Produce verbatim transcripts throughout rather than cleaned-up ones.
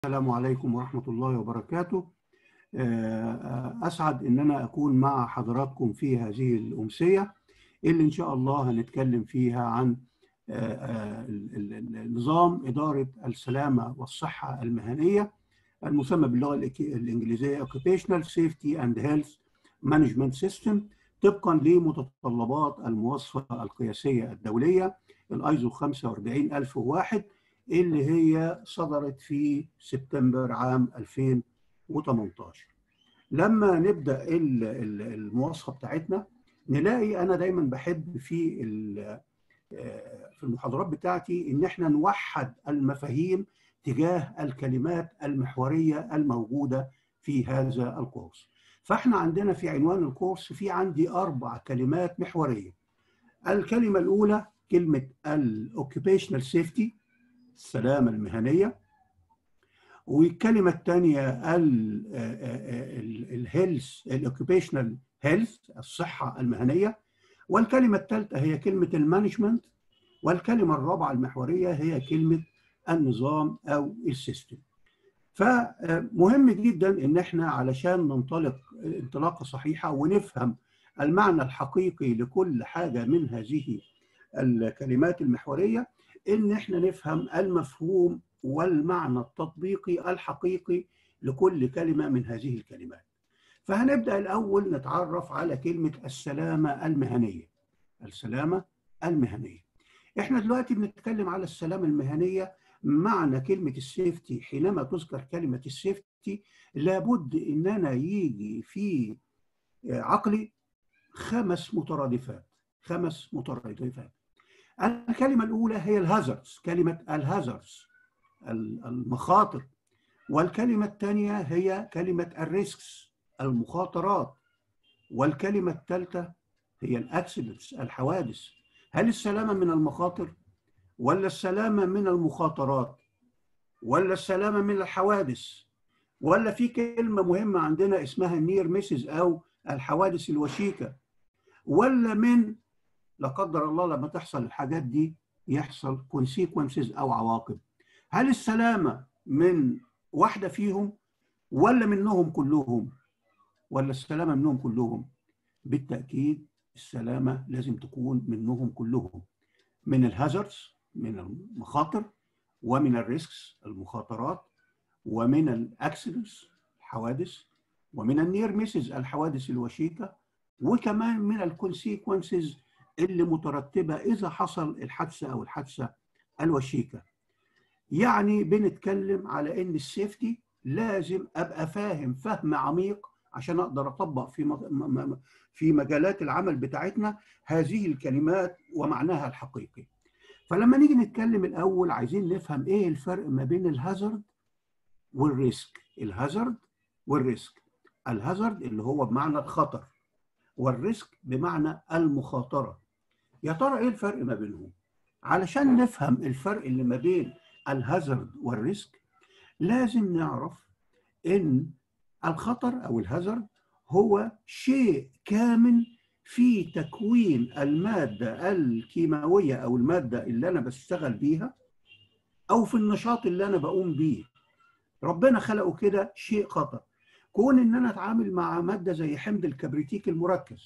السلام عليكم ورحمة الله وبركاته. أسعد إن أنا أكون مع حضراتكم في هذه الأمسية اللي إن شاء الله هنتكلم فيها عن نظام إدارة السلامة والصحة المهنية المسمى باللغة الإنجليزية Occupational Safety and Health Management System طبقا لمتطلبات المواصفة القياسية الدولية الايزو خمسة وأربعين ألف وواحد اللي هي صدرت في سبتمبر عام ألفين وثمانية عشر. لما نبدأ المواصفة بتاعتنا نلاقي أنا دايما بحب في في المحاضرات بتاعتي إن احنا نوحد المفاهيم تجاه الكلمات المحورية الموجودة في هذا الكورس. فاحنا عندنا في عنوان الكورس في عندي أربع كلمات محورية. الكلمة الأولى كلمة الأوكيبيشنال سيفتي، السلامة المهنية، والكلمة الثانية الهيلث الأوكيبيشنال هيلث، الصحة المهنية، والكلمة الثالثة هي كلمة المانجمنت، والكلمة الرابعة المحورية هي كلمة النظام أو السيستم. فمهم جدا إن احنا علشان ننطلق انطلاقة صحيحة ونفهم المعنى الحقيقي لكل حاجة من هذه الكلمات المحورية، إن احنا نفهم المفهوم والمعنى التطبيقي الحقيقي لكل كلمة من هذه الكلمات. فهنبدأ الأول نتعرف على كلمة السلامة المهنية. السلامة المهنية. احنا دلوقتي بنتكلم على السلامة المهنية. معنى كلمة السيفتي، حينما تذكر كلمة السيفتي لابد إن أنا يجي في عقلي خمس مترادفات. خمس مترادفات. الكلمة الأولى هي الهازاردز، كلمة الهازاردز المخاطر، والكلمة الثانية هي كلمة الريسكس المخاطرات، والكلمة الثالثة هي الأكسيدنتس الحوادث. هل السلامة من المخاطر ولا السلامة من المخاطرات ولا السلامة من الحوادث، ولا في كلمة مهمة عندنا اسمها النير ميسز أو الحوادث الوشيكة، ولا من لا قدر الله لما تحصل الحاجات دي يحصل consequences أو عواقب؟ هل السلامة من واحدة فيهم ولا منهم كلهم ولا السلامة منهم كلهم؟ بالتأكيد السلامة لازم تكون منهم كلهم، من الهازاردز من المخاطر، ومن الريسكس المخاطرات، ومن الاكسيدنتس الحوادث، ومن النير ميسز الحوادث الوشيكة، وكمان من الكونسيكونسز اللي مترتبة إذا حصل الحادثة أو الحادثة الوشيكة. يعني بنتكلم على إن السيفتي لازم أبقى فاهم فهم عميق عشان أقدر أطبق في في مجالات العمل بتاعتنا هذه الكلمات ومعناها الحقيقي. فلما نيجي نتكلم الأول عايزين نفهم إيه الفرق ما بين الهازارد والريسك. الهازارد والريسك. الهازارد اللي هو بمعنى الخطر، والريسك بمعنى المخاطرة. يا ترى إيه الفرق ما بينهم؟ علشان نفهم الفرق اللي ما بين الهازارد والريسك لازم نعرف إن الخطر أو الهازارد هو شيء كامن في تكوين المادة الكيماوية أو المادة اللي أنا بشتغل بيها أو في النشاط اللي أنا بقوم بيه. ربنا خلقه كده شيء خطر. كون إن أنا أتعامل مع مادة زي حمض الكبريتيك المركز،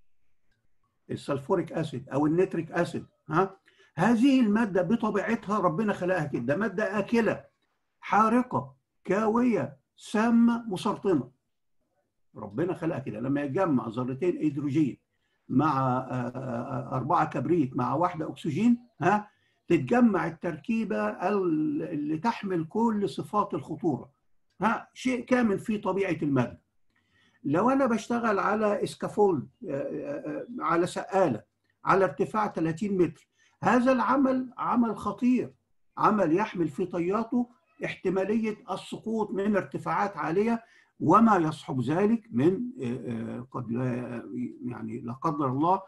السلفوريك أسيد أو النيتريك أسيد، ها؟ هذه المادة بطبيعتها ربنا خلقها كده، مادة آكلة حارقة كاوية سامة مسرطنة. ربنا خلقها كده. لما يتجمع ذرتين هيدروجين مع أربعة كبريت مع واحدة أكسجين، ها، تتجمع التركيبة اللي تحمل كل صفات الخطورة. ها، شيء كامل في طبيعة المادة. لو أنا بشتغل على اسكافولد، على سقالة على ارتفاع ثلاثين متر، هذا العمل عمل خطير، عمل يحمل في طياته احتمالية السقوط من ارتفاعات عالية وما يصحب ذلك من قد يعني لا قدر الله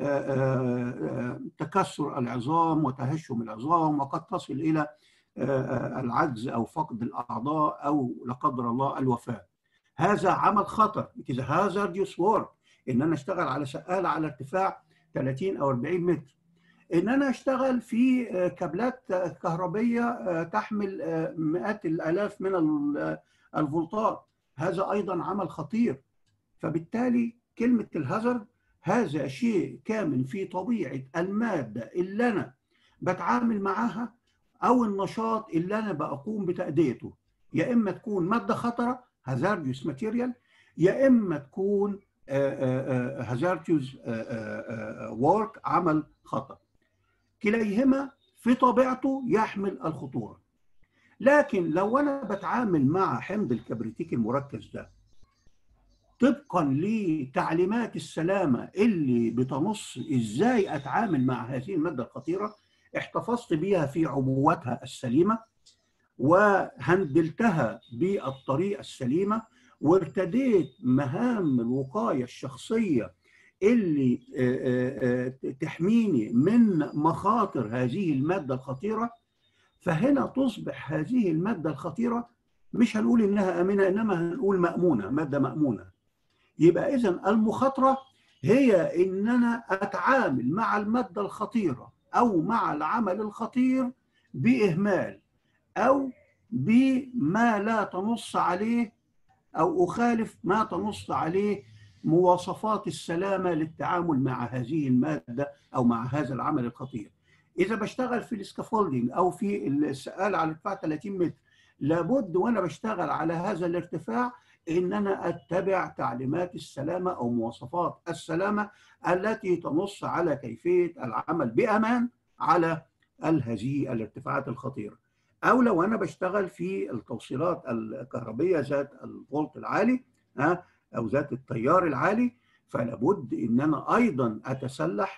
تكسر العظام وتهشم العظام، وقد تصل إلى العجز أو فقد الأعضاء أو لا قدر الله الوفاة. هذا عمل خطر. It is a hazardous work. إن أنا أشتغل على سقالة على ارتفاع ثلاثين أو أربعين متر. ان انا اشتغل في كابلات كهربيه تحمل مئات الالاف من الفولتات، هذا ايضا عمل خطير. فبالتالي كلمه الهازارد هذا شيء كامن في طبيعه الماده اللي انا بتعامل معاها او النشاط اللي انا بقوم بتاديته، يا اما تكون ماده خطره هازارديوس ماتيريال، يا اما تكون هازارديوس وورك عمل خطر. كليهما في طبيعته يحمل الخطوره. لكن لو انا بتعامل مع حمض الكبريتيك المركز ده طبقا لتعليمات السلامه اللي بتنص ازاي اتعامل مع هذه الماده الخطيره، احتفظت بيها في عبوتها السليمه وهندلتها بالطريقه السليمه، وارتديت مهام الوقايه الشخصيه اللي تحميني من مخاطر هذه الماده الخطيره. فهنا تصبح هذه الماده الخطيره مش هنقول انها امنه، انما هنقول مامونه، ماده مامونه. يبقى اذا المخاطره هي ان انا اتعامل مع الماده الخطيره او مع العمل الخطير باهمال او بما لا تنص عليه او اخالف ما تنص عليه مواصفات السلامه للتعامل مع هذه الماده او مع هذا العمل الخطير. اذا بشتغل في السكافولدينج او في السقاله على ارتفاع ثلاثين متر، لابد وانا بشتغل على هذا الارتفاع ان انا اتبع تعليمات السلامه او مواصفات السلامه التي تنص على كيفيه العمل بامان على هذه الارتفاعات الخطيره. او لو انا بشتغل في التوصيلات الكهربيه ذات الفولت العالي او ذات التيار العالي، فلابد ان انا ايضا اتسلح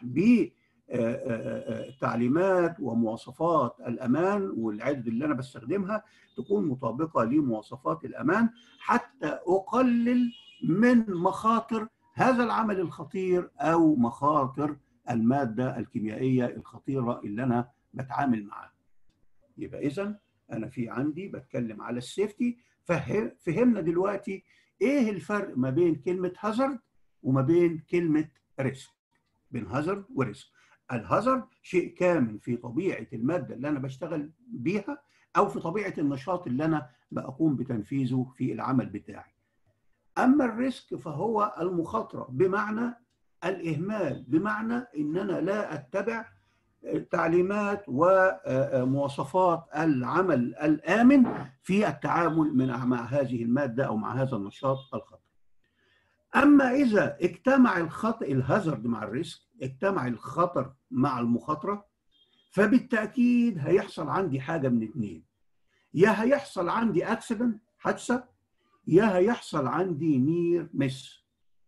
بتعليمات ومواصفات الامان، والعدد اللي انا بستخدمها تكون مطابقه لمواصفات الامان حتى اقلل من مخاطر هذا العمل الخطير او مخاطر الماده الكيميائيه الخطيره اللي انا بتعامل معاها. يبقى اذا انا في عندي بتكلم على السيفتي. فهمنا دلوقتي ايه الفرق ما بين كلمه هازارد وما بين كلمه ريسك. بين هازارد وريسك، الهازارد شيء كامن في طبيعه الماده اللي انا بشتغل بيها او في طبيعه النشاط اللي انا بقوم بتنفيذه في العمل بتاعي. اما الريسك فهو المخاطره بمعنى الاهمال، بمعنى ان انا لا اتبع تعليمات ومواصفات العمل الآمن في التعامل مع هذه المادة أو مع هذا النشاط الخطر. أما إذا اجتمع الخطأ الهازارد مع الريسك، اجتمع الخطر مع المخاطرة، فبالتأكيد هيحصل عندي حاجة من اثنين: يا هيحصل عندي أكسيدنت حادثة، يا هيحصل عندي نير مس.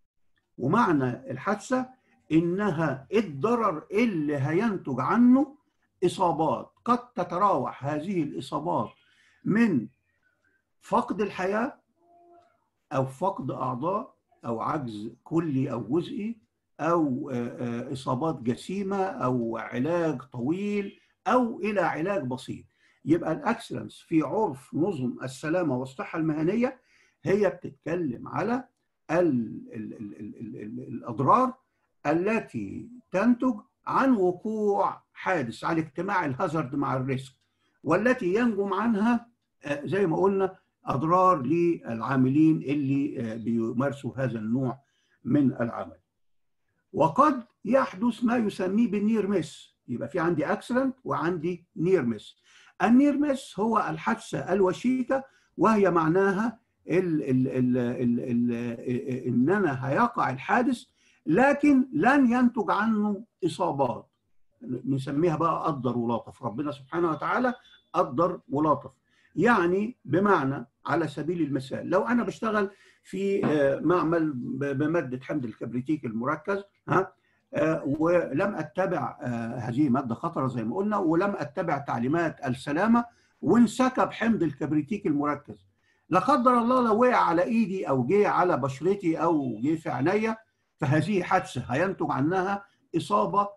ومعنى الحادثة إنها الضرر اللي هينتج عنه إصابات قد تتراوح هذه الإصابات من فقد الحياة أو فقد أعضاء أو عجز كلي أو جزئي أو إصابات جسيمة أو علاج طويل أو إلى علاج بسيط. يبقى الأكسلنس في عرف نظم السلامة والصحة المهنية هي بتتكلم على ال ال ال ال ال الأضرار التي تنتج عن وقوع حادث، عن اجتماع الهازارد مع الريسك، والتي ينجم عنها زي ما قلنا أضرار للعاملين اللي بيمارسوا هذا النوع من العمل. وقد يحدث ما يسميه بالنير مس. يبقى في عندي اكسلنت وعندي نير مس. النير مس هو الحادثة الوشيكة، وهي معناها ال ال ال ال ال ان انا هيقع الحادث لكن لن ينتج عنه اصابات، نسميها بقى قدر ولطف. ربنا سبحانه وتعالى قدر ولطف. يعني بمعنى على سبيل المثال لو انا بشتغل في معمل بماده حمض الكبريتيك المركز ها ولم اتبع هذه ماده خطره زي ما قلنا، ولم اتبع تعليمات السلامه، وانسكب حمض الكبريتيك المركز، لا قدر الله لو وقع على ايدي او جه على بشرتي او جه في عينيا، فهذه حادثه هينتج عنها اصابه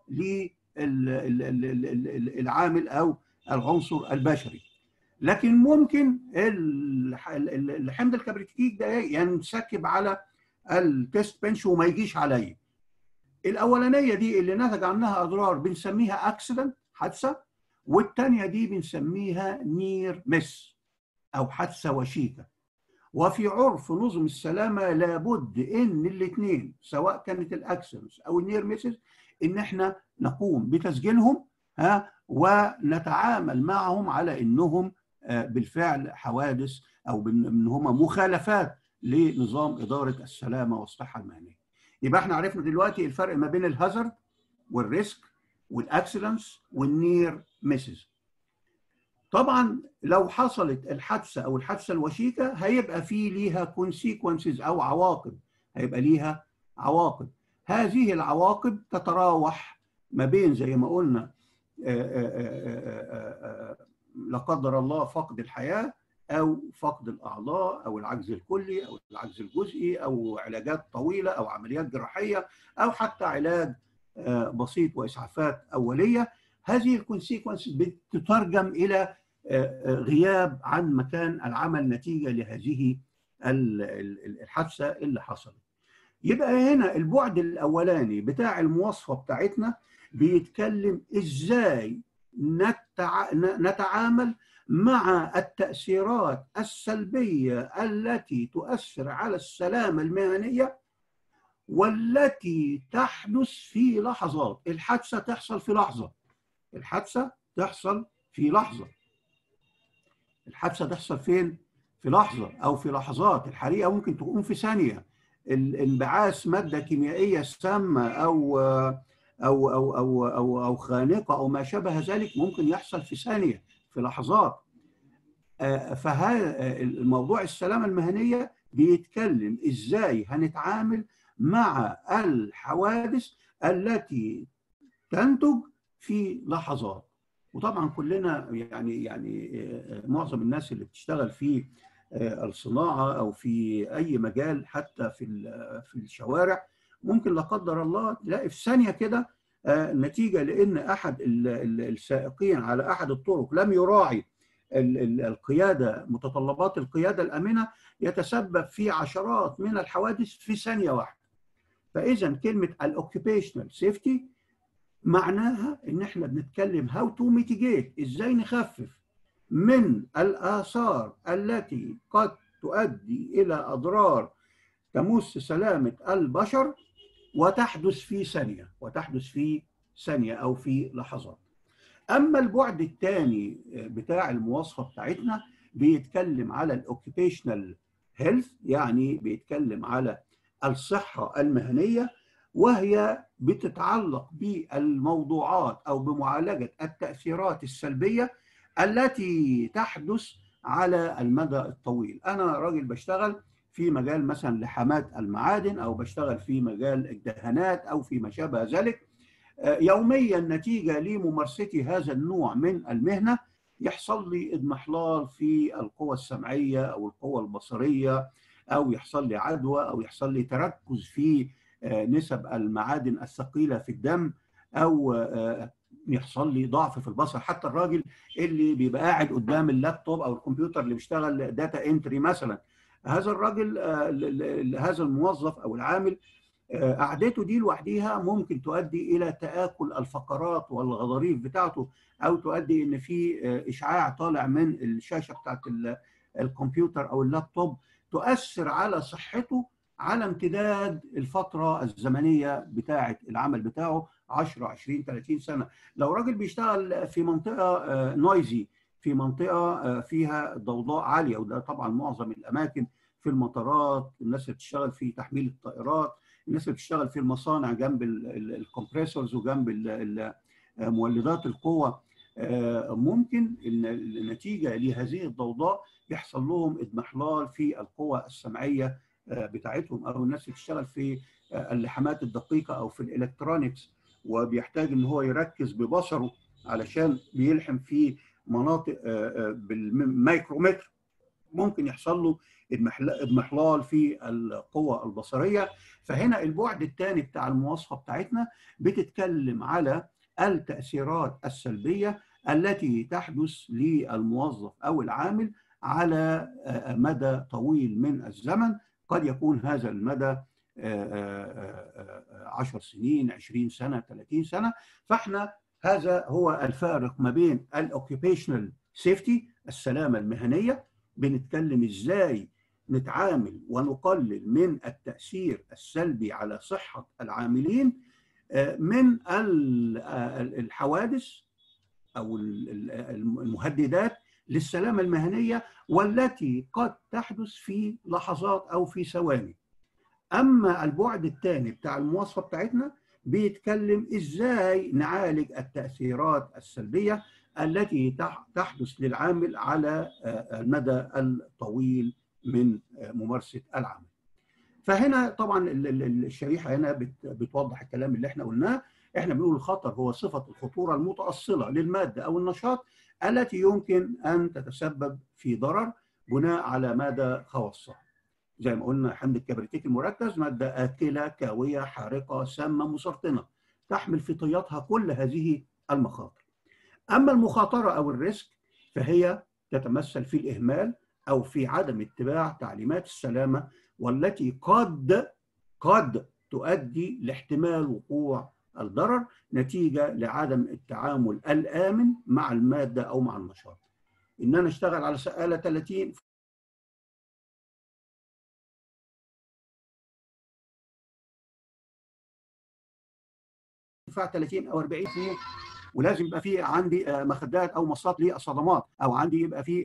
للعامل او العنصر البشري. لكن ممكن الحمض الكبريتيك ده ينسكب على التيست بنش وما يجيش عليا، الاولانيه دي اللي نتج عنها اضرار بنسميها اكسيدنت، حادثه، والثانيه دي بنسميها نير مس او حادثه وشيكه. وفي عرف نظم السلامه لابد ان الاثنين سواء كانت الاكسيدنت او النير مسز ان احنا نقوم بتسجيلهم ها ونتعامل معهم على انهم بالفعل حوادث او ان هم مخالفات لنظام اداره السلامه والصحه المهنيه. يبقى احنا عرفنا دلوقتي الفرق ما بين الهازارد والريسك والاكسيدنتس والنير مسز. طبعا لو حصلت الحادثه او الحادثه الوشيكه هيبقى في ليها كونسيكونسز او عواقب، هيبقى ليها عواقب. هذه العواقب تتراوح ما بين زي ما قلنا لا قدر الله فقد الحياه او فقد الاعضاء او العجز الكلي او العجز الجزئي او علاجات طويله او عمليات جراحيه او حتى علاج بسيط واسعافات اوليه. هذه الكونسيكونس بتترجم الى غياب عن مكان العمل نتيجه لهذه الحادثه اللي حصلت. يبقى هنا البعد الاولاني بتاع المواصفه بتاعتنا بيتكلم ازاي نتعامل مع التأثيرات السلبية التي تؤثر على السلامة المهنية والتي تحدث في لحظات. الحادثة تحصل في لحظة، الحادثة تحصل في لحظة، الحادثة تحصل فين؟ في لحظة أو في لحظات. الحريقة ممكن تقوم في ثانية، انبعاث مادة كيميائية سامة أو أو أو أو أو أو خانقة أو ما شابه ذلك ممكن يحصل في ثانية، في لحظات. فهذا الموضوع السلامة المهنية بيتكلم إزاي هنتعامل مع الحوادث التي تنتج في لحظات. وطبعا كلنا يعني يعني معظم الناس اللي بتشتغل في الصناعة أو في أي مجال حتى في في الشوارع ممكن لا قدر الله تلاقي في ثانية كده نتيجة لأن أحد السائقين على أحد الطرق لم يراعي القيادة، متطلبات القيادة الآمنة، يتسبب في عشرات من الحوادث في ثانية واحدة. فإذا كلمة الأوكيبيشنال سيفتي معناها إن إحنا بنتكلم هاو تو ميتيجيت، إزاي نخفف من الآثار التي قد تؤدي إلى أضرار تمس سلامة البشر وتحدث في ثانية، وتحدث في ثانية أو في لحظات. أما البعد الثاني بتاع المواصفة بتاعتنا بيتكلم على الأوكيبيشنال هيلث، يعني بيتكلم على الصحة المهنية، وهي بتتعلق بالموضوعات أو بمعالجة التأثيرات السلبية التي تحدث على المدى الطويل. أنا راجل بشتغل في مجال مثلا لحامات المعادن أو بشتغل في مجال الدهانات أو في ما شابه ذلك. يوميا نتيجة لممارستي هذا النوع من المهنة يحصل لي اضمحلال في القوى السمعية أو القوى البصرية، أو يحصل لي عدوى، أو يحصل لي تركز في نسب المعادن الثقيلة في الدم، أو يحصل لي ضعف في البصر. حتى الراجل اللي بيبقى قاعد قدام اللابتوب أو الكمبيوتر اللي بيشتغل داتا انتري مثلا، هذا الراجل هذا الموظف أو العامل قعدته دي لوحديها ممكن تؤدي الى تآكل الفقرات والغضاريف بتاعته، او تؤدي ان في اشعاع طالع من الشاشه بتاعت الكمبيوتر او اللابتوب تؤثر على صحته على امتداد الفتره الزمنيه بتاعه العمل بتاعه عشرة عشرين ثلاثين سنه. لو راجل بيشتغل في منطقه نويزي، في منطقه فيها ضوضاء عاليه، وده طبعا معظم الاماكن في المطارات، الناس اللي بتشتغل في تحميل الطائرات، الناس اللي بتشتغل في المصانع جنب الكمبريسورز وجنب مولدات القوة، ممكن النتيجة لهذه الضوضاء يحصل لهم اضمحلال في القوة السمعية بتاعتهم. أو الناس اللي بتشتغل في اللحامات الدقيقة أو في الإلكترونيكس وبيحتاج إن هو يركز ببصره علشان بيلحم في مناطق بالميكرومتر، ممكن يحصل له اضمحلال في القوة البصرية. فهنا البعد الثاني بتاع المواصفة بتاعتنا بتتكلم على التأثيرات السلبية التي تحدث للموظف أو العامل على مدى طويل من الزمن. قد يكون هذا المدى عشر سنين، عشرين سنة، ثلاثين سنة. فاحنا هذا هو الفارق ما بين الاوكيبيشنال سيفتي، السلامة المهنية، بنتكلم ازاي نتعامل ونقلل من التأثير السلبي على صحة العاملين من الحوادث أو المهددات للسلامة المهنية والتي قد تحدث في لحظات أو في ثواني. أما البعد الثاني بتاع المواصفة بتاعتنا بيتكلم إزاي نعالج التأثيرات السلبية التي تحدث للعامل على المدى الطويل من ممارسة العمل. فهنا طبعا الشريحة هنا بتوضح الكلام اللي احنا قلناه. احنا بنقول الخطر هو صفة الخطورة المتأصلة للمادة أو النشاط التي يمكن أن تتسبب في ضرر بناء على مدى خواصها. زي ما قلنا حمض الكبريتيك المركز مادة آكلة كاوية حارقة سامة مسرطنة تحمل في طياتها كل هذه المخاطر. أما المخاطرة أو الريسك فهي تتمثل في الإهمال أو في عدم اتباع تعليمات السلامة والتي قد قد تؤدي لاحتمال وقوع الضرر نتيجة لعدم التعامل الآمن مع المادة أو مع النشاط. إن أنا أشتغل على سقالة ثلاثين ينفع ثلاثين أو أربعين سنين، ولازم يبقى في عندي مخدات أو مصات للصدمات، أو عندي يبقى في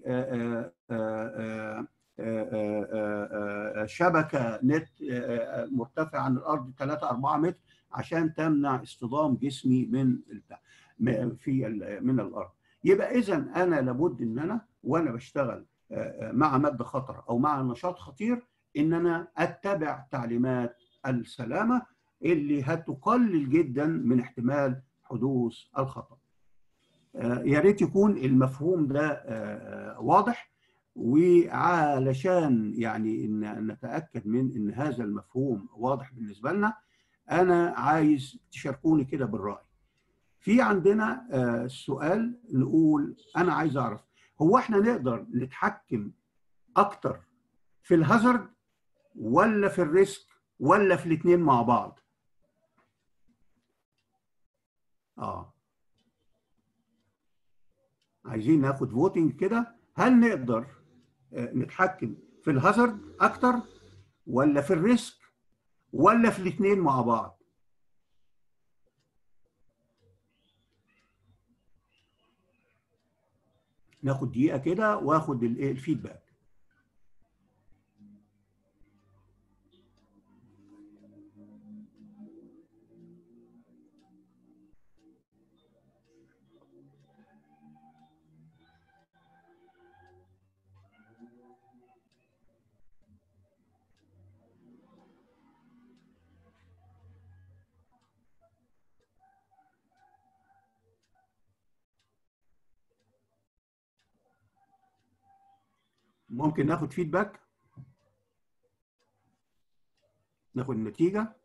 شبكة نت مرتفعة عن الأرض ثلاثة أربعة متر عشان تمنع اصطدام جسمي من في من الأرض. يبقى إذا أنا لابد إن أنا وأنا بشتغل مع مادة خطرة أو مع نشاط خطير إن أنا أتبع تعليمات السلامة اللي هتقلل جدا من احتمال حدوث الخطأ. يا ريت يكون المفهوم ده واضح، وعلشان يعني ان نتاكد من ان هذا المفهوم واضح بالنسبه لنا انا عايز تشاركوني كده بالراي. في عندنا سؤال نقول انا عايز اعرف هو احنا نقدر نتحكم اكتر في الهازارد ولا في الريسك ولا في الاثنين مع بعض؟ اه عايزين ناخد فوتنج كده، هل نقدر نتحكم في الهازارد اكتر ولا في الريسك ولا في الاثنين مع بعض؟ ناخد دقيقة كده واخد الفيدباك. ممكن ناخد فيدباك، ناخد النتيجة.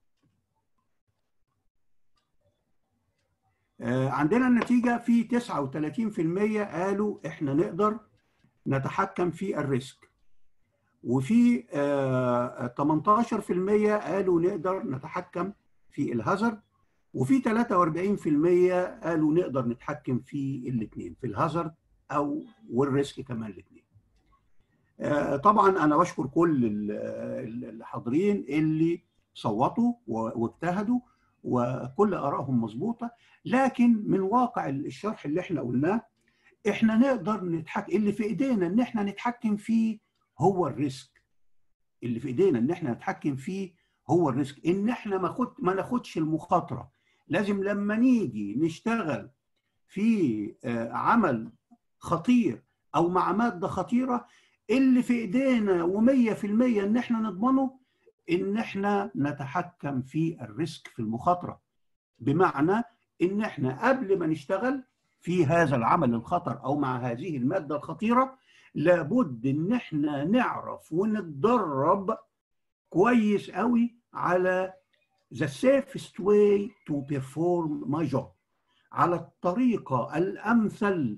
آه عندنا النتيجة في تسعة وثلاثين بالمئة قالوا احنا نقدر نتحكم في الريسك، وفي آه ثمانية عشر بالمئة قالوا نقدر نتحكم في الهازارد، وفي ثلاثة وأربعين بالمئة قالوا نقدر نتحكم في الاثنين، في الهازارد او والريسك كمان الاثنين. طبعا انا بشكر كل الحاضرين اللي صوتوا واجتهدوا وكل ارائهم مظبوطه، لكن من واقع الشرح اللي احنا قلناه احنا نقدر نتحكم، اللي في ايدينا ان احنا نتحكم فيه هو الريسك. اللي في ايدينا ان احنا نتحكم فيه هو الريسك، ان احنا ما خد ما ناخدش المخاطره. لازم لما نيجي نشتغل في عمل خطير او مع ماده خطيره اللي في ايدينا ومية في المية ان احنا نضمنه ان احنا نتحكم في الريسك في المخاطرة، بمعنى ان احنا قبل ما نشتغل في هذا العمل الخطر او مع هذه المادة الخطيرة لابد ان احنا نعرف ونتدرب كويس قوي على the safest way to perform my job، على الطريقة الامثل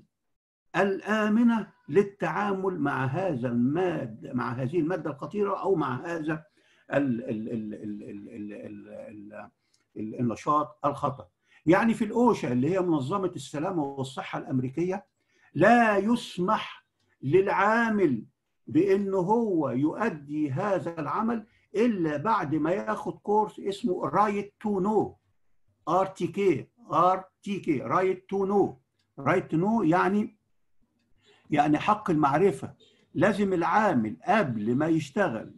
الآمنة للتعامل مع هذا المادة، مع هذه المادة الخطيرة أو مع هذا ال ال ال ال ال ال ال ال النشاط الخطر. يعني في الأوشا اللي هي منظمة السلامة والصحة الأمريكية لا يسمح للعامل بأنه هو يؤدي هذا العمل إلا بعد ما ياخد كورس اسمه رايت تو نو، ار تي كي، ار تي كي رايت تو نو. رايت تو نو يعني يعني حق المعرفة. لازم العامل قبل ما يشتغل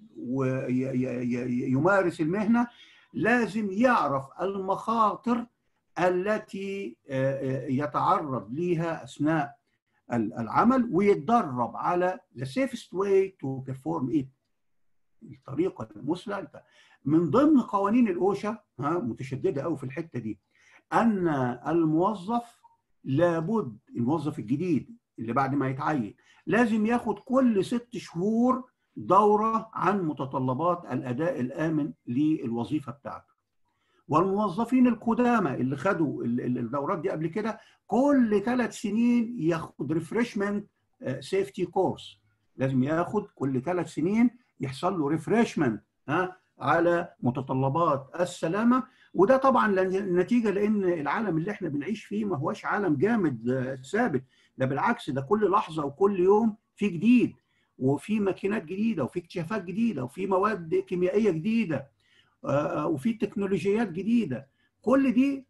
ويمارس المهنة لازم يعرف المخاطر التي يتعرض لها أثناء العمل ويتدرب على the safest way to perform it، الطريقة المثلى. من ضمن قوانين الأوشا ها متشددة قوي في الحتة دي أن الموظف لابد، الموظف الجديد اللي بعد ما يتعين لازم ياخد كل ست شهور دورة عن متطلبات الأداء الآمن للوظيفة بتاعته. والموظفين القدامى اللي خدوا الدورات دي قبل كده كل ثلاث سنين ياخد ريفريشمنت سيفتي كورس، لازم ياخد كل ثلاث سنين يحصل له ريفريشمنت ها على متطلبات السلامة. وده طبعا نتيجة لأن العالم اللي احنا بنعيش فيه ما هوش عالم جامد ثابت، ده بالعكس ده كل لحظة وكل يوم في جديد، وفي ماكينات جديدة وفي اكتشافات جديدة وفي مواد كيميائية جديدة وفي تكنولوجيات جديدة. كل دي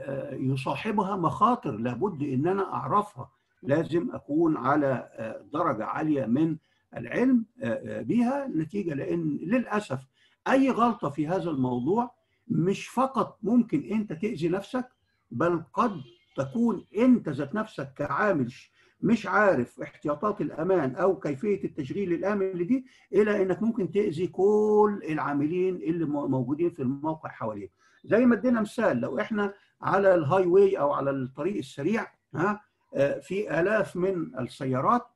يصاحبها مخاطر لابد ان انا اعرفها، لازم اكون على درجة عالية من العلم بها، نتيجة لان للأسف اي غلطة في هذا الموضوع مش فقط ممكن انت تأذي نفسك، بل قد تكون انت ذات نفسك كعامل مش عارف احتياطات الامان او كيفيه التشغيل الامن لدي، الى انك ممكن تاذي كل العاملين اللي موجودين في الموقع حواليك. زي ما ادينا مثال، لو احنا على الهاي واي او على الطريق السريع ها في الاف من السيارات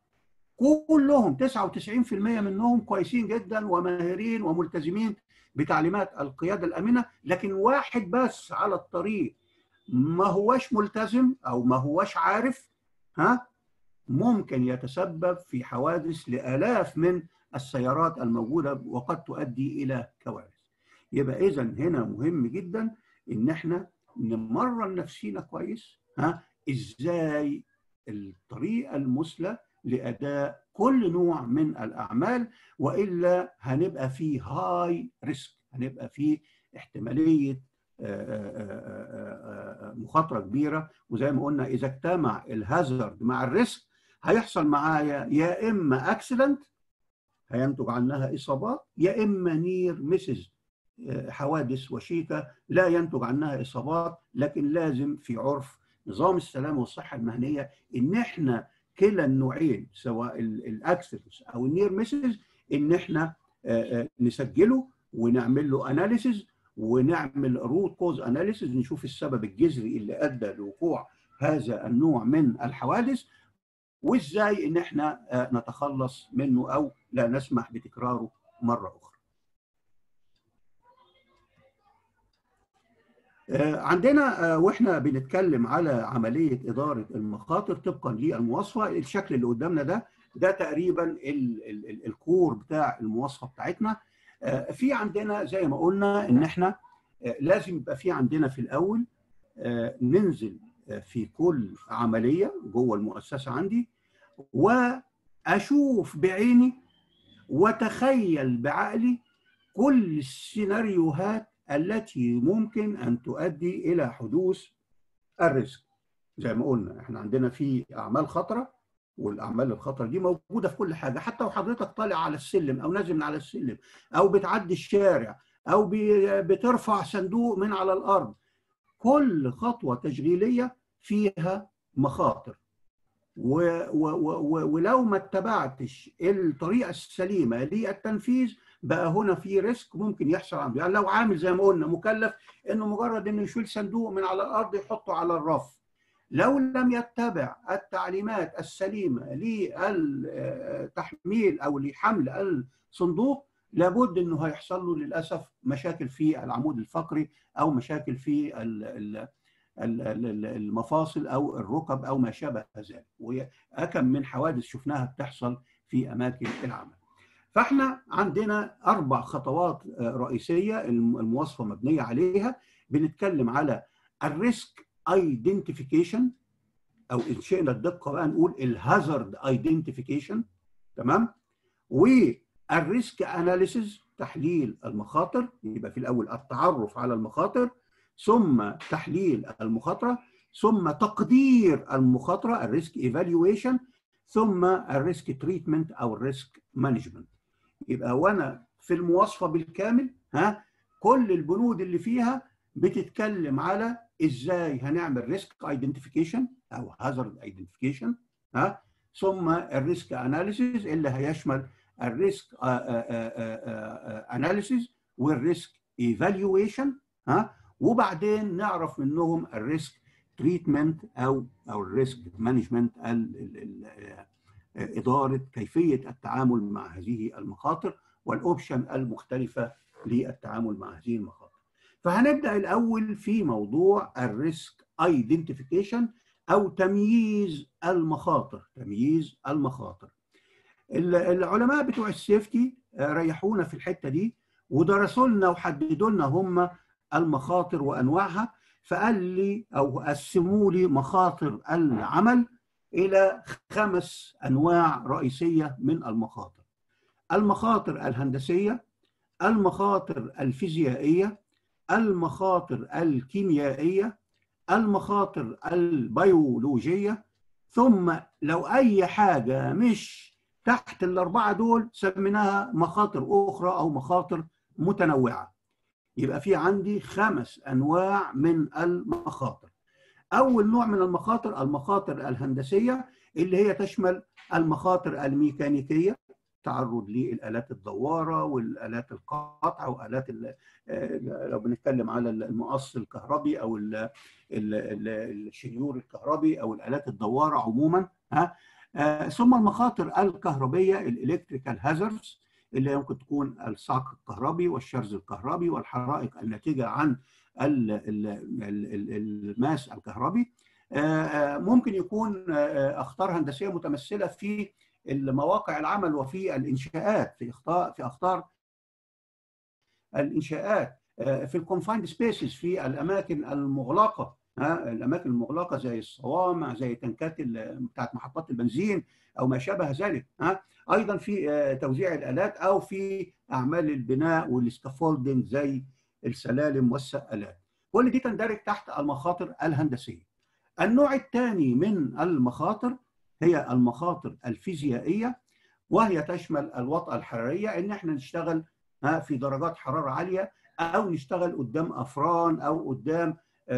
كلهم تسعة وتسعين بالمئة منهم كويسين جدا وماهرين وملتزمين بتعليمات القياده الامنه، لكن واحد بس على الطريق ما هوش ملتزم او ما هوش عارف ها ممكن يتسبب في حوادث لآلاف من السيارات الموجودة وقد تؤدي إلى كوارث. يبقى إذا هنا مهم جدا إن احنا نمرن نفسينا كويس ها إزاي الطريقة المثلى لأداء كل نوع من الأعمال، وإلا هنبقى فيه هاي ريسك، هنبقى فيه احتمالية مخاطرة كبيرة. وزي ما قلنا إذا اجتمع الهازارد مع الريسك هيحصل معايا يا إما أكسيدنت هينتج عنها إصابات، يا إما نير مسز حوادث وشيكة لا ينتج عنها إصابات. لكن لازم في عرف نظام السلامة والصحة المهنية إن إحنا كلا النوعين سواء الأكسيدنت أو النير مسز إن إحنا نسجله ونعمل له أناليسيز ونعمل روت كوز أناليسيز، نشوف السبب الجذري اللي أدى لوقوع هذا النوع من الحوادث، وإزاي إن إحنا نتخلص منه أو لا نسمح بتكراره مرة أخرى. عندنا وإحنا بنتكلم على عملية إدارة المخاطر طبقا للمواصفة، الشكل اللي قدامنا ده ده تقريبا ال ال ال الكور بتاع المواصفة بتاعتنا. في عندنا زي ما قلنا إن إحنا لازم يبقى في عندنا في الأول ننزل في كل عملية جوه المؤسسة عندي وأشوف بعيني وتخيل بعقلي كل السيناريوهات التي ممكن أن تؤدي إلى حدوث الريسك. زي ما قلنا احنا عندنا في أعمال خطرة، والأعمال الخطرة دي موجودة في كل حاجة، حتى وحضرتك طالع على السلم أو نازل من على السلم أو بتعدي الشارع أو بترفع صندوق من على الأرض، كل خطوة تشغيلية فيها مخاطر. و و و ولو ما اتبعتش الطريقة السليمة للتنفيذ بقى هنا في ريسك ممكن يحصل عنده. يعني لو عامل زي ما قلنا مكلف انه مجرد انه يشيل صندوق من على الارض يحطه على الرف، لو لم يتبع التعليمات السليمة للتحميل او لحمل الصندوق لابد انه هيحصل له للاسف مشاكل في العمود الفقري او مشاكل في المفاصل او الركب او ما شابه ذلك، وأكم من حوادث شفناها بتحصل في اماكن العمل. فاحنا عندنا اربع خطوات رئيسيه المواصفه مبنيه عليها. بنتكلم على الريسك ايدنتيفيكيشن، او ان شئنا الدقه بقى نقول الهازارد ايدنتيفيكيشن، تمام؟ والريسك اناليسيز، تحليل المخاطر. يبقى في الاول التعرف على المخاطر، ثم تحليل المخاطره، ثم تقدير المخاطره الريسك ايفالويشن، ثم الريسك تريتمنت او الريسك مانجمنت. يبقى وانا في المواصفه بالكامل ها كل البنود اللي فيها بتتكلم على ازاي هنعمل ريسك ايدنتيفيكيشن او هازارد ايدنتيفيكيشن، ها ثم الريسك اناليسيز اللي هيشمل الريسك اناليسيز والريسك ايفالويشن، ها وبعدين نعرف منهم الريسك تريتمنت او او الريسك مانجمنت، إدارة كيفية التعامل مع هذه المخاطر والأوبشن المختلفة للتعامل مع هذه المخاطر. فهنبدأ الأول في موضوع الريسك ايدنتيفيكيشن أو تمييز المخاطر. تمييز المخاطر. العلماء بتوع السيفتي ريحونا في الحتة دي ودرسوا لنا وحددوا لنا هم المخاطر وأنواعها، فقال لي أو قسموا لي مخاطر العمل إلى خمس أنواع رئيسية من المخاطر: المخاطر الهندسية، المخاطر الفيزيائية، المخاطر الكيميائية، المخاطر البيولوجية، ثم لو أي حاجة مش تحت الأربعة دول سميناها مخاطر أخرى أو مخاطر متنوعة. يبقى في عندي خمس أنواع من المخاطر. أول نوع من المخاطر المخاطر الهندسية، اللي هي تشمل المخاطر الميكانيكية، تعرض للآلات الدوارة والآلات القطع وآلات لو بنتكلم على المقص الكهربي أو الشنيور الكهربي أو الآلات الدوارة عموما، ها ثم المخاطر الكهربية الإلكتريكال هازاردز، اللي ممكن تكون الصعق الكهربي والشرز الكهربي والحرائق الناتجة عن الماس الكهربي. ممكن يكون اخطار هندسيه متمثله في مواقع العمل وفي الانشاءات، في اخطار في اخطار الانشاءات، في الكونفايند سبيسز، في الاماكن المغلقه، الاماكن المغلقه زي الصوامع، زي تنكات بتاعت محطات البنزين او ما شابه ذلك. ايضا في توزيع الالات او في اعمال البناء والسكافولدنج زي السلالم والسقالات. كل دي تندرج تحت المخاطر الهندسيه. النوع الثاني من المخاطر هي المخاطر الفيزيائيه، وهي تشمل الوطأة الحراريه، ان احنا نشتغل في درجات حراره عاليه او نشتغل قدام افران او قدام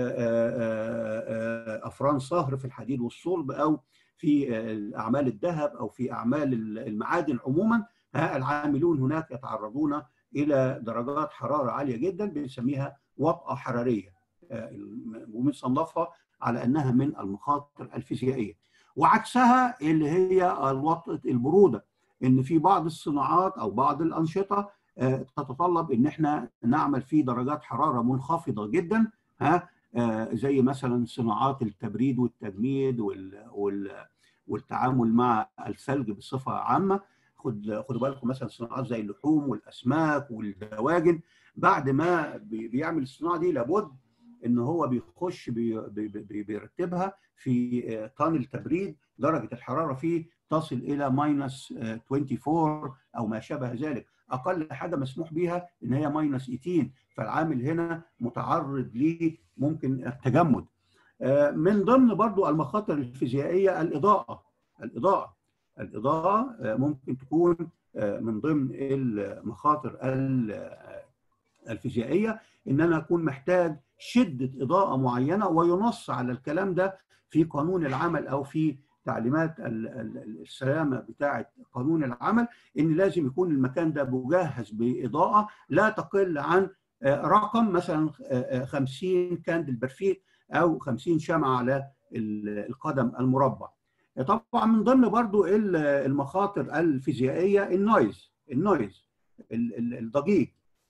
افران صهر في الحديد والصلب او في اعمال الذهب او في اعمال المعادن عموما. العاملون هناك يتعرضون الى درجات حراره عاليه جدا بنسميها وطأة حراريه، وبنصنفها على انها من المخاطر الفيزيائيه. وعكسها اللي هي وطأة البروده، ان في بعض الصناعات او بعض الانشطه تتطلب ان احنا نعمل في درجات حراره منخفضه جدا، ها زي مثلا صناعات التبريد والتجميد والتعامل مع الثلج بصفه عامه. خد خدوا بالكم مثلا صناعات زي اللحوم والاسماك والدواجن، بعد ما بيعمل الصناعه دي لابد ان هو بيخش بي بي بيرتبها في طن التبريد، درجه الحراره فيه تصل الى ماينس أربعة وعشرين او ما شابه ذلك. اقل حاجه مسموح بها ان هي ماينس ثمانية عشر، فالعامل هنا متعرض لممكن التجمد. من ضمن برضو المخاطر الفيزيائيه الاضاءه. الاضاءه الاضاءه ممكن تكون من ضمن المخاطر الفيزيائيه، ان انا اكون محتاج شده اضاءه معينه، وينص على الكلام ده في قانون العمل او في تعليمات السلامه بتاعه قانون العمل، ان لازم يكون المكان ده مجهز باضاءه لا تقل عن رقم مثلا خمسين كاندل برفيت او خمسين شمعه على القدم المربع. طبعا من ضمن برضو المخاطر الفيزيائيه النويز النويز الضجيج.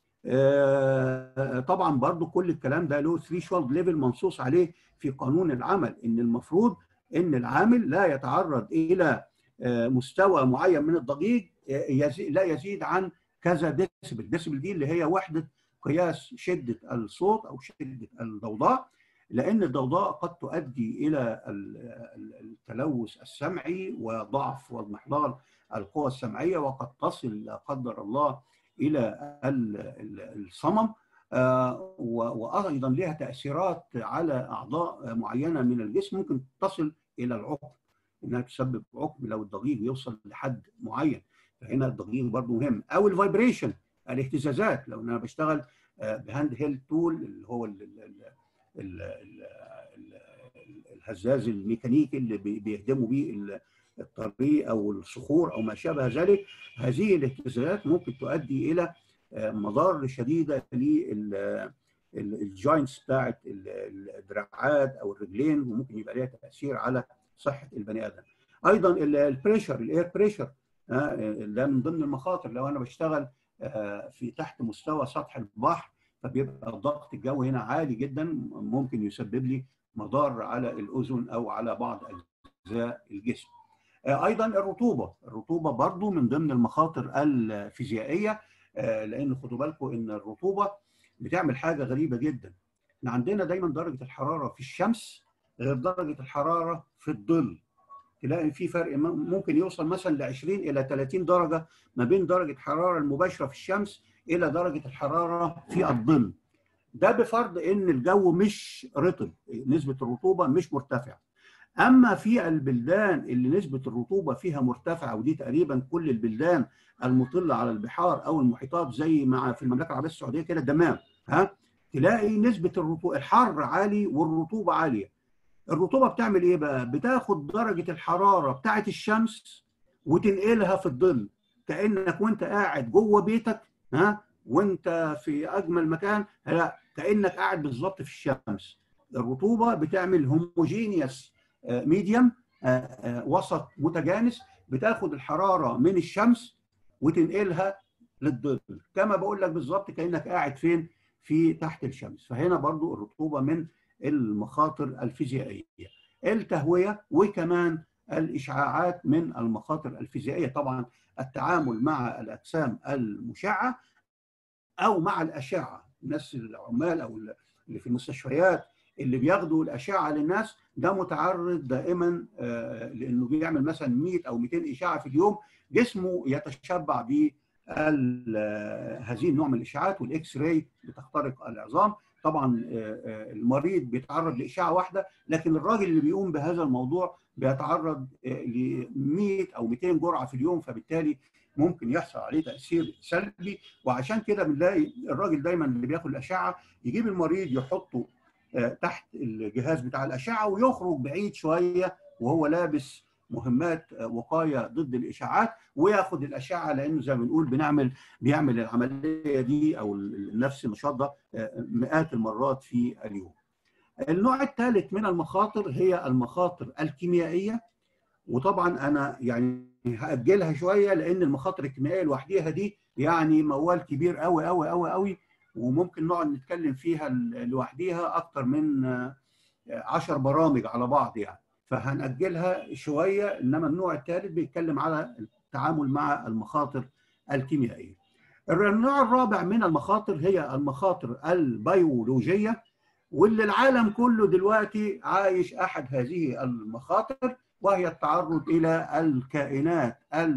طبعا برضو كل الكلام ده له ثريشولد ليفل منصوص عليه في قانون العمل، ان المفروض ان العامل لا يتعرض الى مستوى معين من الضجيج لا يزيد عن كذا ديسبل. ديسبل دي اللي هي وحده قياس شده الصوت او شده الضوضاء، لان الضوضاء قد تؤدي الى التلوث السمعي وضعف واضمحلال القوى السمعيه، وقد تصل لا قدر الله الى الصمم، وايضا لها تاثيرات على اعضاء معينه من الجسم، ممكن تصل الى العقم، انها تسبب عقم لو الضغيط يوصل لحد معين. فهنا الضغيط برضه مهم. او الفايبريشن، الاهتزازات، لو انا بشتغل بهاند هيلد تول اللي هو ال ال ال ال الهزاز الميكانيكي اللي بيهدموا بيه الطريق او الصخور او ما شابه ذلك، هذه الاهتزازات ممكن تؤدي الى مضار شديده للجوينتس بتاعت الدراعات او الرجلين، وممكن يبقى لها تاثير على صحه البني ادم. ايضا البريشر، الاير بريشر، ده من ضمن المخاطر. لو انا بشتغل في تحت مستوى سطح البحر، فبيبقى ضغط الجو هنا عالي جدا، ممكن يسبب لي مضار على الاذن او على بعض اجزاء الجسم. ايضا الرطوبه، الرطوبه برضو من ضمن المخاطر الفيزيائيه، لان خدوا بالكم ان الرطوبه بتعمل حاجه غريبه جدا. احنا عندنا دايما درجه الحراره في الشمس غير درجه الحراره في الظل. تلاقي في فرق ممكن يوصل مثلا ل عشرين الى ثلاثين درجه ما بين درجه الحراره المباشره في الشمس الى درجه الحراره في الظل. ده بفرض ان الجو مش رطب، نسبه الرطوبه مش مرتفعه. اما في البلدان اللي نسبه الرطوبه فيها مرتفعه، ودي تقريبا كل البلدان المطله على البحار او المحيطات، زي مع في المملكه العربيه السعوديه كده، دمام، ها، تلاقي نسبه الرطوبه الحر عالي والرطوبه عاليه. الرطوبه بتعمل ايه بقى؟ بتاخد درجه الحراره بتاعه الشمس وتنقلها في الظل، كانك وانت قاعد جوه بيتك، ها، وانت في اجمل مكان، لا، كانك قاعد بالظبط في الشمس. الرطوبه بتعمل هوموجينيوس ميديم، وسط متجانس، بتاخد الحراره من الشمس وتنقلها للظل، كما بقول لك بالظبط كانك قاعد فين؟ في تحت الشمس. فهنا برضو الرطوبه من المخاطر الفيزيائيه. التهويه وكمان الاشعاعات من المخاطر الفيزيائيه. طبعا التعامل مع الاجسام المشعه او مع الاشعه، الناس العمال او اللي في المستشفيات اللي بياخدوا الاشعه للناس، ده متعرض دائما لانه بيعمل مثلا مئة او مئتين اشعه في اليوم، جسمه يتشبع ب هذه النوع من الاشعاعات، والاكس راي بتخترق العظام. طبعا المريض بيتعرض لاشعه واحده، لكن الراجل اللي بيقوم بهذا الموضوع بيتعرض ل مئة او مئتين جرعه في اليوم، فبالتالي ممكن يحصل عليه تاثير سلبي. وعشان كده بنلاقي الراجل دايما اللي بياخد الاشعه يجيب المريض يحطه تحت الجهاز بتاع الاشعه ويخرج بعيد شويه وهو لابس مهمات وقايه ضد الاشعاعات، وياخد الاشعه، لانه زي ما بنقول بنعمل بيعمل العمليه دي او نفس النشاط ده مئات المرات في اليوم. النوع الثالث من المخاطر هي المخاطر الكيميائيه، وطبعا انا يعني هاجلها شويه لان المخاطر الكيميائيه لوحديها دي يعني موال كبير قوي قوي قوي قوي، وممكن نقعد نتكلم فيها لوحديها اكتر من عشر برامج على بعض يعني، فهنأجلها شويه. انما النوع الثالث بيتكلم على التعامل مع المخاطر الكيميائيه. النوع الرابع من المخاطر هي المخاطر البيولوجيه، واللي العالم كله دلوقتي عايش احد هذه المخاطر، وهي التعرض الى الكائنات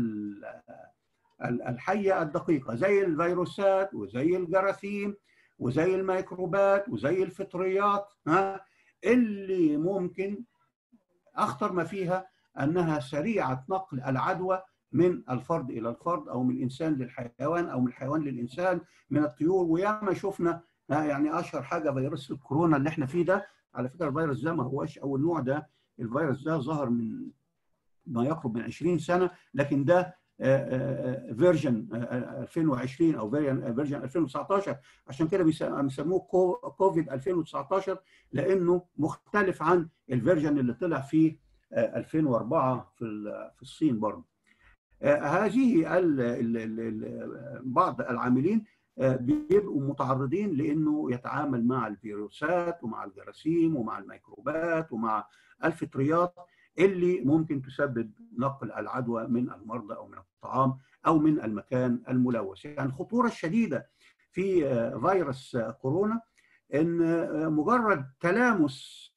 الحيه الدقيقه زي الفيروسات وزي الجراثيم وزي الميكروبات وزي الفطريات، ها، اللي ممكن اخطر ما فيها انها سريعه نقل العدوى من الفرد الى الفرد، او من الانسان للحيوان، او من الحيوان للانسان، من الطيور. وياما شفنا يعني اشهر حاجه فيروس الكورونا اللي احنا فيه ده. على فكره الفيروس ده ما هوش اول نوع، ده الفيروس ده ظهر من ما يقرب من عشرين سنه، لكن ده فيرجن ألفين وعشرين او فيرجن ألفين وتسعتاشر، عشان كده بيسموه كوفيد ألفين وتسعتاشر، لانه مختلف عن الفيرجن اللي طلع في ألفين وأربعة في في الصين برضه. هذه ال ال ال بعض العاملين بيبقوا متعرضين لانه يتعامل مع الفيروسات ومع الجراثيم ومع الميكروبات ومع الفطريات اللي ممكن تسبب نقل العدوى من المرضى او من الطعام أو من المكان الملوث. يعني الخطورة الشديدة في فيروس كورونا إن مجرد تلامس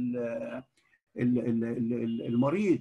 المريض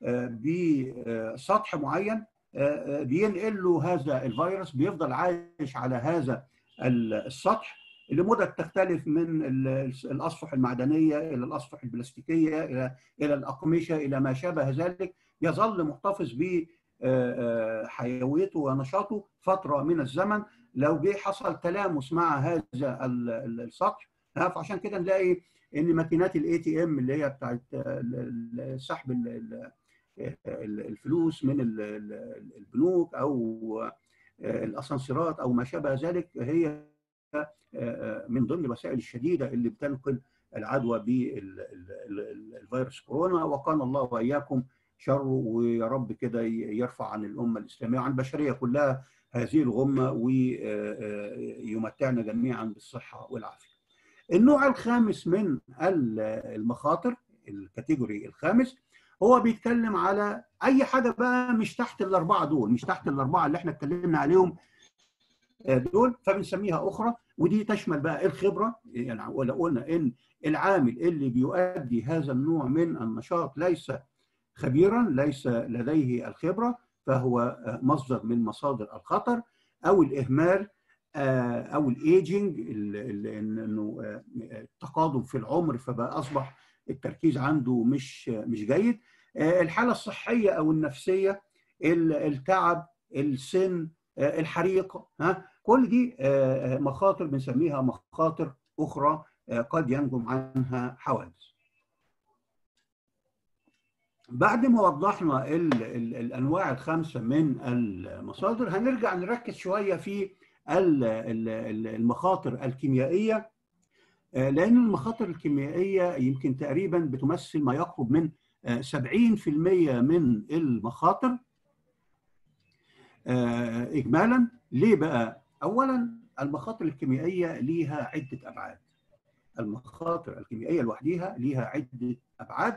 بسطح معين بينقل له هذا الفيروس، بيفضل عايش على هذا السطح لمدة تختلف من الأسطح المعدنية إلى الأسطح البلاستيكية إلى إلى الأقمشة إلى ما شابه ذلك، يظل محتفظ بحيويته ونشاطه فترة من الزمن لو جه حصل تلامس مع هذا السطح. فعشان كده نلاقي ان ماكينات الاي تي ام اللي هي بتاعت سحب الفلوس من البنوك او الاسانسيرات او ما شابه ذلك هي من ضمن الوسائل الشديده اللي بتنقل العدوى بالفيروس كورونا. وقال الله واياكم شره، ويا رب كده يرفع عن الامه الاسلاميه وعن البشريه كلها هذه الغمه ويمتعنا جميعا بالصحه والعافيه. النوع الخامس من المخاطر، الكاتيجوري الخامس، هو بيتكلم على اي حاجه بقى مش تحت الاربعه دول، مش تحت الاربعه اللي احنا اتكلمنا عليهم دول، فبنسميها اخرى. ودي تشمل بقى الخبره، يعني ولا قلنا ان العامل اللي بيؤدي هذا النوع من النشاط ليس خبيرا، ليس لديه الخبره، فهو مصدر من مصادر الخطر، او الاهمال او الايجنج، انه التقادم في العمر فبقى اصبح التركيز عنده مش مش جيد، الحاله الصحيه او النفسيه، التعب، السن، الحريق، ها كل دي مخاطر بنسميها مخاطر اخرى قد ينجم عنها حوادث. بعد ما وضحنا ال ال الانواع الخمسه من المصادر، هنرجع نركز شويه في المخاطر الكيميائيه، لان المخاطر الكيميائيه يمكن تقريبا بتمثل ما يقرب من سبعين بالمئة من المخاطر اجمالا. ليه بقى؟ اولا المخاطر الكيميائيه ليها عده ابعاد. المخاطر الكيميائيه لوحدها ليها عده ابعاد.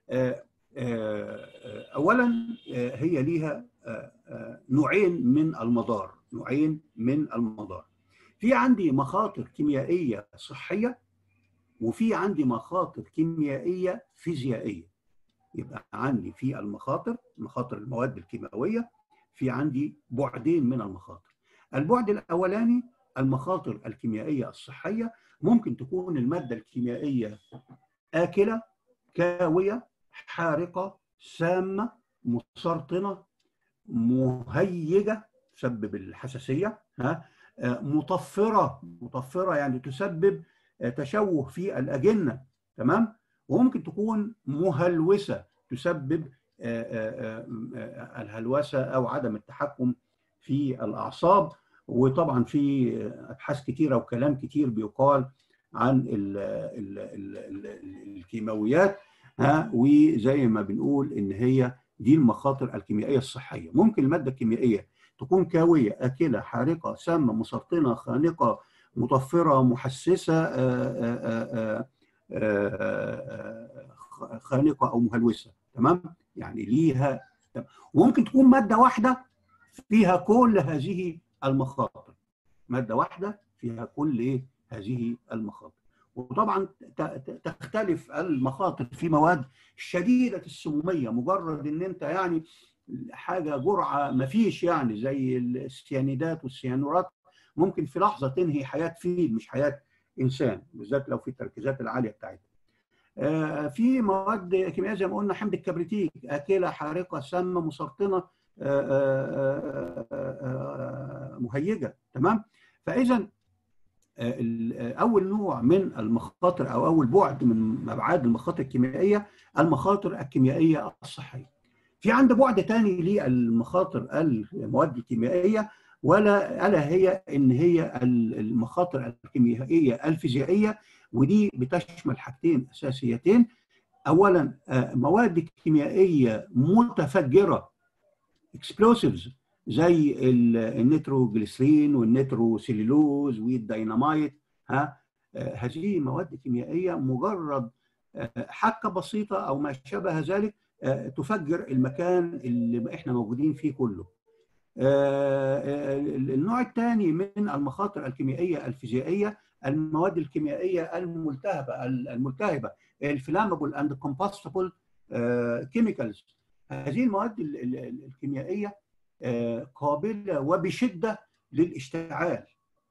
اولا هي ليها نوعين من المضار، نوعين من المضار. في عندي مخاطر كيميائيه صحيه، وفي عندي مخاطر كيميائيه فيزيائيه. يبقى عندي في المخاطر، مخاطر المواد الكيماويه، في عندي بعدين من المخاطر. البعد الاولاني المخاطر الكيميائيه الصحيه، ممكن تكون الماده الكيميائيه آكله، كاويه، حارقه، سامه، مسرطنه، مهيجه تسبب الحساسيه، ها مطفره، مطفره يعني تسبب تشوه في الاجنه، تمام. وممكن تكون مهلوسه تسبب الهلوسه او عدم التحكم في الاعصاب. وطبعا في ابحاث كثيره وكلام كثير بيقال عن ال ال ال الكيماويات، ها وزي ما بنقول ان هي دي المخاطر الكيميائيه الصحيه. ممكن الماده الكيميائيه تكون كاويه، آكله، حارقه، سامه، مسرطنه، خانقه، مطفره، محسسه، آآ آآ خانقه او مهلوسه، تمام. يعني ليها. وممكن تكون ماده واحده فيها كل هذه المخاطر، ماده واحده فيها كل ايه هذه المخاطر. وطبعا تختلف المخاطر في مواد شديده السموميه، مجرد ان انت يعني حاجه جرعه ما فيش، يعني زي السيانيدات والسيانورات ممكن في لحظه تنهي حياه فيل مش حياه انسان، بالذات لو في التركيزات العاليه بتاعتها. في مواد كيميائيه زي ما قلنا، حمض الكبريتيك، آكله، حارقه، سامه، مسرطنه، مهيجه، تمام. فاذا اول نوع من المخاطر او اول بعد من ابعاد المخاطر الكيميائيه المخاطر الكيميائيه الصحيه. في عند بعد ثاني للمخاطر المواد الكيميائيه، ولا الا هي ان هي المخاطر الكيميائيه الفيزيائيه، ودي بتشمل حاجتين اساسيتين. اولا مواد كيميائيه متفجره، explosives، زي النيتروجليسرين والنيتروسيلولوز والديناميت، ها هذه مواد كيميائيه مجرد حكه بسيطه او ما شابه ذلك تفجر المكان اللي احنا موجودين فيه كله. النوع الثاني من المخاطر الكيميائيه الفيزيائيه المواد الكيميائيه الملتهبه الملتهبه الفلامبل اند كومباستبل كيميكالز. هذه المواد الكيميائيه قابله وبشده للاشتعال،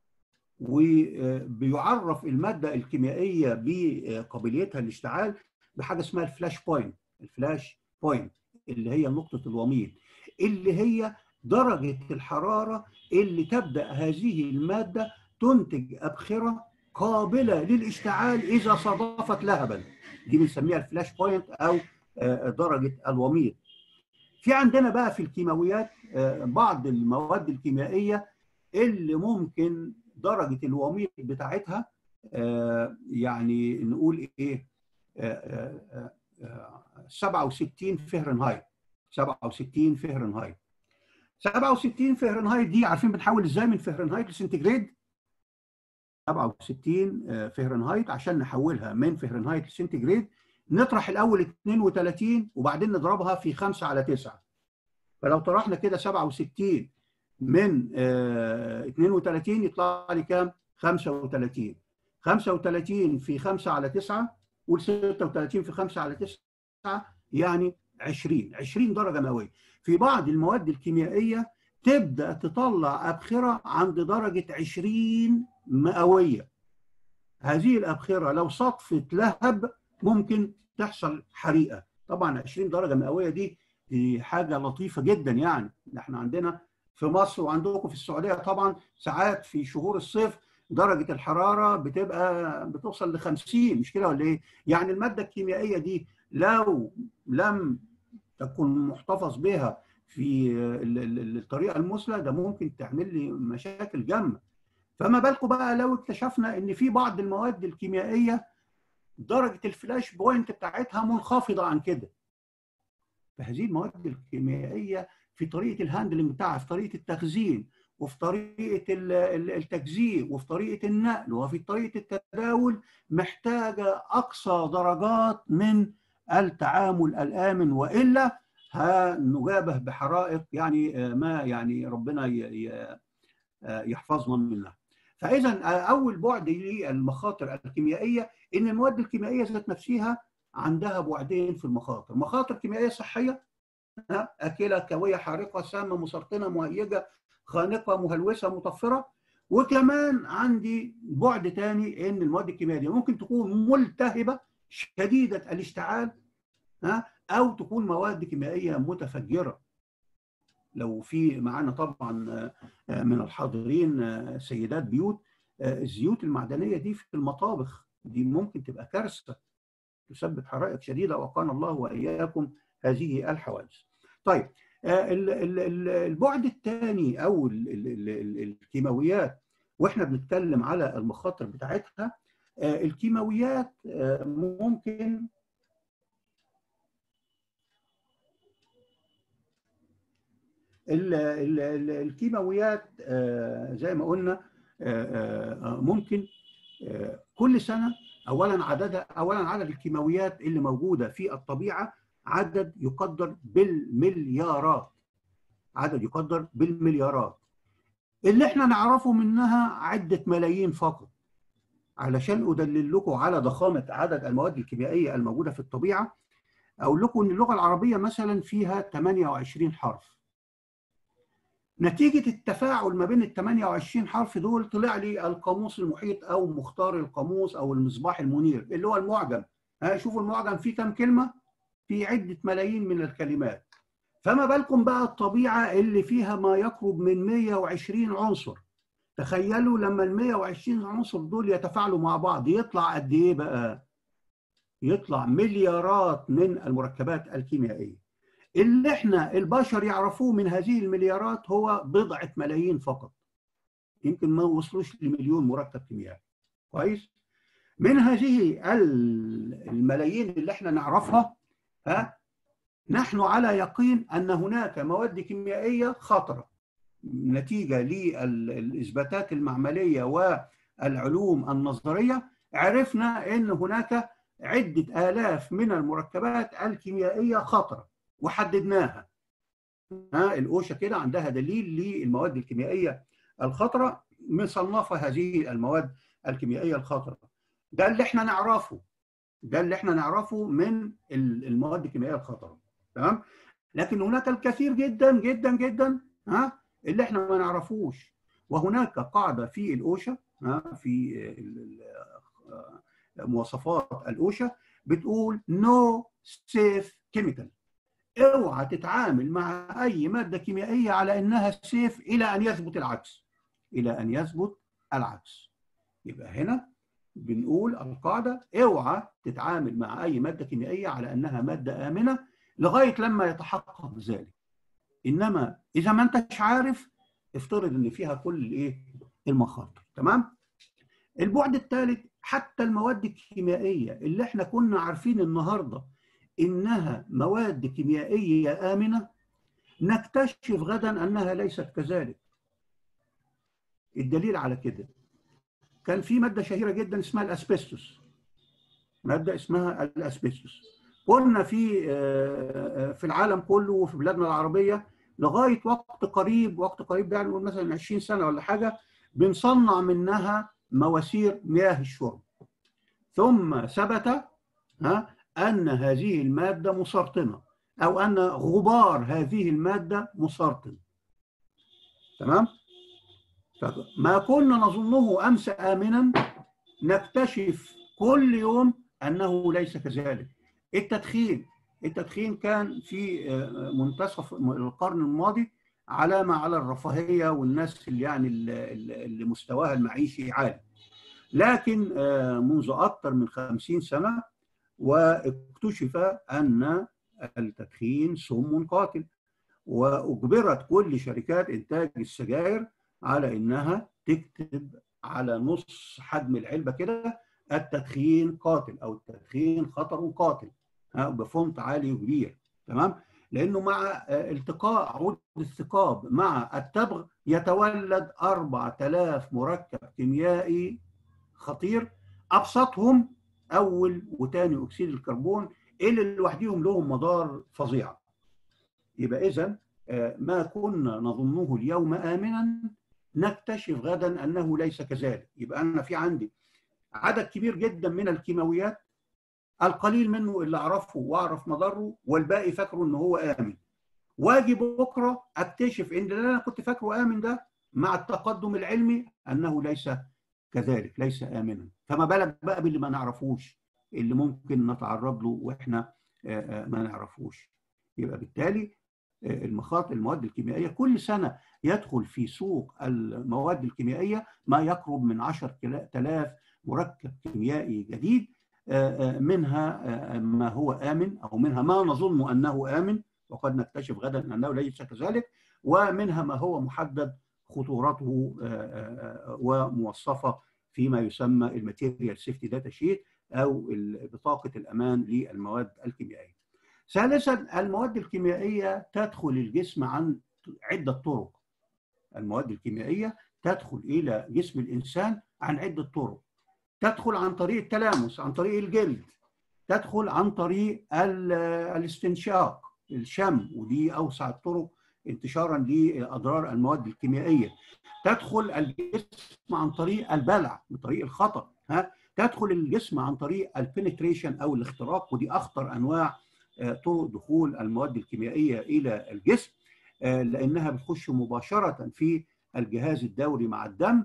وبيعرف الماده الكيميائيه بقابليتها للاشتعال بحاجه اسمها الفلاش بوينت. الفلاش بوينت اللي هي نقطه الوميض، اللي هي درجه الحراره اللي تبدا هذه الماده تنتج ابخره قابله للاشتعال اذا صادفت لهبا. دي بنسميها الفلاش بوينت او درجه الوميض. في عندنا بقى في الكيماويات بعض المواد الكيميائيه اللي ممكن درجه الوميض بتاعتها يعني نقول ايه سبعة وستين فهرنهايت. سبعة وستين فهرنهايت. سبعة وستين فهرنهايت دي عارفين بنحول ازاي من فهرنهايت لسنتيجريد؟ سبعة وستين فهرنهايت عشان نحولها من فهرنهايت لسنتيجريد نطرح الاول اثنين وثلاثين وبعدين نضربها في خمسة على تسعة. فلو طرحنا كده سبعة وستين من اثنين وثلاثين يطلع لي كام؟ خمسة وثلاثين. خمسة وثلاثين في خمسة على تسعة قول ستة وثلاثين في خمسة على تسعة يعني عشرين. عشرين درجة مئوية. في بعض المواد الكيميائية تبدأ تطلع أبخرة عند درجة عشرين مئوية. هذه الأبخرة لو صدفت لهب ممكن تحصل حريقة. طبعا عشرين درجة مئوية دي دي حاجة لطيفة جدا. يعني احنا عندنا في مصر وعندكم في السعودية طبعا ساعات في شهور الصيف درجة الحرارة بتبقى بتوصل ل خمسين، مش كده ولا ايه؟ يعني المادة الكيميائية دي لو لم تكن محتفظ بها في الطريقة المثلى ده ممكن تعمل لي مشاكل جامة. فما بالكم بقى لو اكتشفنا ان في بعض المواد الكيميائية درجة الفلاش بوينت بتاعتها منخفضة عن كده. فهذه المواد الكيميائية في طريقة الهاندلنج بتاعها، في طريقة التخزين وفي طريقة التجزيء وفي طريقة النقل وفي طريقة التداول محتاجة أقصى درجات من التعامل الآمن، وإلا هنجابه بحرائق يعني ما يعني ربنا يحفظنا منها. فإذا أول بعد للمخاطر الكيميائية إن المواد الكيميائية ذات نفسها عندها بعدين في المخاطر. مخاطر كيميائية صحية، أكلة كوية حارقة سامة مسرطنة مهيجة خانقة مهلوسة مطفرة. وكمان عندي بعد تاني إن المواد الكيميائية ممكن تكون ملتهبة شديدة الاشتعال أو تكون مواد كيميائية متفجرة. لو في معانا طبعا من الحاضرين سيدات بيوت، الزيوت المعدنية دي في المطابخ دي ممكن تبقى كارثة تسبب حرائق شديدة وقانا الله وإياكم هذه الحوادث. طيب البعد الثاني أو الكيماويات وإحنا بنتكلم على المخاطر بتاعتها، الكيماويات ممكن الكيماويات زي ما قلنا ممكن كل سنة أولا عددها أولا عدد الكيماويات اللي موجودة في الطبيعة عدد يقدر بالمليارات. عدد يقدر بالمليارات. اللي احنا نعرفه منها عدة ملايين فقط. علشان أدلل لكم على ضخامة عدد المواد الكيميائية الموجودة في الطبيعة أقول لكم إن اللغة العربية مثلا فيها ثمانية وعشرين حرف. نتيجة التفاعل ما بين ال ثمانية وعشرين حرف دول طلع لي القاموس المحيط أو مختار القاموس أو المصباح المنير اللي هو المعجم. ها شوفوا المعجم فيه كم كلمة؟ فيه عدة ملايين من الكلمات. فما بالكم بقى الطبيعة اللي فيها ما يقرب من مئة وعشرين عنصر. تخيلوا لما ال مئة وعشرين عنصر دول يتفاعلوا مع بعض يطلع قد إيه بقى؟ يطلع مليارات من المركبات الكيميائية. اللي احنا البشر يعرفوه من هذه المليارات هو بضعة ملايين فقط. يمكن ما وصلوش لمليون مركب كيميائي. كويس؟ من هذه الملايين اللي احنا نعرفها ها نحن على يقين ان هناك مواد كيميائية خطرة نتيجة للإثباتات المعملية والعلوم النظرية. عرفنا ان هناك عدة آلاف من المركبات الكيميائية خطرة وحددناها. ها الأوشا كده عندها دليل للمواد الكيميائية الخطرة، مصنفة هذه المواد الكيميائية الخطرة. ده اللي احنا نعرفه، ده اللي احنا نعرفه من المواد الكيميائية الخطرة. تمام؟ لكن هناك الكثير جدا جدا جدا ها اللي احنا ما نعرفوش. وهناك قاعدة في الأوشا، ها في مواصفات الأوشا بتقول no safe chemical. اوعى تتعامل مع اي ماده كيميائيه على انها سيف الى ان يثبت العكس، الى ان يثبت العكس. يبقى هنا بنقول القاعده اوعى تتعامل مع اي ماده كيميائيه على انها ماده امنه لغايه لما يتحقق ذلك. انما اذا ما انتش عارف افترض ان فيها كل الايه المخاطر. تمام؟ البعد الثالث، حتى المواد الكيميائيه اللي احنا كنا عارفين النهارده إنها مواد كيميائية آمنة، نكتشف غدا أنها ليست كذلك. الدليل على كده كان في مادة شهيرة جدا اسمها الأسبستوس، مادة اسمها الأسبستوس. كنا في في العالم كله وفي بلادنا العربية لغاية وقت قريب، وقت قريب يعني مثلا عشرين سنة ولا حاجة، بنصنع منها مواسير مياه الشرب. ثم ثبت ها أن هذه المادة مسرطنة، أو أن غبار هذه المادة مسرطن. تمام؟ فما كنا نظنه أمس آمنا نكتشف كل يوم أنه ليس كذلك. التدخين التدخين كان في منتصف القرن الماضي علامة على الرفاهية والناس اللي يعني اللي مستواها المعيشي عالي. لكن منذ أكثر من خمسين سنة واكتشف أن التدخين سم قاتل، وأجبرت كل شركات إنتاج السجائر على إنها تكتب على نص حجم العلبة كده التدخين قاتل أو التدخين خطر قاتل بفونت عالي وكبير. تمام؟ لأنه مع التقاء عود الثقاب مع التبغ يتولد أربعة آلاف مركب كيميائي خطير، أبسطهم أول وثاني أكسيد الكربون اللي لوحدهم لهم مضار فظيعة. يبقى إذن ما كنا نظنه اليوم آمنا نكتشف غدا أنه ليس كذلك. يبقى أنا في عندي عدد كبير جدا من الكيماويات، القليل منه اللي أعرفه وأعرف مضره والباقي فاكره أنه هو آمن. واجي بكرة أكتشف إن اللي أنا كنت فاكره آمن ده مع التقدم العلمي أنه ليس كذلك، ليس آمنا. فما بالك بقى باللي ما نعرفوش، اللي ممكن نتعرض له وإحنا ما نعرفوش. يبقى بالتالي المخاطر المواد الكيميائية كل سنة يدخل في سوق المواد الكيميائية ما يقرب من عشرة آلاف مركب كيميائي جديد، منها ما هو آمن أو منها ما نظن أنه آمن وقد نكتشف غدا أنه ليس كذلك، ومنها ما هو محدد خطورته وموصفة فيما يسمى الماتيريال سيفتي داتا شيت أو بطاقة الأمان للمواد الكيميائية. ثالثا، المواد الكيميائية تدخل الجسم عن عدة طرق. المواد الكيميائية تدخل إلى جسم الإنسان عن عدة طرق. تدخل عن طريق التلامس، عن طريق الجلد، تدخل عن طريق الاستنشاق، الشم، ودي أوسع الطرق انتشارا لأضرار المواد الكيميائية. تدخل الجسم عن طريق البلع، من طريق الخطأ. ها تدخل الجسم عن طريق البنتريشن أو الاختراق، ودي أخطر أنواع طرق دخول المواد الكيميائية إلى الجسم، لأنها بتخش مباشرة في الجهاز الدوري مع الدم،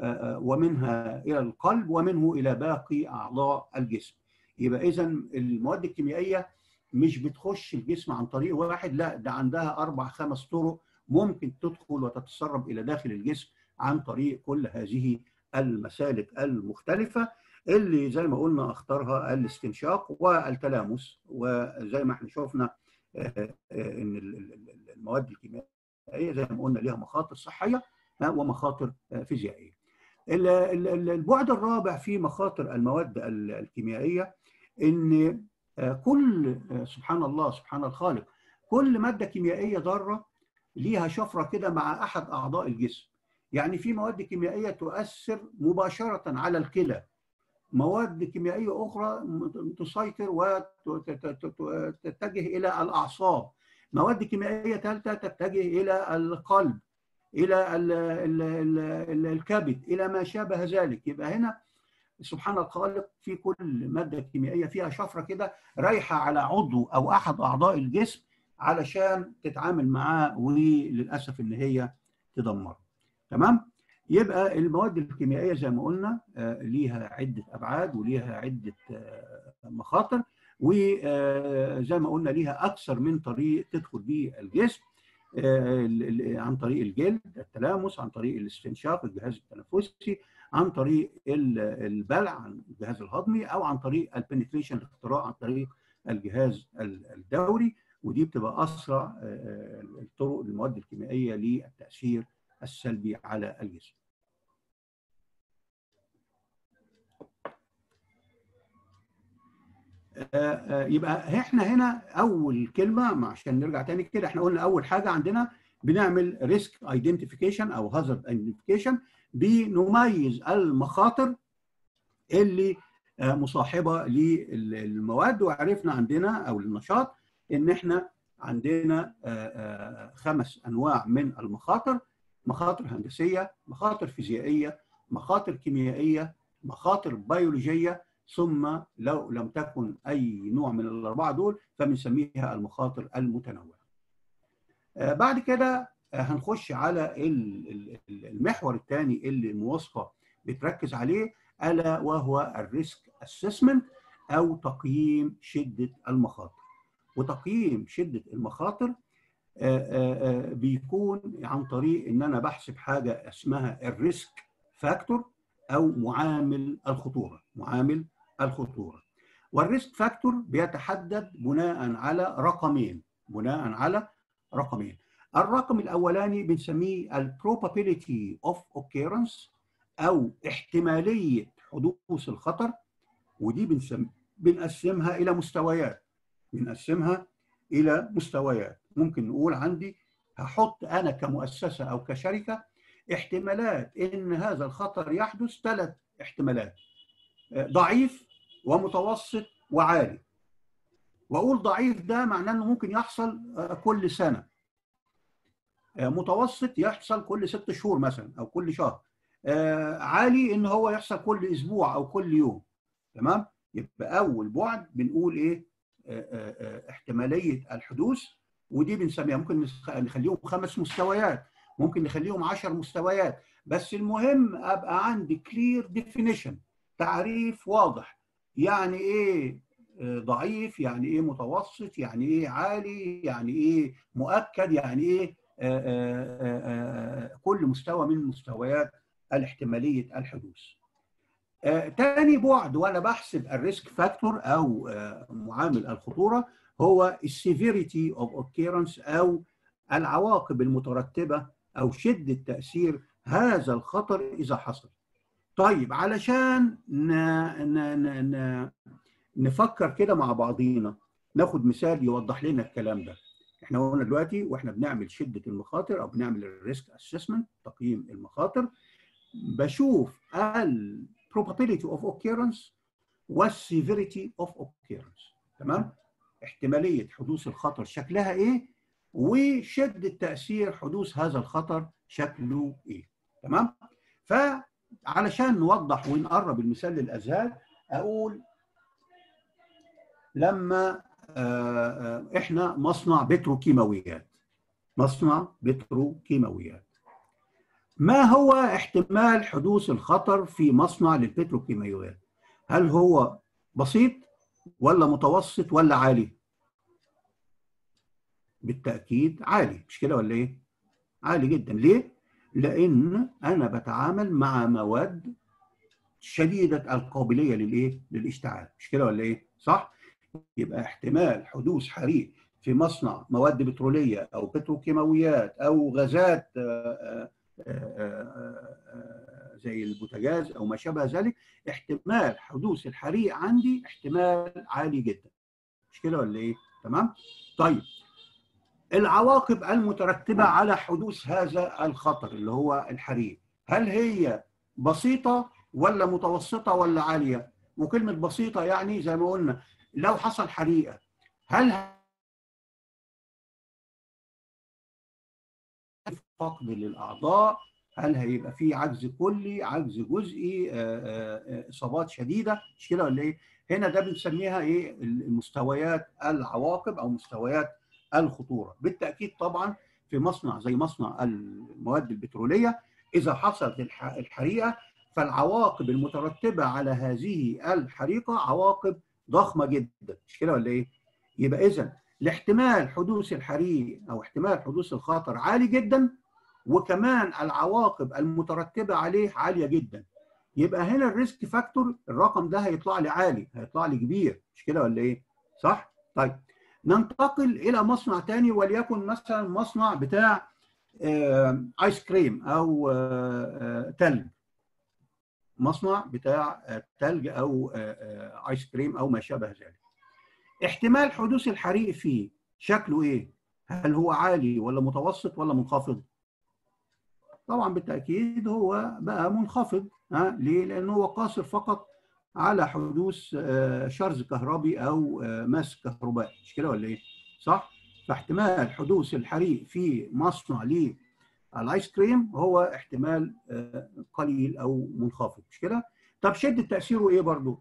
ومنها إلى القلب ومنه إلى باقي أعضاء الجسم. يبقى إذن المواد الكيميائية مش بتخش الجسم عن طريق واحد، لا ده عندها أربع خمس طرق ممكن تدخل وتتسرب إلى داخل الجسم عن طريق كل هذه المسالك المختلفة، اللي زي ما قلنا اختارها الاستنشاق والتلامس. وزي ما احنا شفنا ان المواد الكيميائيه زي ما قلنا لها مخاطر صحيه ومخاطر فيزيائيه. البعد الرابع في مخاطر المواد الكيميائيه ان كل سبحان الله سبحان الخالق كل ماده كيميائيه ضاره ليها شفره كده مع احد اعضاء الجسم. يعني في مواد كيميائيه تؤثر مباشره على الكلى، مواد كيميائية أخرى تسيطر وتتجه إلى الأعصاب، مواد كيميائيه ثالثه تتجه الى القلب، الى ال ال ال الكبد، الى ما شابه ذلك. يبقى هنا سبحان الخالق في كل ماده كيميائيه فيها شفره كده رايحه على عضو او احد اعضاء الجسم علشان تتعامل معاه، وللاسف ان هي تدمره. تمام؟ يبقى المواد الكيميائيه زي ما قلنا ليها عده ابعاد وليها عده مخاطر، وزي ما قلنا ليها اكثر من طريق تدخل به الجسم، عن طريق الجلد، التلامس، عن طريق الاستنشاق، الجهاز التنفسي، عن طريق البلع، عن الجهاز الهضمي، او عن طريق البنتريشن، الاختراق عن طريق الجهاز الدوري. ودي بتبقى اسرع الطرق المواد الكيميائيه للتاثير السلبي على الجسم. يبقى احنا هنا اول كلمه عشان نرجع تاني كده، احنا قلنا اول حاجه عندنا بنعمل ريسك ايدنتيفيكيشن او هازارد ايدنتيفيكيشن، بنميز المخاطر اللي مصاحبه للمواد. وعرفنا عندنا او النشاط ان احنا عندنا خمس انواع من المخاطر: مخاطر هندسيه، مخاطر فيزيائيه، مخاطر كيميائيه، مخاطر بيولوجيه، ثم لو لم تكن اي نوع من الاربعه دول فبنسميها المخاطر المتنوعه. بعد كده هنخش على المحور الثاني اللي المواصفه بتركز عليه، الا وهو الريسك اسسمنت او تقييم شده المخاطر. وتقييم شده المخاطر بيكون عن طريق ان انا بحسب حاجه اسمها الريسك فاكتور او معامل الخطوره. معامل الخطوره والريسك فاكتور بيتحدد بناء على رقمين بناء على رقمين الرقم الاولاني بنسميه البروبابيليتي اوف اوكيرنس او احتماليه حدوث الخطر، ودي بنسم بنقسمها الى مستويات بنقسمها الى مستويات ممكن نقول عندي هحط انا كمؤسسه او كشركه احتمالات ان هذا الخطر يحدث ثلاث احتمالات: ضعيف ومتوسط وعالي. واقول ضعيف ده معناه انه ممكن يحصل كل سنه، متوسط يحصل كل ست شهور مثلا او كل شهر، عالي ان هو يحصل كل اسبوع او كل يوم. تمام؟ يبقى اول بعد بنقول ايه؟ احتماليه الحدوث، ودي بنسميها ممكن نخليهم خمس مستويات، ممكن نخليهم عشر مستويات، بس المهم ابقى عندي كلير ديفينيشن، تعريف واضح. يعني ايه ضعيف؟ يعني ايه متوسط؟ يعني ايه عالي؟ يعني ايه مؤكد؟ يعني ايه آآ آآ كل مستوى من مستويات الاحتماليه الحدوث. تاني بعد وانا بحسب الريسك فاكتور او معامل الخطوره هو السيفيريتي اوف اوكيرنس او العواقب المترتبه او شده تاثير هذا الخطر اذا حصل. طيب علشان ن... ن... ن... ن... نفكر كده مع بعضينا، ناخد مثال يوضح لنا الكلام ده. احنا قلنا دلوقتي واحنا بنعمل شده المخاطر او بنعمل الريسك اسسمنت، تقييم المخاطر، بشوف ال probability of occurrence والseverity of occurrence. تمام؟ احتماليه حدوث الخطر شكلها ايه؟ وشده تاثير حدوث هذا الخطر شكله ايه؟ تمام؟ فعلشان نوضح ونقرب المثال للاذهان اقول لما احنا مصنع بتروكيماويات مصنع بتروكيماويات ما هو احتمال حدوث الخطر في مصنع للبتروكيماويات؟ هل هو بسيط ولا متوسط ولا عالي؟ بالتأكيد عالي، مش كده ولا ايه؟ عالي جدا. ليه؟ لأن أنا بتعامل مع مواد شديدة القابلية للايه؟ للاشتعال، مش كده ولا ايه؟ صح؟ يبقى احتمال حدوث حريق في مصنع مواد بترولية أو بتروكيماويات أو غازات آآ آآ زي البوتاجاز أو ما شابه ذلك، احتمال حدوث الحريق عندي احتمال عالي جدا، مش كده ولا إيه؟ تمام؟ طيب العواقب المترتبة على حدوث هذا الخطر اللي هو الحريق، هل هي بسيطة ولا متوسطة ولا عالية؟ وكلمة بسيطة يعني زي ما قلنا لو حصل حريقة هل فقد للاعضاء، هل هيبقى في عجز كلي، عجز جزئي، اصابات شديده، مش كده ولا ايه؟ هنا ده بنسميها ايه؟ المستويات العواقب او مستويات الخطوره. بالتاكيد طبعا في مصنع زي مصنع المواد البتروليه اذا حصلت الحريقه فالعواقب المترتبه على هذه الحريقه عواقب ضخمه جدا، مش كده ولا ايه؟ يبقى اذا الاحتمال حدوث الحريق او احتمال حدوث الخطر عالي جدا، وكمان العواقب المترتبه عليه عاليه جدا. يبقى هنا الريسك فاكتور الرقم ده هيطلع لي عالي، هيطلع لي كبير، مش كده ولا ايه؟ صح؟ طيب ننتقل الى مصنع تاني، وليكن مثلا مصنع بتاع آه ايس كريم او آه تلج. مصنع بتاع آه تلج او آه ايس كريم او ما شابه ذلك. احتمال حدوث الحريق فيه شكله ايه؟ هل هو عالي ولا متوسط ولا منخفض؟ طبعا بالتاكيد هو بقى منخفض. ها ليه؟ لانه هو قاصر فقط على حدوث شرز كهربي او ماس كهربائي، مش كده ولا ايه؟ صح؟ فاحتمال حدوث الحريق في مصنع للايس كريم هو احتمال قليل او منخفض، مش كده؟ طب شده تاثيره ايه برضه؟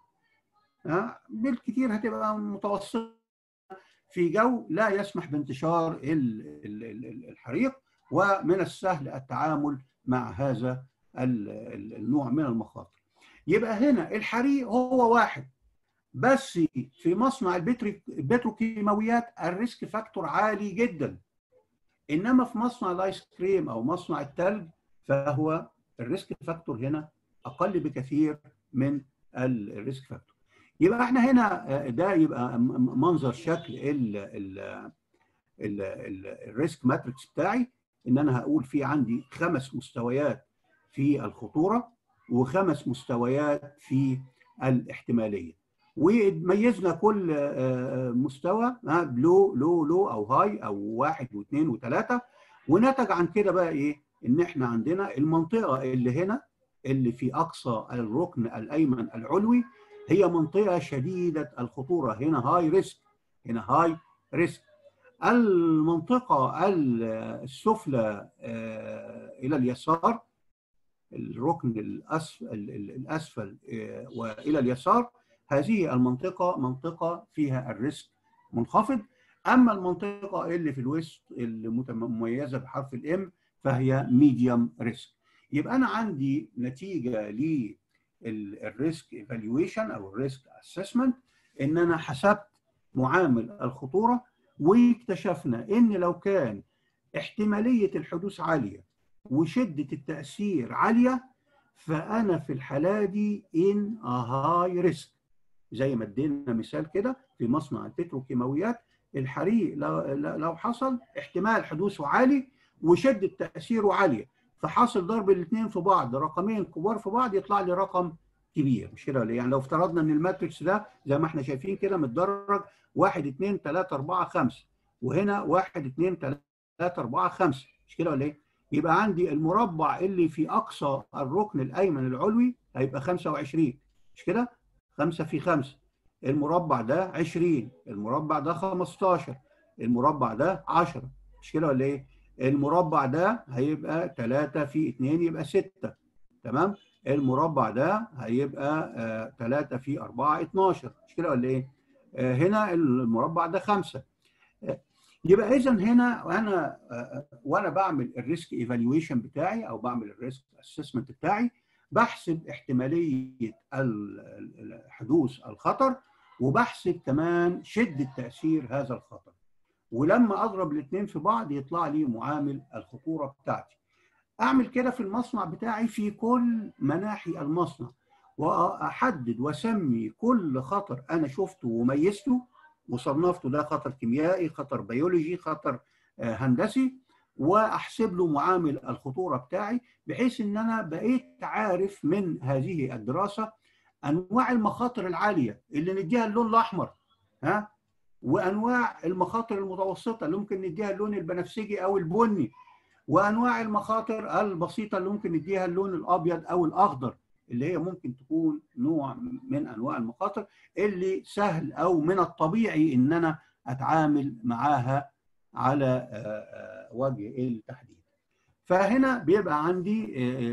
ها بالكثير هتبقى متوسطه في جو لا يسمح بانتشار الحريق، ومن السهل التعامل مع هذا النوع من المخاطر. يبقى هنا الحريق هو واحد، بس في مصنع البتروكيماويات الريسك فاكتور عالي جدا، انما في مصنع الايس كريم او مصنع الثلج فهو الريسك فاكتور هنا اقل بكثير من الريسك فاكتور. يبقى احنا هنا ده يبقى منظر شكل ال ال الريسك ماتريكس بتاعي، ان انا هقول في عندي خمس مستويات في الخطوره وخمس مستويات في الاحتماليه، وميزنا كل مستوى لو لو لو او هاي او واحد واثنين وثلاثه، ونتج عن كده بقى ايه؟ ان احنا عندنا المنطقه اللي هنا اللي في اقصى الركن الايمن العلوي هي منطقه شديده الخطوره، هنا هاي ريسك، هنا هاي ريسك. المنطقة السفلى إلى اليسار، الركن الأسفل, الأسفل وإلى اليسار، هذه المنطقة منطقة فيها الريسك منخفض. أما المنطقة اللي في الوسط المميزة بحرف الإم فهي ميديوم ريسك. يبقى أنا عندي نتيجة للريسك ايفالويشن أو الريسك اسسمنت إن أنا حسبت معامل الخطورة، واكتشفنا ان لو كان احتماليه الحدوث عاليه وشده التاثير عاليه فانا في الحاله دي ان هاي ريسك. زي ما ادينا مثال كده في مصنع البتروكيماويات، الحريق لو حصل احتمال حدوثه عالي وشده تاثيره عاليه، فحاصل ضرب الاثنين في بعض، رقمين كبار في بعض، يطلع لي رقم كبير، مش كده؟ يعني لو افترضنا ان الماتريكس ده زي ما احنا شايفين كده متدرج واحد اثنين ثلاثة أربعة خمسة، وهنا واحد اثنين ثلاثة أربعة خمسة، مش كده ولا ايه؟ يبقى عندي المربع اللي في أقصى الركن الأيمن العلوي هيبقى خمسة وعشرين، مش كده؟ خمسة في خمسة، المربع ده عشرين، المربع ده خمستاشر، المربع ده عشرة، مش كده ولا ايه؟ المربع ده هيبقى ثلاثة في اثنين يبقى ستة، تمام؟ المربع ده هيبقى آه ثلاثة في أربعة اثناشر، مش كده ولا ايه؟ آه هنا المربع ده خمسة. آه يبقى اذا هنا انا آه وانا بعمل الريسك ايفالويشن بتاعي او بعمل الريسك اسسمنت بتاعي بحسب احتماليه حدوث الخطر، وبحسب كمان شده تاثير هذا الخطر، ولما اضرب الاثنين في بعض يطلع لي معامل الخطوره بتاعتي. اعمل كده في المصنع بتاعي في كل مناحي المصنع، واحدد واسمي كل خطر انا شفته وميزته وصنفته، ده خطر كيميائي، خطر بيولوجي، خطر هندسي، واحسب له معامل الخطوره بتاعي، بحيث ان انا بقيت عارف من هذه الدراسه انواع المخاطر العاليه اللي نديها اللون الاحمر، ها، وانواع المخاطر المتوسطه اللي ممكن نديها اللون البنفسجي او البني، وانواع المخاطر البسيطه اللي ممكن نديها اللون الابيض او الاخضر، اللي هي ممكن تكون نوع من انواع المخاطر اللي سهل او من الطبيعي ان انا اتعامل معاها على وجه التحديد. فهنا بيبقى عندي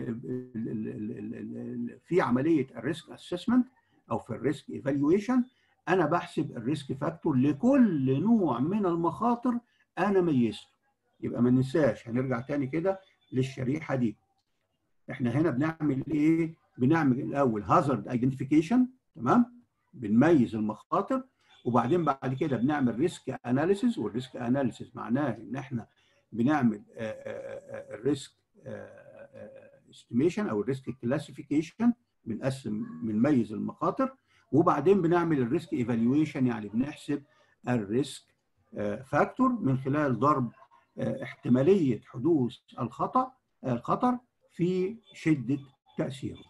في عمليه الريسك اسسمنت او في الريسك ايفالويشن انا بحسب الريسك فاكتور لكل نوع من المخاطر انا ميزته. يبقى ما ننساش، هنرجع تاني كده للشريحه دي. احنا هنا بنعمل ايه؟ بنعمل الاول هازارد ايدنتيفيكيشن، تمام؟ بنميز المخاطر، وبعدين بعد كده بنعمل ريسك اناليسيس، والريسك اناليسيس معناه ان احنا بنعمل الريسك استيميشن او الريسك كلاسيفيكيشن، بنقسم بنميز المخاطر، وبعدين بنعمل الريسك ايفالويشن، يعني بنحسب الريسك فاكتور من خلال ضرب احتماليه حدوث الخطا الخطر في شده تاثيره.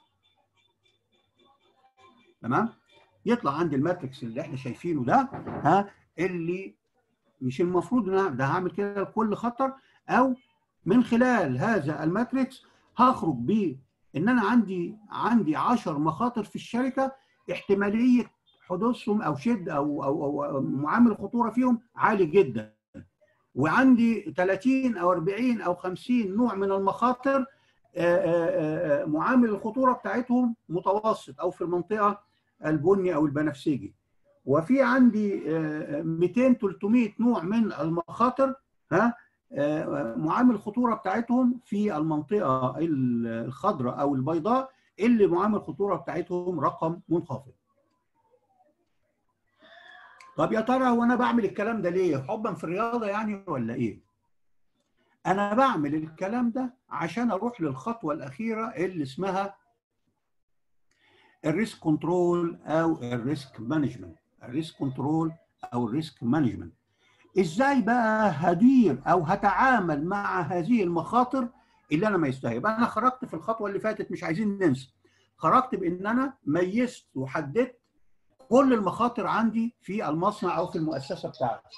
تمام؟ يطلع عندي الماتريكس اللي احنا شايفينه ده، ها، اللي مش المفروض ان انا ده هعمل كده لكل خطر، او من خلال هذا الماتريكس هخرج بيه ان انا عندي عندي عشر مخاطر في الشركه، احتماليه حدوثهم او شد او او او معامل الخطوره فيهم عالي جدا، وعندي ثلاثين او أربعين او خمسين نوع من المخاطر معامل الخطوره بتاعتهم متوسط او في المنطقه البني او البنفسجي، وفي عندي مئتين ثلاثمئة نوع من المخاطر، ها، معامل الخطوره بتاعتهم في المنطقه الخضراء او البيضاء اللي معامل الخطوره بتاعتهم رقم منخفض. طب يا ترى هو انا بعمل الكلام ده ليه؟ حبا في الرياضه يعني ولا ايه؟ انا بعمل الكلام ده عشان اروح للخطوه الاخيره اللي اسمها الريسك كنترول او الريسك مانجمنت. الريسك كنترول او الريسك مانجمنت ازاي بقى هدير او هتعامل مع هذه المخاطر اللي انا ميزتها. يبقى انا خرجت في الخطوه اللي فاتت، مش عايزين ننسى، خرجت بان انا ميزت وحددت كل المخاطر عندي في المصنع او في المؤسسه بتاعتي.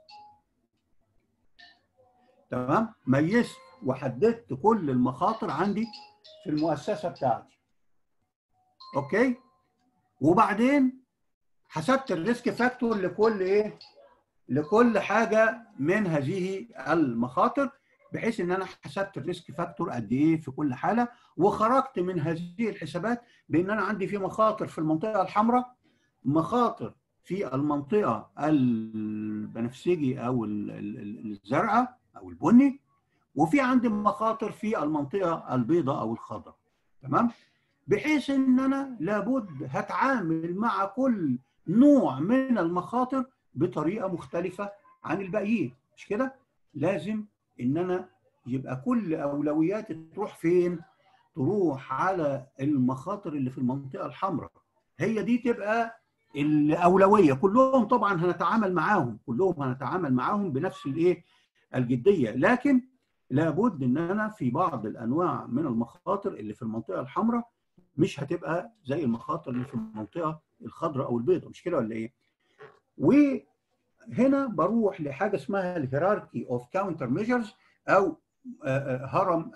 تمام؟ ميزت وحددت كل المخاطر عندي في المؤسسه بتاعتي. اوكي؟ وبعدين حسبت الريسك فاكتور لكل ايه؟ لكل حاجه من هذه المخاطر، بحيث ان انا حسبت الريسك فاكتور قد ايه في كل حاله، وخرجت من هذه الحسابات بان انا عندي في مخاطر في المنطقه الحمراء، مخاطر في المنطقه البنفسجي او الزرقاء او البني، وفي عندي مخاطر في المنطقه البيضاء او الخضراء. تمام؟ بحيث ان انا لابد هتعامل مع كل نوع من المخاطر بطريقه مختلفه عن الباقيين، مش كده؟ لازم ان انا يبقى كل اولوياتي تروح فين؟ تروح على المخاطر اللي في المنطقه الحمراء، هي دي تبقى الاولويه. كلهم طبعا هنتعامل معاهم، كلهم هنتعامل معاهم بنفس الايه؟ الجديه، لكن لابد ان انا في بعض الانواع من المخاطر اللي في المنطقه الحمراء مش هتبقى زي المخاطر اللي في المنطقه الخضراء او البيضاء، مش كده ولا ايه؟ وهنا بروح لحاجه اسمها الهيراركي اوف كاونتر ميجرز او هرم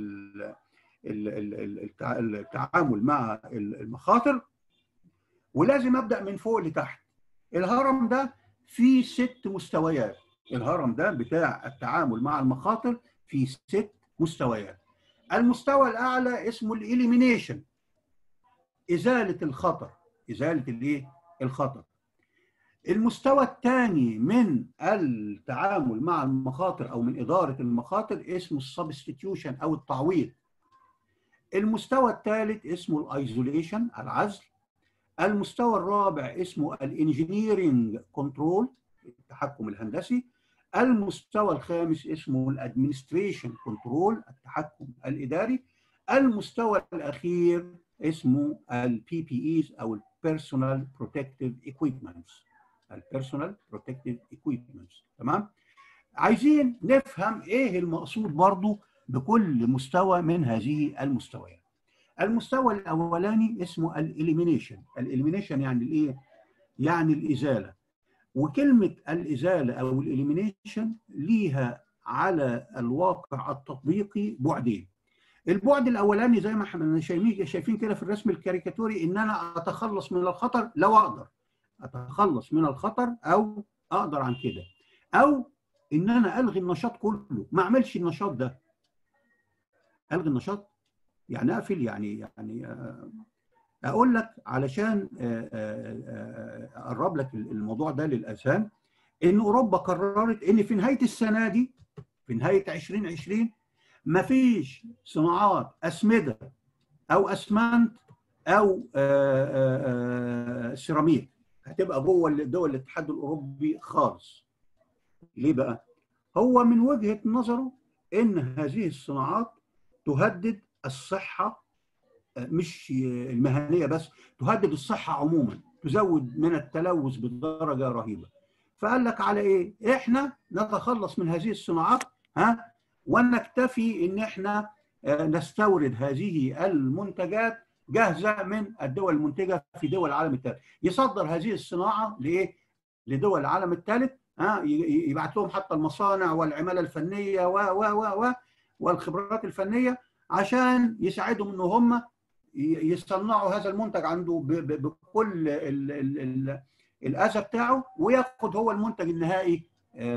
التعامل مع المخاطر، ولازم ابدا من فوق لتحت. الهرم ده فيه ست مستويات، الهرم ده بتاع التعامل مع المخاطر فيه ست مستويات. المستوى الاعلى اسمه الاليمينيشن، ازاله الخطر، ازاله الايه؟ الخطر. المستوى الثاني من التعامل مع المخاطر او من اداره المخاطر اسمه السبستيتيوشن او التعويض. المستوى الثالث اسمه الايزوليشن، العزل. المستوى الرابع اسمه الانجينيرنج كنترول، التحكم الهندسي. المستوى الخامس اسمه الادمنستريشن كنترول، التحكم الاداري. المستوى الاخير اسمه البي بي ايز او البيرسونال بروتكتيف ايكويبمنتس، البيرسونال بروتكتيف ايكويبمنتس. تمام؟ عايزين نفهم ايه المقصود برضو بكل مستوى من هذه المستويات. المستوى الاولاني اسمه الاليمينيشن. الاليمينيشن يعني الايه؟ يعني الازاله. وكلمه الازاله او الاليمينيشن ليها على الواقع التطبيقي بعدين. البعد الاولاني زي ما احنا شايفين كده في الرسم الكاريكاتوري، ان انا اتخلص من الخطر لو اقدر اتخلص من الخطر او اقدر عن كده، او ان انا الغي النشاط كله، ما اعملش النشاط ده. الغي النشاط يعني اقفل، يعني يعني اقول لك علشان اقرب لك الموضوع ده للاذهان، ان اوروبا قررت ان في نهايه السنه دي، في نهايه ألفين وعشرين، مفيش صناعات اسمده او اسمنت او سيراميك هتبقى جوه دول الاتحاد الاوروبي خالص. ليه بقى؟ هو من وجهه نظره ان هذه الصناعات تهدد الصحه، مش المهنيه بس، تهدد الصحه عموما، تزود من التلوث بدرجه رهيبه. فقال لك على ايه؟ احنا نتخلص من هذه الصناعات، ها، ونكتفي ان احنا نستورد هذه المنتجات جاهزه من الدول المنتجه في دول العالم الثالث. يصدر هذه الصناعه لايه؟ لدول العالم الثالث، ها، يبعت لهم حتى المصانع والعماله الفنيه و و و و والخبرات الفنيه عشان يساعدهم ان هم يصنعوا هذا المنتج عنده بكل الاذى بتاعه، وياخد هو المنتج النهائي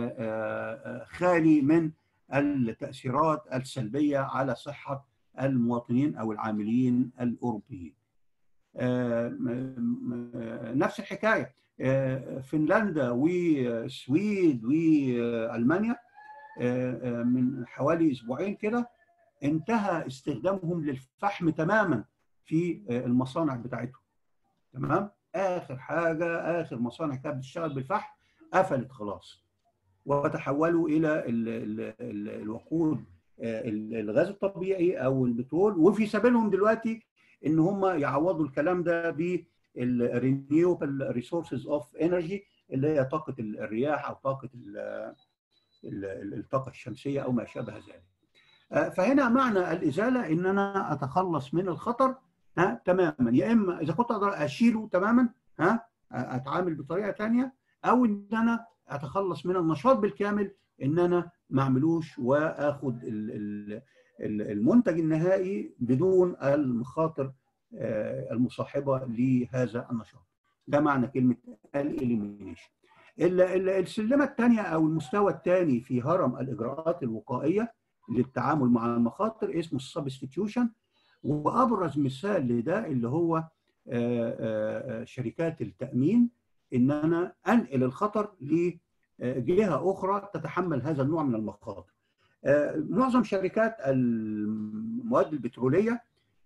خالي من التاثيرات السلبيه على صحه المواطنين او العاملين الاوروبيين. نفس الحكايه فنلندا والسويد والمانيا من حوالي اسبوعين كده انتهى استخدامهم للفحم تماما في المصانع بتاعتهم. تمام؟ اخر حاجه، اخر مصانع كانت بتشتغل بالفحم قفلت خلاص، وتحولوا الى الوقود الغاز الطبيعي او البترول، وفي سبيلهم دلوقتي ان هم يعوضوا الكلام ده بالرينيوبل ريسورسز اوف انرجي، اللي هي طاقه الرياح او طاقه الطاقه الشمسيه او ما شابه ذلك. فهنا معنى الازاله ان انا اتخلص من الخطر، ها، تماما، يا اما اذا كنت اقدر اشيله تماما، ها، اتعامل بطريقه ثانيه، او ان انا اتخلص من النشاط بالكامل، ان انا ما اعملوش واخد المنتج النهائي بدون المخاطر المصاحبه لهذا النشاط. ده معنى كلمه الاليمينيشن. السلمه الثانيه او المستوى الثاني في هرم الاجراءات الوقائيه للتعامل مع المخاطر اسمه السبستيتيوشن، وابرز مثال لده اللي هو شركات التامين، ان انا انقل الخطر لجهه اخرى تتحمل هذا النوع من المخاطر. معظم شركات المواد البتروليه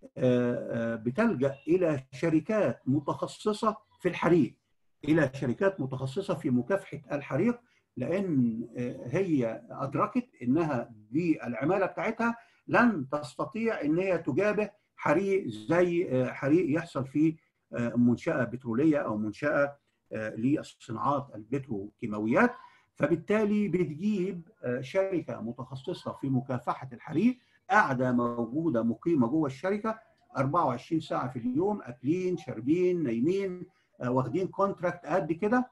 بتلجا الى شركات متخصصه في الحريق، الى شركات متخصصه في مكافحه الحريق، لان هي ادركت انها بالعماله بتاعتها لن تستطيع ان هي تجابه حريق زي حريق يحصل في منشاه بتروليه او منشاه للصناعات البتروكيماويات. فبالتالي بتجيب شركه متخصصه في مكافحه الحريق، قاعده موجوده مقيمه جوه الشركه أربعة وعشرين ساعه في اليوم، اكلين شاربين نايمين، واخدين كونتراكت قد كده،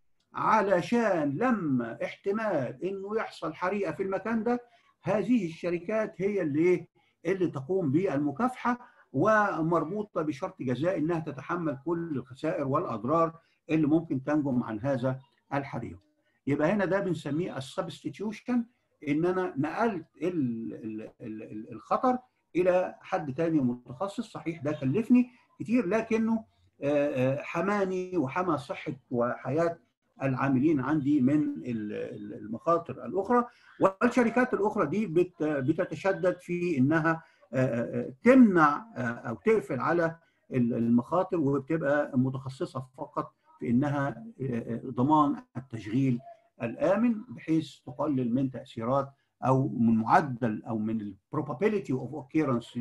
علشان لما احتمال انه يحصل حريقه في المكان ده، هذه الشركات هي اللي اللي تقوم بالمكافحه، ومربوطه بشرط جزاء انها تتحمل كل الخسائر والاضرار اللي ممكن تنجم عن هذا الحريق. يبقى هنا ده بنسميه السبستيتيوشن، ان انا نقلت الخطر الى حد تاني متخصص. صحيح ده كلفني كتير، لكنه حماني وحمى صحه وحياه العاملين عندي من المخاطر الاخرى. والشركات الاخرى دي بتتشدد في انها تمنع او تقفل على المخاطر، وبتبقى متخصصه فقط في انها ضمان التشغيل الامن، بحيث تقلل من تاثيرات او من معدل او من البروبابيلتي اوف اوكيرنس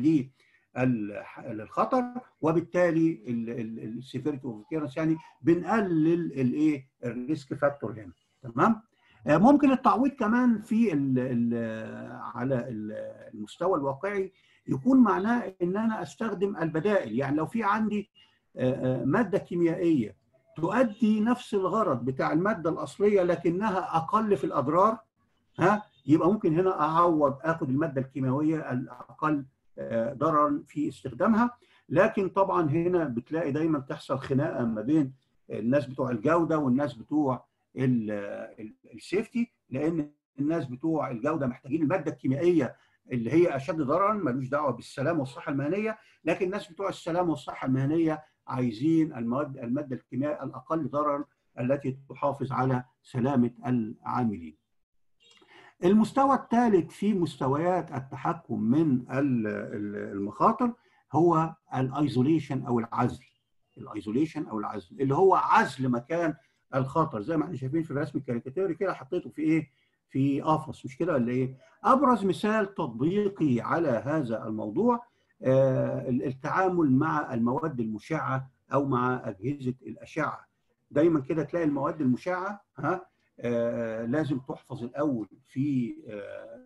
للخطر، وبالتالي السيفيريتي اوف اوكيرنس، يعني بنقلل الايه الريسك فاكتور هنا. تمام. ممكن التعويض كمان في ال ال على المستوى الواقعي يكون معناه ان انا استخدم البدائل. يعني لو في عندي ماده كيميائيه تؤدي نفس الغرض بتاع الماده الاصليه لكنها اقل في الاضرار، ها، يبقى ممكن هنا اعوض اخد الماده الكيميائيه الاقل ضررا في استخدامها. لكن طبعا هنا بتلاقي دايما تحصل خناقه ما بين الناس بتوع الجوده والناس بتوع السيفتي، لان الناس بتوع الجوده محتاجين الماده الكيميائيه اللي هي اشد ضررا، ملوش دعوه بالسلامه والصحه المهنيه، لكن الناس بتوع السلامه والصحه المهنيه عايزين المواد الماده الكيميائيه الاقل ضررا التي تحافظ على سلامه العاملين. المستوى الثالث في مستويات التحكم من المخاطر هو الايزوليشن او العزل. الايزوليشن او العزل اللي هو عزل مكان الخطر، زي ما احنا شايفين في الرسم الكاريكاتيري كده، حطيته في ايه؟ في قفص، مش كده ولا ايه؟ ابرز مثال تطبيقي على هذا الموضوع آه التعامل مع المواد المشعه او مع اجهزه الاشعه. دايما كده تلاقي المواد المشعه ها آه لازم تحفظ الاول في آه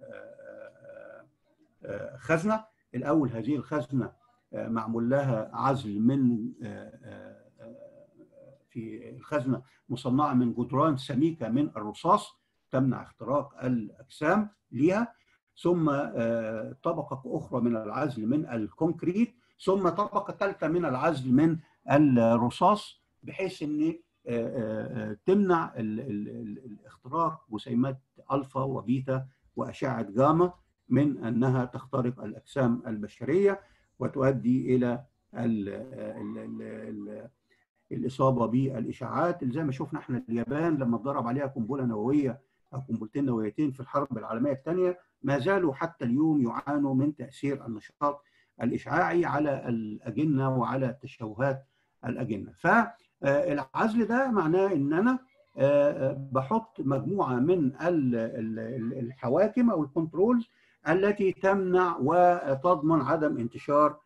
آه خزنه. الاول هذه الخزنه آه معمول لها عزل من آه في الخزنه مصنعه من جدران سميكه من الرصاص تمنع اختراق الاجسام ليها، ثم طبقه اخرى من العزل من الكونكريت، ثم طبقه ثالثه من العزل من الرصاص، بحيث ان تمنع الاختراق جسيمات الفا وبيتا واشعه جاما من انها تخترق الاجسام البشريه وتؤدي الى ال ال ال الاصابه بالاشعاعات، اللي زي ما شفنا احنا اليابان لما اتضرب عليها قنبله نوويه او قنبلتين نوويتين في الحرب العالميه الثانيه، ما زالوا حتى اليوم يعانوا من تاثير النشاط الاشعاعي على الاجنه وعلى تشوهات الاجنه. فالعزل ده معناه ان انا بحط مجموعه من الحواكم او الكنترولز التي تمنع وتضمن عدم انتشار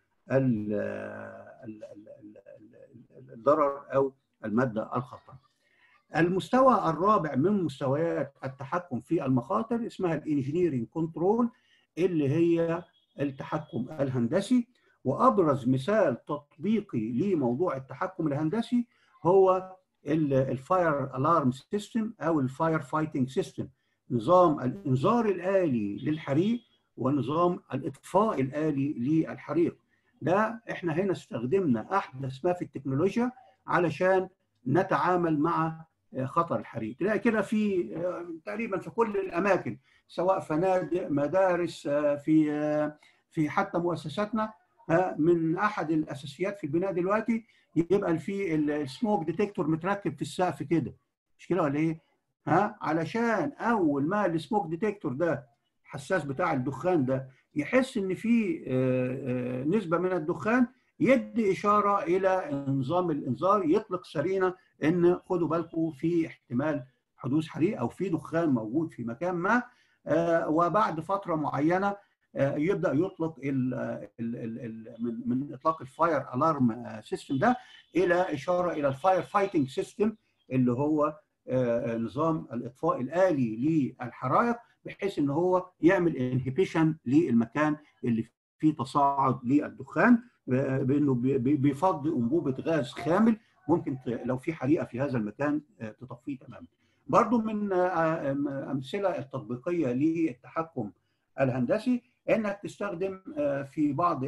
الضرر او الماده الخطره. المستوى الرابع من مستويات التحكم في المخاطر اسمها الانجينيرنج كنترول، اللي هي التحكم الهندسي. وابرز مثال تطبيقي لموضوع التحكم الهندسي هو الفاير الارم سيستم او الفاير فايتنج سيستم، نظام الانذار الآلي للحريق ونظام الاطفاء الآلي للحريق. ده احنا هنا استخدمنا احدث ما في التكنولوجيا علشان نتعامل مع خطر الحريق. تلاقي كده في تقريبا في كل الاماكن، سواء فنادق، مدارس، في في حتى مؤسساتنا، من احد الاساسيات في البناء دلوقتي يبقى في السموك ديتكتور متركب في السقف كده، مش كده ولا ايه؟ ها علشان اول ما السموك ديتكتور ده الحساس بتاع الدخان ده يحس ان في نسبه من الدخان، يدي اشاره الى نظام الانذار، يطلق سرينه ان خدوا بالكم في احتمال حدوث حريق او في دخان موجود في مكان ما. وبعد فتره معينه يبدا يطلق ال ال ال من من اطلاق الفاير الارم سيستم ده الى اشاره الى الفاير فايتنج سيستم، اللي هو نظام الاطفاء الآلي للحرائق، بحيث ان هو يعمل انهبيشن للمكان اللي فيه تصاعد للدخان، بانه بيفضي انبوبه غاز خامل ممكن لو في حريقه في هذا المكان تطفيه تماما. برضو من امثله التطبيقيه للتحكم الهندسي انك تستخدم في بعض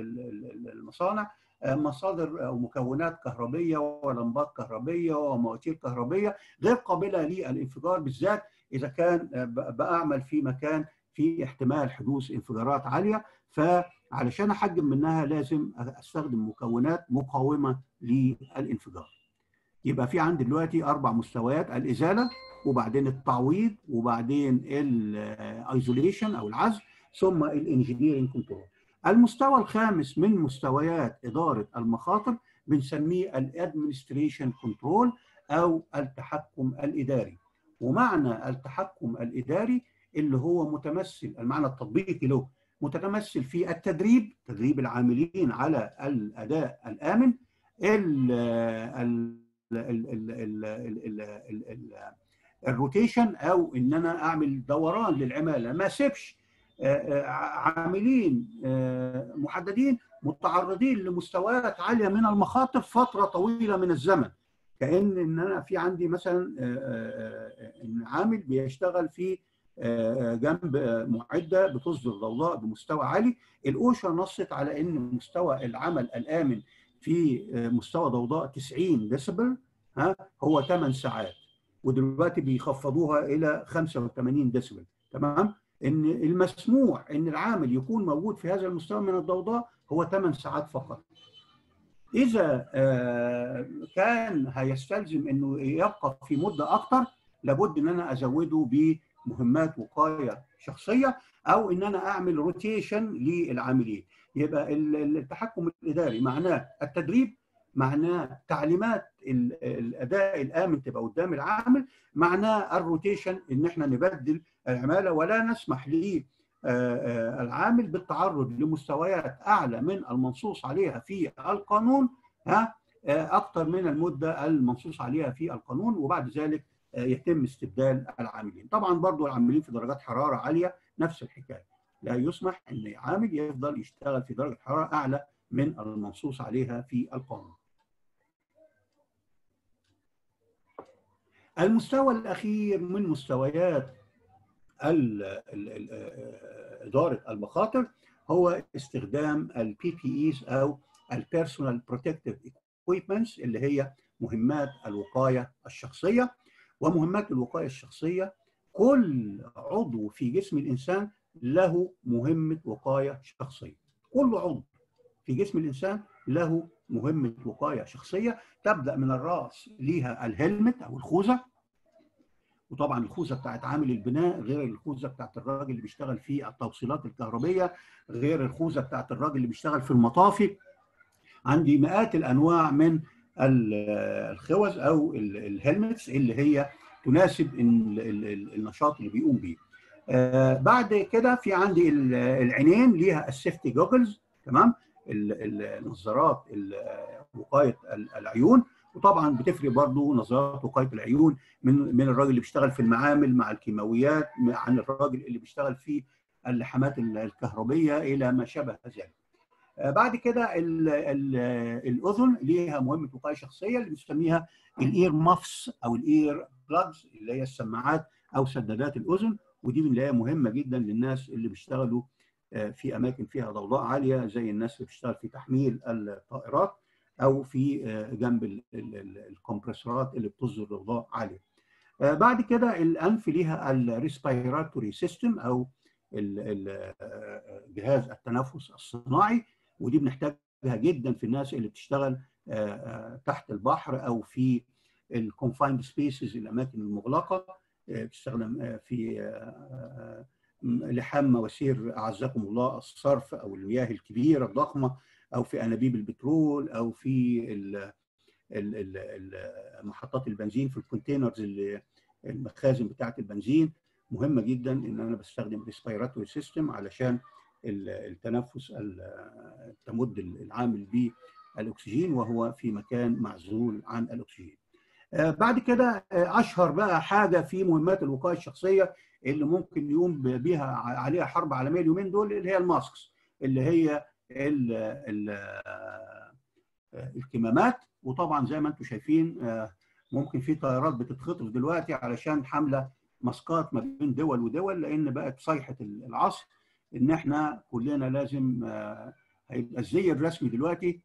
المصانع مصادر او مكونات كهربيه ولمبات كهربيه ومواتير كهربيه غير قابله للانفجار، بالذات اذا كان بعمل في مكان في احتمال حدوث انفجارات عاليه. فعلشان احجم منها لازم استخدم مكونات مقاومه للانفجار. يبقى في عندي دلوقتي اربع مستويات: الازاله، وبعدين التعويض، وبعدين الايزوليشن او العزل، ثم الانجينيرنج كنترول. المستوى الخامس من مستويات اداره المخاطر بنسميه الادمنستريشن كنترول او التحكم الاداري. ومعنى التحكم الاداري اللي هو متمثل، المعنى التطبيقي له متمثل في التدريب، تدريب العاملين على الاداء الامن، ال ال ال ال ال ال ال ال الروتيشن، او ان انا اعمل دوران للعماله، ما اسيبش عاملين محددين متعرضين لمستويات عاليه من المخاطر فتره طويله من الزمن. كأن ان انا في عندي مثلا ان عامل بيشتغل في جنب معده بتصدر ضوضاء بمستوى عالي، الاوشا نصت على ان مستوى العمل الامن في مستوى ضوضاء تسعين ديسبل ها هو ثمان ساعات، ودلوقتي بيخفضوها الى خمسة وثمانين ديسبل. تمام؟ ان المسموح ان العامل يكون موجود في هذا المستوى من الضوضاء هو ثمان ساعات فقط. اذا كان هيستلزم انه يبقى في مده اكثر، لابد ان انا ازوده بمهمات وقايه شخصيه، او ان انا اعمل روتيشن للعاملين. يبقى التحكم الاداري معناه التدريب، معناه تعليمات الاداء الامن تبقى قدام العامل، معناه الروتيشن ان احنا نبدل العماله ولا نسمح للعامل بالتعرض لمستويات اعلى من المنصوص عليها في القانون ها اكثر من المده المنصوص عليها في القانون، وبعد ذلك يتم استبدال العاملين. طبعا برضو العاملين في درجات حراره عاليه نفس الحكايه، لا يسمح ان عامل يفضل يشتغل في درجه حراره اعلى من المنصوص عليها في القانون. المستوى الاخير من مستويات اداره المخاطر هو استخدام البي بي ايز او البيرسونال بروتكتيف ايكويبمنتس، اللي هي مهمات الوقايه الشخصيه. ومهمات الوقايه الشخصيه كل عضو في جسم الانسان له مهمه وقايه شخصيه. كل عضو في جسم الانسان له مهمه وقايه شخصيه، تبدا من الراس ليها الهلمت او الخوذه، وطبعا الخوذه بتاعت عامل البناء غير الخوذه بتاعت الراجل اللي بيشتغل في التوصيلات الكهربيه، غير الخوذه بتاعت الراجل اللي بيشتغل في المطافي. عندي مئات الانواع من الخوذ او الهلمتس اللي هي تناسب النشاط اللي بيقوم بيه. بعد كده في عندي العينين ليها السيفتي جوجلز، تمام، النظارات وقايه العيون. وطبعا بتفرق برضو نظارات وقايه العيون من من الراجل اللي بيشتغل في المعامل مع الكيماويات عن الراجل اللي بيشتغل في اللحامات الكهربيه الى ما شابه ذلك. بعد كده ال ال الاذن ليها مهمه وقايه شخصيه اللي بنسميها الاير مافس او الاير بلاجز، اللي هي السماعات او سدادات الاذن، ودي بنلاقيها مهمه جدا للناس اللي بيشتغلوا في اماكن فيها ضوضاء عاليه، زي الناس اللي بتشتغل في تحميل الطائرات او في جنب الكمبرسورات اللي بتصدر ضوضاء عاليه. بعد كده الانف ليها الريسبيراتوري سيستم او جهاز التنفس الصناعي، ودي بنحتاجها جدا في الناس اللي بتشتغل تحت البحر او في الكونفايند سبيسز، الاماكن المغلقه، بتستخدم في لحام مواسير اعزكم الله الصرف او المياه الكبيره الضخمه، او في انابيب البترول، او في محطات البنزين، في الكونتينرز اللي المخازن بتاعه البنزين. مهمه جدا ان انا بستخدم ريسبيراتوري سيستم علشان التنفس تمد العامل بالاكسجين وهو في مكان معزول عن الاكسجين. بعد كده اشهر بقى حاجه في مهمات الوقايه الشخصيه اللي ممكن يقوم بها عليها حرب عالميه اليومين دول، اللي هي الماسكس، اللي هي ال ال الكمامات. وطبعا زي ما انتم شايفين ممكن في طيارات بتتخطف دلوقتي علشان حامله ماسكات ما بين دول ودول، لان بقت صيحه العصر ان احنا كلنا لازم هيبقى الزي الرسمي دلوقتي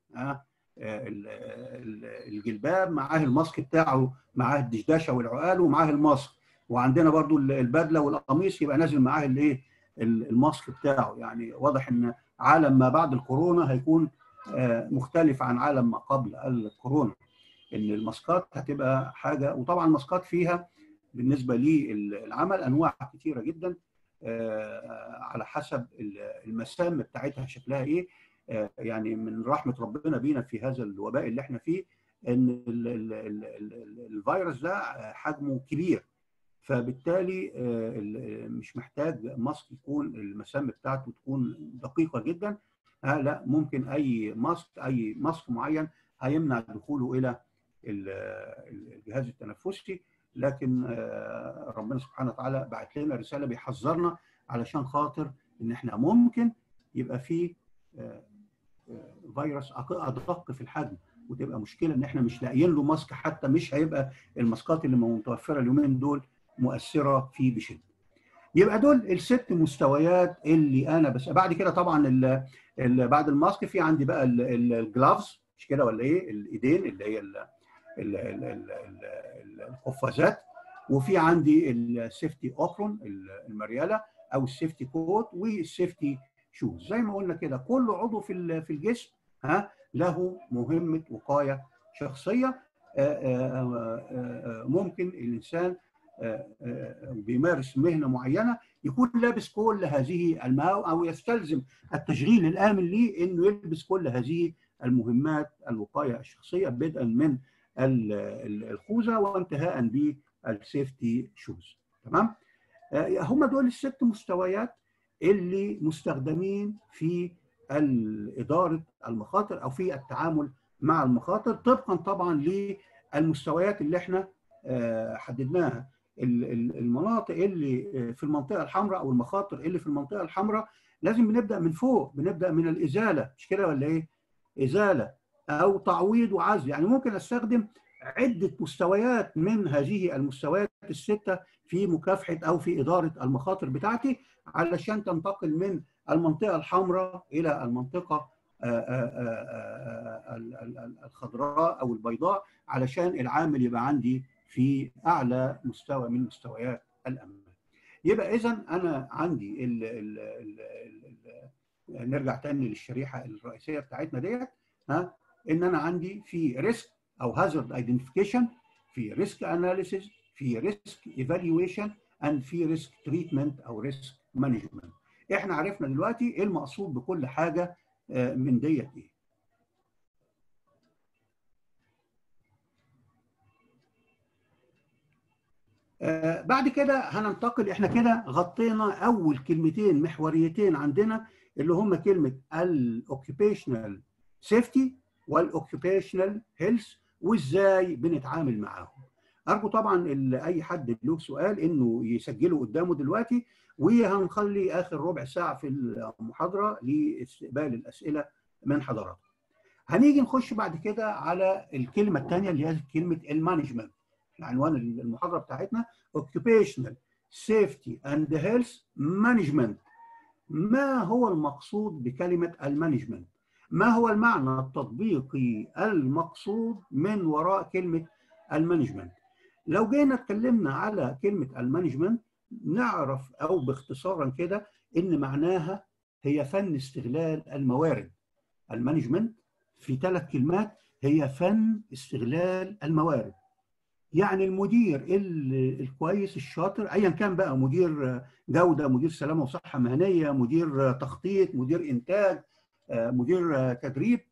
الجلباب معاه الماسك بتاعه، معاه الدشداشه والعقال ومعاه الماسك، وعندنا برضو البدله والقميص يبقى نازل معاه الايه الماسك بتاعه. يعني واضح ان عالم ما بعد الكورونا هيكون مختلف عن عالم ما قبل الكورونا، ان الماسكات هتبقى حاجه. وطبعا الماسكات فيها بالنسبه للعمل انواع كثيره جدا على حسب المسام بتاعتها شكلها ايه. يعني من رحمه ربنا بينا في هذا الوباء اللي احنا فيه ان الفيروس ده حجمه كبير، فبالتالي مش محتاج ماسك يكون المسام بتاعته تكون دقيقه جدا. لا، ممكن اي ماسك اي ماسك معين هيمنع دخوله الى الجهاز التنفسي، لكن ربنا سبحانه وتعالى بعت لنا رساله بيحذرنا علشان خاطر ان احنا ممكن يبقى في فيروس ادق في الحجم، وتبقى مشكله ان احنا مش لاقيين له ماسك، حتى مش هيبقى الماسكات اللي متوفره اليومين دول مؤثره فيه بشده. يبقى دول الست مستويات اللي انا بس. بعد كده طبعا ال ال بعد الماسك في عندي بقى الجلافز، مش كده ولا ايه؟ الايدين اللي هي ال ال ال ال القفازات، وفي عندي السيفتي اوبرون المرياله، او السيفتي كوت والسيفتي شوز. زي ما قلنا كده كل عضو في في الجسم ها له مهمه وقايه شخصيه. ممكن الانسان بيمارس مهنه معينه يكون لابس كل هذه المهام، او يستلزم التشغيل الامن ليه انه يلبس كل هذه المهمات الوقايه الشخصيه، بدءا من الخوذه وانتهاء بالسيفتي شوز. تمام؟ هم دول الست مستويات اللي مستخدمين في اداره المخاطر او في التعامل مع المخاطر، طبقا طبعا للمستويات اللي احنا حددناها. المناطق اللي في المنطقه الحمراء او المخاطر اللي في المنطقه الحمراء لازم بنبدا من فوق، بنبدا من الازاله، مش كده ولا ايه؟ ازاله او تعويض وعزل. يعني ممكن استخدم عده مستويات من هذه المستويات السته في مكافحه او في اداره المخاطر بتاعتي، علشان تنتقل من المنطقه الحمراء الى المنطقه الخضراء او البيضاء، علشان العامل يبقى عندي في اعلى مستوى من مستويات الامان. يبقى اذا انا عندي ال ال ال ال نرجع تاني للشريحه الرئيسيه بتاعتنا ديت، ها، ان انا عندي في ريسك او هازارد ايدنتيفيكيشن، في ريسك اناليسيز، في ريسك ايفالويشن، اند في ريسك تريتمنت او ريسك مانجمنت. احنا عرفنا دلوقتي ايه المقصود بكل حاجه من ديت ايه. آه بعد كده هننتقل، احنا كده غطينا اول كلمتين محوريتين عندنا اللي هم كلمه الاوكيبيشنال سيفتي والاوكيبيشنال هيلث، وازاي بنتعامل معاهم. ارجو طبعا اي حد له سؤال انه يسجله قدامه دلوقتي، وهنخلي اخر ربع ساعه في المحاضره لاستقبال الاسئله من حضراتكم. هنيجي نخش بعد كده على الكلمه الثانيه اللي هي كلمه المانجمنت. عنوان المحاضره بتاعتنا Occupational Safety and Health Management. ما هو المقصود بكلمه المانجمنت؟ ما هو المعنى التطبيقي المقصود من وراء كلمه المانجمنت؟ لو جينا اتكلمنا على كلمه المانجمنت نعرف او باختصارا كده ان معناها هي فن استغلال الموارد. المانجمنت في ثلاث كلمات هي فن استغلال الموارد. يعني المدير الكويس الشاطر ايا كان بقى، مدير جوده، مدير سلامه وصحه مهنيه، مدير تخطيط، مدير انتاج، مدير تدريب،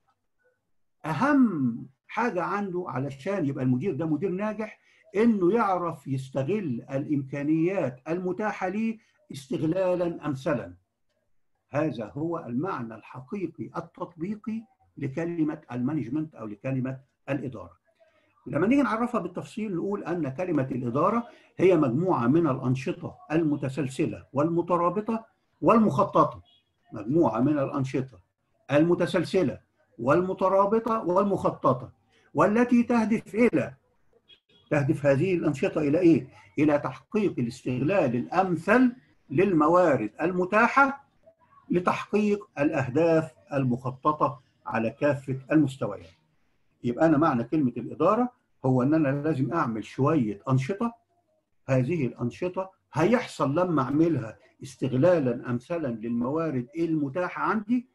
اهم حاجه عنده علشان يبقى المدير ده مدير ناجح انه يعرف يستغل الامكانيات المتاحه ليه استغلالا امثلا. هذا هو المعنى الحقيقي التطبيقي لكلمه المانجمنت او لكلمه الاداره. لما نيجي نعرفها بالتفصيل نقول ان كلمه الاداره هي مجموعه من الانشطه المتسلسله والمترابطه والمخططه. مجموعه من الانشطه المتسلسله والمترابطه والمخططه، والتي تهدف الى تهدف هذه الانشطه الى ايه؟ الى تحقيق الاستغلال الامثل للموارد المتاحه لتحقيق الاهداف المخططه على كافه المستويات. يبقى انا معنى كلمه الاداره هو ان انا لازم اعمل شويه انشطه، هذه الانشطه هيحصل لما اعملها استغلالا امثلا للموارد المتاحه عندي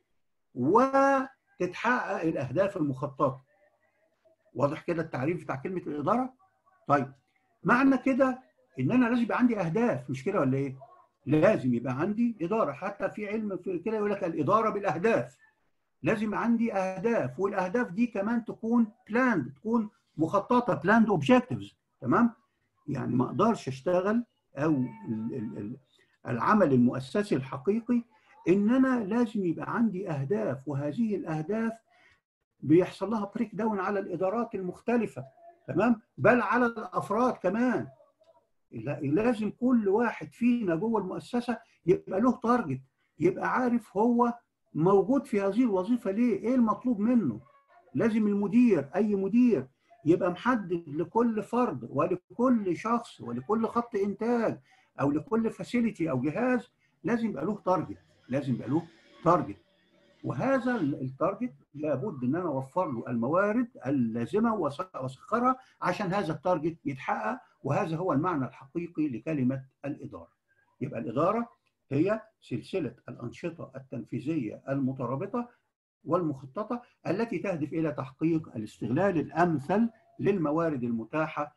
وتتحقق الاهداف المخططه. واضح كده التعريف بتاع كلمه الاداره؟ طيب معنى كده ان انا لازم يبقى عندي اهداف، مش كده ولا ايه؟ لازم يبقى عندي اداره، حتى في علم في كده يقول لك الاداره بالاهداف. لازم عندي اهداف، والاهداف دي كمان تكون بلاند، تكون مخططه، بلاند اوبجكتيفز. تمام؟ يعني ما اقدرش اشتغل او العمل المؤسسي الحقيقي ان انا لازم يبقى عندي اهداف، وهذه الاهداف بيحصل لها بريك داون على الادارات المختلفه، تمام؟ بل على الافراد كمان. لازم كل واحد فينا جوه المؤسسه يبقى له تارجت، يبقى عارف هو موجود في هذه الوظيفه ليه، ايه المطلوب منه. لازم المدير، اي مدير، يبقى محدد لكل فرد ولكل شخص ولكل خط انتاج او لكل فاسيلتي او جهاز لازم يبقى له تارجت، لازم يبقى له تارجت. وهذا التارجت لابد ان انا اوفر له الموارد اللازمه واسخرها عشان هذا التارجت يتحقق. وهذا هو المعنى الحقيقي لكلمه الاداره. يبقى الاداره هي سلسلة الأنشطة التنفيذية المترابطة والمخططة التي تهدف إلى تحقيق الاستغلال الأمثل للموارد المتاحة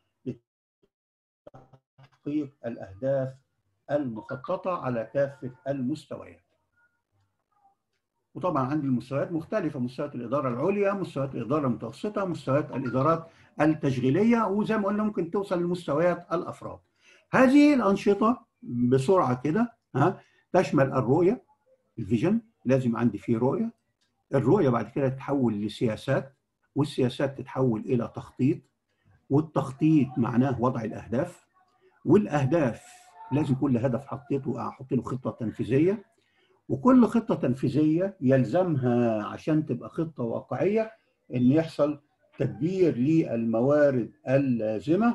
لتحقيق الأهداف المخططة على كافة المستويات. وطبعا عندي المستويات مختلفة، مستويات الإدارة العليا، مستويات الإدارة المتوسطة، مستويات الإدارات التشغيلية، وزي ما قلنا ممكن توصل لمستويات الأفراد. هذه الأنشطة بسرعة كده ها تشمل الرؤية، الفيجن، لازم عندي فيه رؤية. الرؤية بعد كده تتحول لسياسات، والسياسات تتحول إلى تخطيط، والتخطيط معناه وضع الأهداف، والأهداف لازم كل هدف حطيته أحط له خطة تنفيذية، وكل خطة تنفيذية يلزمها عشان تبقى خطة واقعية إن يحصل تدبير للموارد اللازمة،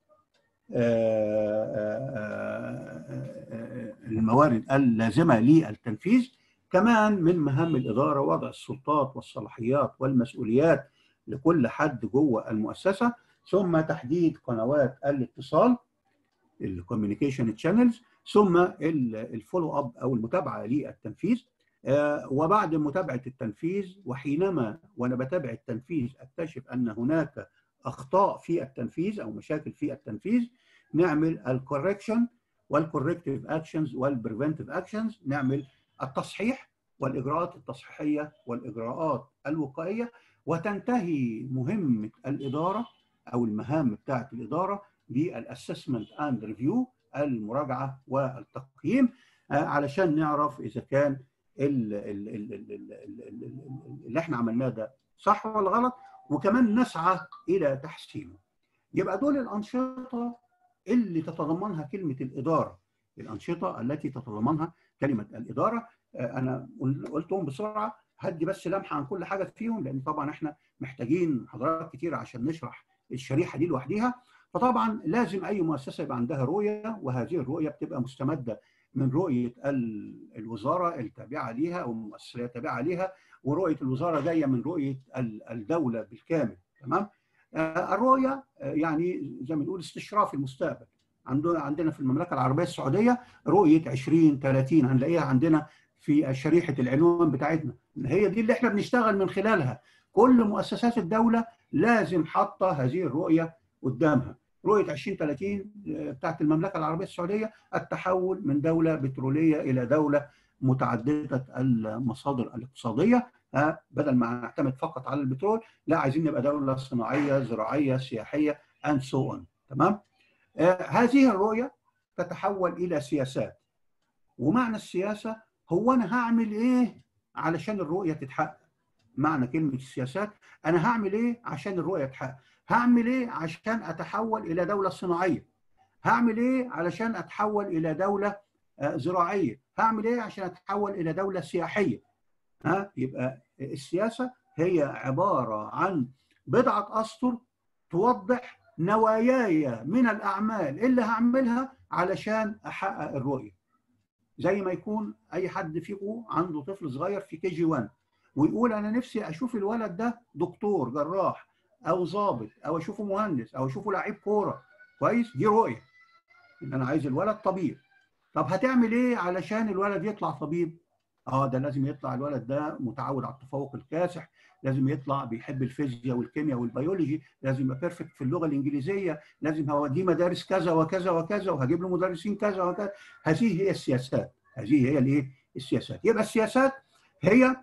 الموارد اللازمة للتنفيذ. كمان من مهام الإدارة وضع السلطات والصلاحيات والمسؤوليات لكل حد جوه المؤسسة، ثم تحديد قنوات الاتصال الكوميونيكيشن تشانلز، ثم الفولو اب او المتابعه للتنفيذ. وبعد متابعه التنفيذ، وحينما وانا بتابع التنفيذ اكتشف ان هناك اخطاء في التنفيذ او مشاكل في التنفيذ، نعمل الكوركشن والكوركتيف اكشنز والبريفنتيف اكشنز، نعمل التصحيح والاجراءات التصحيحيه والاجراءات الوقائيه، وتنتهي مهمه الاداره او المهام بتاعه الاداره بالاسسمنت اند ريفيو، المراجعه والتقييم، علشان نعرف اذا كان اللي احنا عملناه ده صح ولا غلط، وكمان نسعى الى تحسينه. يبقى دول الانشطه اللي تتضمنها كلمه الاداره، الانشطه التي تتضمنها كلمه الاداره. انا قلتهم بسرعه، هدي بس لمحه عن كل حاجه فيهم، لان طبعا احنا محتاجين محاضرات كتير عشان نشرح الشريحه دي لوحديها. فطبعا لازم اي مؤسسه يبقى عندها رؤيه، وهذه الرؤيه بتبقى مستمده من رؤيه الوزاره التابعه ليها او المؤسسه التابعه ليها، ورؤيه الوزاره جايه من رؤيه الدوله بالكامل. تمام؟ الرؤيه يعني زي ما بنقول استشراف المستقبل. عندنا عندنا في المملكه العربيه السعوديه رؤيه عشرين ثلاثين، هنلاقيها عندنا في شريحه العنوان بتاعتنا، هي دي اللي احنا بنشتغل من خلالها. كل مؤسسات الدوله لازم حاطه هذه الرؤيه قدامها. رؤيه عشرين ثلاثين بتاعت المملكه العربيه السعوديه التحول من دوله بتروليه الى دوله متعدده المصادر الاقتصاديه، بدل ما نعتمد فقط على البترول، لا عايزين نبقى دوله صناعيه زراعيه سياحيه and so on. تمام؟ آه هذه الرؤيه تتحول الى سياسات. ومعنى السياسه هو انا هعمل ايه علشان الرؤيه تتحقق. معنى كلمه السياسات انا هعمل ايه عشان الرؤيه تتحقق. هعمل ايه عشان اتحول الى دوله صناعيه. هعمل ايه علشان اتحول الى دوله آه زراعيه. هعمل ايه عشان اتحول الى دوله سياحيه. ها يبقى السياسه هي عباره عن بضعه اسطر توضح نواياي من الاعمال اللي هعملها علشان احقق الرؤيه. زي ما يكون اي حد فيكم عنده طفل صغير في كي جي واحد ويقول انا نفسي اشوف الولد ده دكتور جراح او ضابط، او اشوفه مهندس، او اشوفه لعيب كوره كويس. دي رؤيه ان انا عايز الولد طبيب. طب هتعمل ايه علشان الولد يطلع طبيب؟ اه ده لازم يطلع الولد ده متعود على التفوق الكاسح، لازم يطلع بيحب الفيزياء والكيمياء والبيولوجي، لازم يبقى بيرفكت في اللغه الانجليزيه، لازم هوديه مدارس كذا وكذا وكذا، وهجيب له مدرسين كذا وكذا. هذه هي السياسات، هذه هي الايه؟ السياسات. يبقى السياسات هي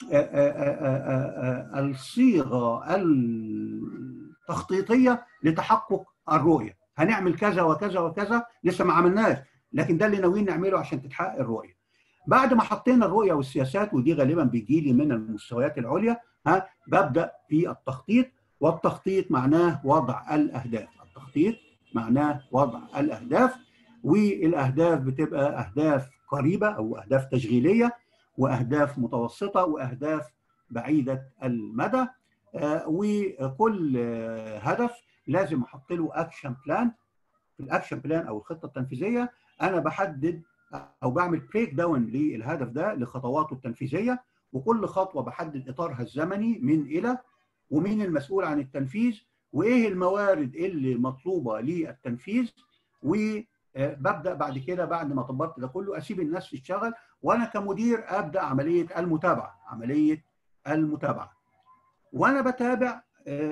الصيغه التخطيطيه لتحقق الرؤيه. هنعمل كذا وكذا وكذا، لسه ما عملناش، لكن ده اللي ناويين نعمله عشان تتحقق الرؤيه. بعد ما حطينا الرؤيه والسياسات، ودي غالبا بيجي لي من المستويات العليا، ها ببدا في التخطيط. والتخطيط معناه وضع الاهداف. التخطيط معناه وضع الاهداف، والاهداف بتبقى اهداف قريبه او اهداف تشغيليه، واهداف متوسطه، واهداف بعيده المدى. آه وكل آه هدف لازم احط له اكشن بلان. في الاكشن بلان او الخطه التنفيذيه انا بحدد او بعمل بريك داون للهدف ده لخطواته التنفيذيه، وكل خطوه بحدد اطارها الزمني من الى، ومين المسؤول عن التنفيذ، وايه الموارد اللي مطلوبه للتنفيذ، و ببدا بعد كده بعد ما طبقت ده كله اسيب الناس تشتغل، وانا كمدير ابدا عمليه المتابعه، عمليه المتابعه. وانا بتابع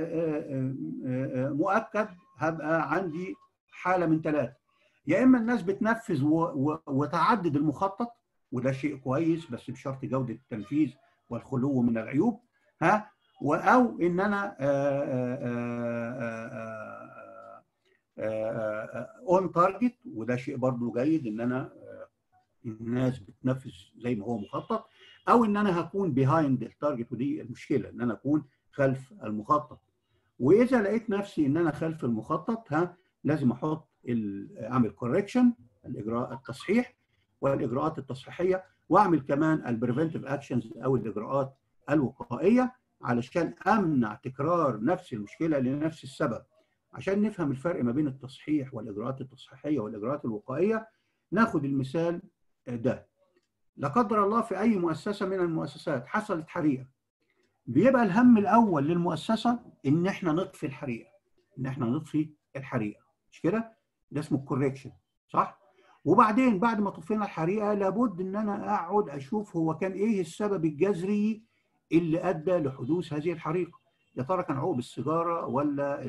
مؤكد هبقى عندي حاله من ثلاثه: يا اما الناس بتنفذ وتعدد المخطط، وده شيء كويس بس بشرط جوده التنفيذ والخلو من العيوب، ها، او ان انا اون تارجت، وده شيء برضو جيد ان انا الناس بتنفذ زي ما هو مخطط، او ان انا هكون بيهايند التارجت، ودي المشكله ان انا اكون خلف المخطط. واذا لقيت نفسي ان انا خلف المخطط، ها، لازم احط اعمل كوركشن، الاجراء التصحيح والاجراءات التصحيحيه، واعمل كمان البريفنتيف اكشنز او الاجراءات الوقائيه علشان امنع تكرار نفس المشكله لنفس السبب. عشان نفهم الفرق ما بين التصحيح والاجراءات التصحيحيه والاجراءات الوقائيه، ناخد المثال ده. لا قدر الله في اي مؤسسه من المؤسسات حصلت حريقه، بيبقى الهم الاول للمؤسسه ان احنا نطفي الحريقه، ان احنا نطفي الحريقه، مش كده؟ ده اسمه الكوريكشن، صح؟ وبعدين بعد ما طفينا الحريقه لابد ان انا اقعد اشوف هو كان ايه السبب الجذري اللي ادى لحدوث هذه الحريقه. يا ترى كان عقب السيجاره، ولا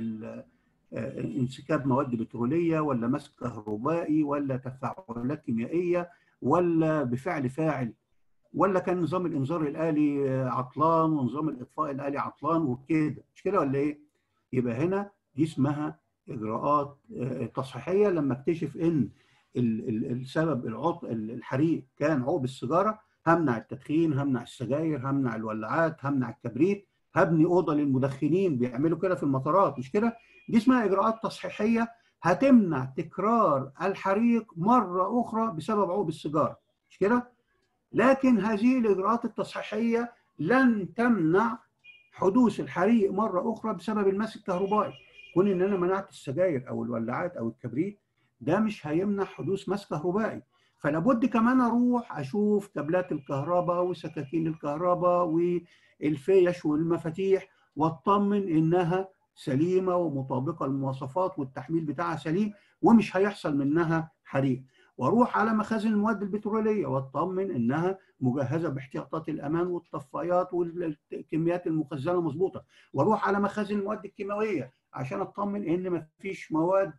انسكاب مواد بتروليه، ولا مس كهربائي، ولا تفاعلات كيميائيه، ولا بفعل فاعل، ولا كان نظام الانذار الآلي عطلان ونظام الاطفاء الآلي عطلان وكده، مش كده ولا ايه؟ يبقى هنا دي اسمها اجراءات تصحيحيه. لما اكتشف ان السبب العطل الحريق كان عقب السيجاره، همنع التدخين، همنع السجاير، همنع الولاعات، همنع الكبريت، هبني اوضه للمدخنين، بيعملوا كده في المطارات، مش كده؟ دي اسمها اجراءات تصحيحيه هتمنع تكرار الحريق مره اخرى بسبب عقب السيجاره، مش كده؟ لكن هذه الاجراءات التصحيحيه لن تمنع حدوث الحريق مره اخرى بسبب المس الكهربائي. كون ان انا منعت السجاير او الولاعات او الكبريت، ده مش هيمنع حدوث مس كهربائي. فلا بد كمان اروح اشوف كابلات الكهرباء وسكاكين الكهرباء والفيش والمفاتيح، واطمن انها سليمه ومطابقه للمواصفات والتحميل بتاعها سليم ومش هيحصل منها حريق. واروح على مخازن المواد البتروليه واطمن انها مجهزه باحتياطات الامان والطفايات والكميات المخزنه مظبوطه. واروح على مخازن المواد الكيماويه عشان اطمن ان ما فيش مواد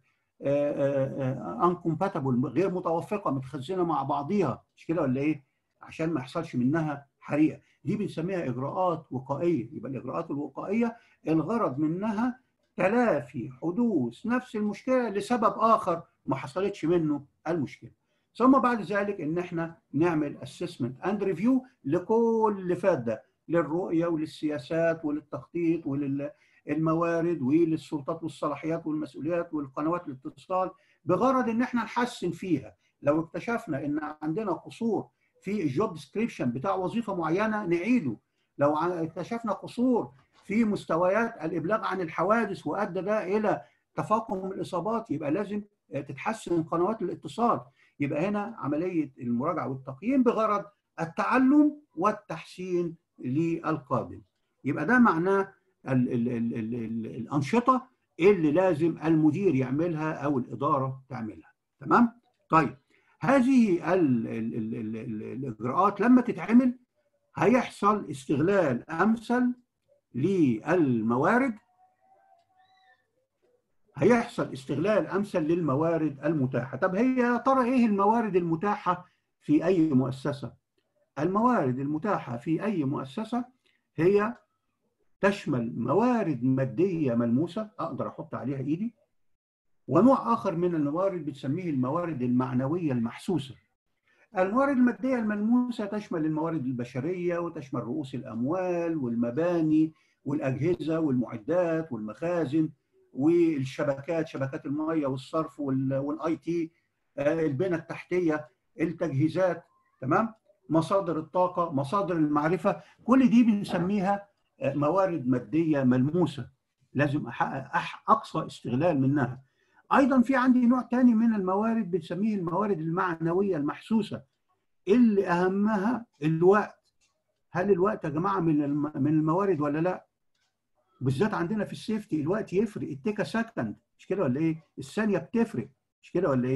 انكومباتبل غير متوافقه متخزنه مع بعضيها، مش كده ولا ايه؟ عشان ما يحصلش منها حريقه. دي بنسميها اجراءات وقائيه. يبقى الاجراءات الوقائيه الغرض منها تلافي حدوث نفس المشكله لسبب اخر ما حصلتش منه المشكله. ثم بعد ذلك ان احنا نعمل اسسمنت اند ريفيو لكل اللي فات ده، للرؤيه وللسياسات وللتخطيط وللموارد وللسلطات والصلاحيات والمسؤوليات والقنوات الاتصال، بغرض ان احنا نحسن فيها. لو اكتشفنا ان عندنا قصور في الجوب ديسكريبشن بتاع وظيفه معينه نعيده. لو اكتشفنا قصور في مستويات الابلاغ عن الحوادث وادى ده الى تفاقم الاصابات، يبقى لازم تتحسن قنوات الاتصال. يبقى هنا عمليه المراجعه والتقييم بغرض التعلم والتحسين للقادم. يبقى ده معناه ال ال ال ال ال الانشطه اللي لازم المدير يعملها او الاداره تعملها. تمام؟ طيب هذه ال ال ال ال ال الاجراءات لما تتعمل هيحصل استغلال امثل للموارد، هيحصل استغلال امثل للموارد المتاحه. طب هي يا ترى ايه الموارد المتاحه في اي مؤسسه؟ الموارد المتاحه في اي مؤسسه هي تشمل موارد ماديه ملموسه اقدر احط عليها ايدي، ونوع اخر من الموارد بتسميه الموارد المعنويه المحسوسه. الموارد الماديه الملموسه تشمل الموارد البشريه وتشمل رؤوس الاموال والمباني والاجهزه والمعدات والمخازن والشبكات، شبكات الميه والصرف والاي تي، البنى التحتيه، التجهيزات، تمام؟ مصادر الطاقه، مصادر المعرفه، كل دي بنسميها موارد ماديه ملموسه لازم احقق اقصى استغلال منها. ايضا في عندي نوع ثاني من الموارد بنسميه الموارد المعنويه المحسوسه، اللي اهمها الوقت. هل الوقت يا جماعه من من الموارد ولا لا؟ بالذات عندنا في السيفتي الوقت يفرق، التيكا سكند، مش كده ولا ايه؟ الثانيه بتفرق، مش كده ولا ايه؟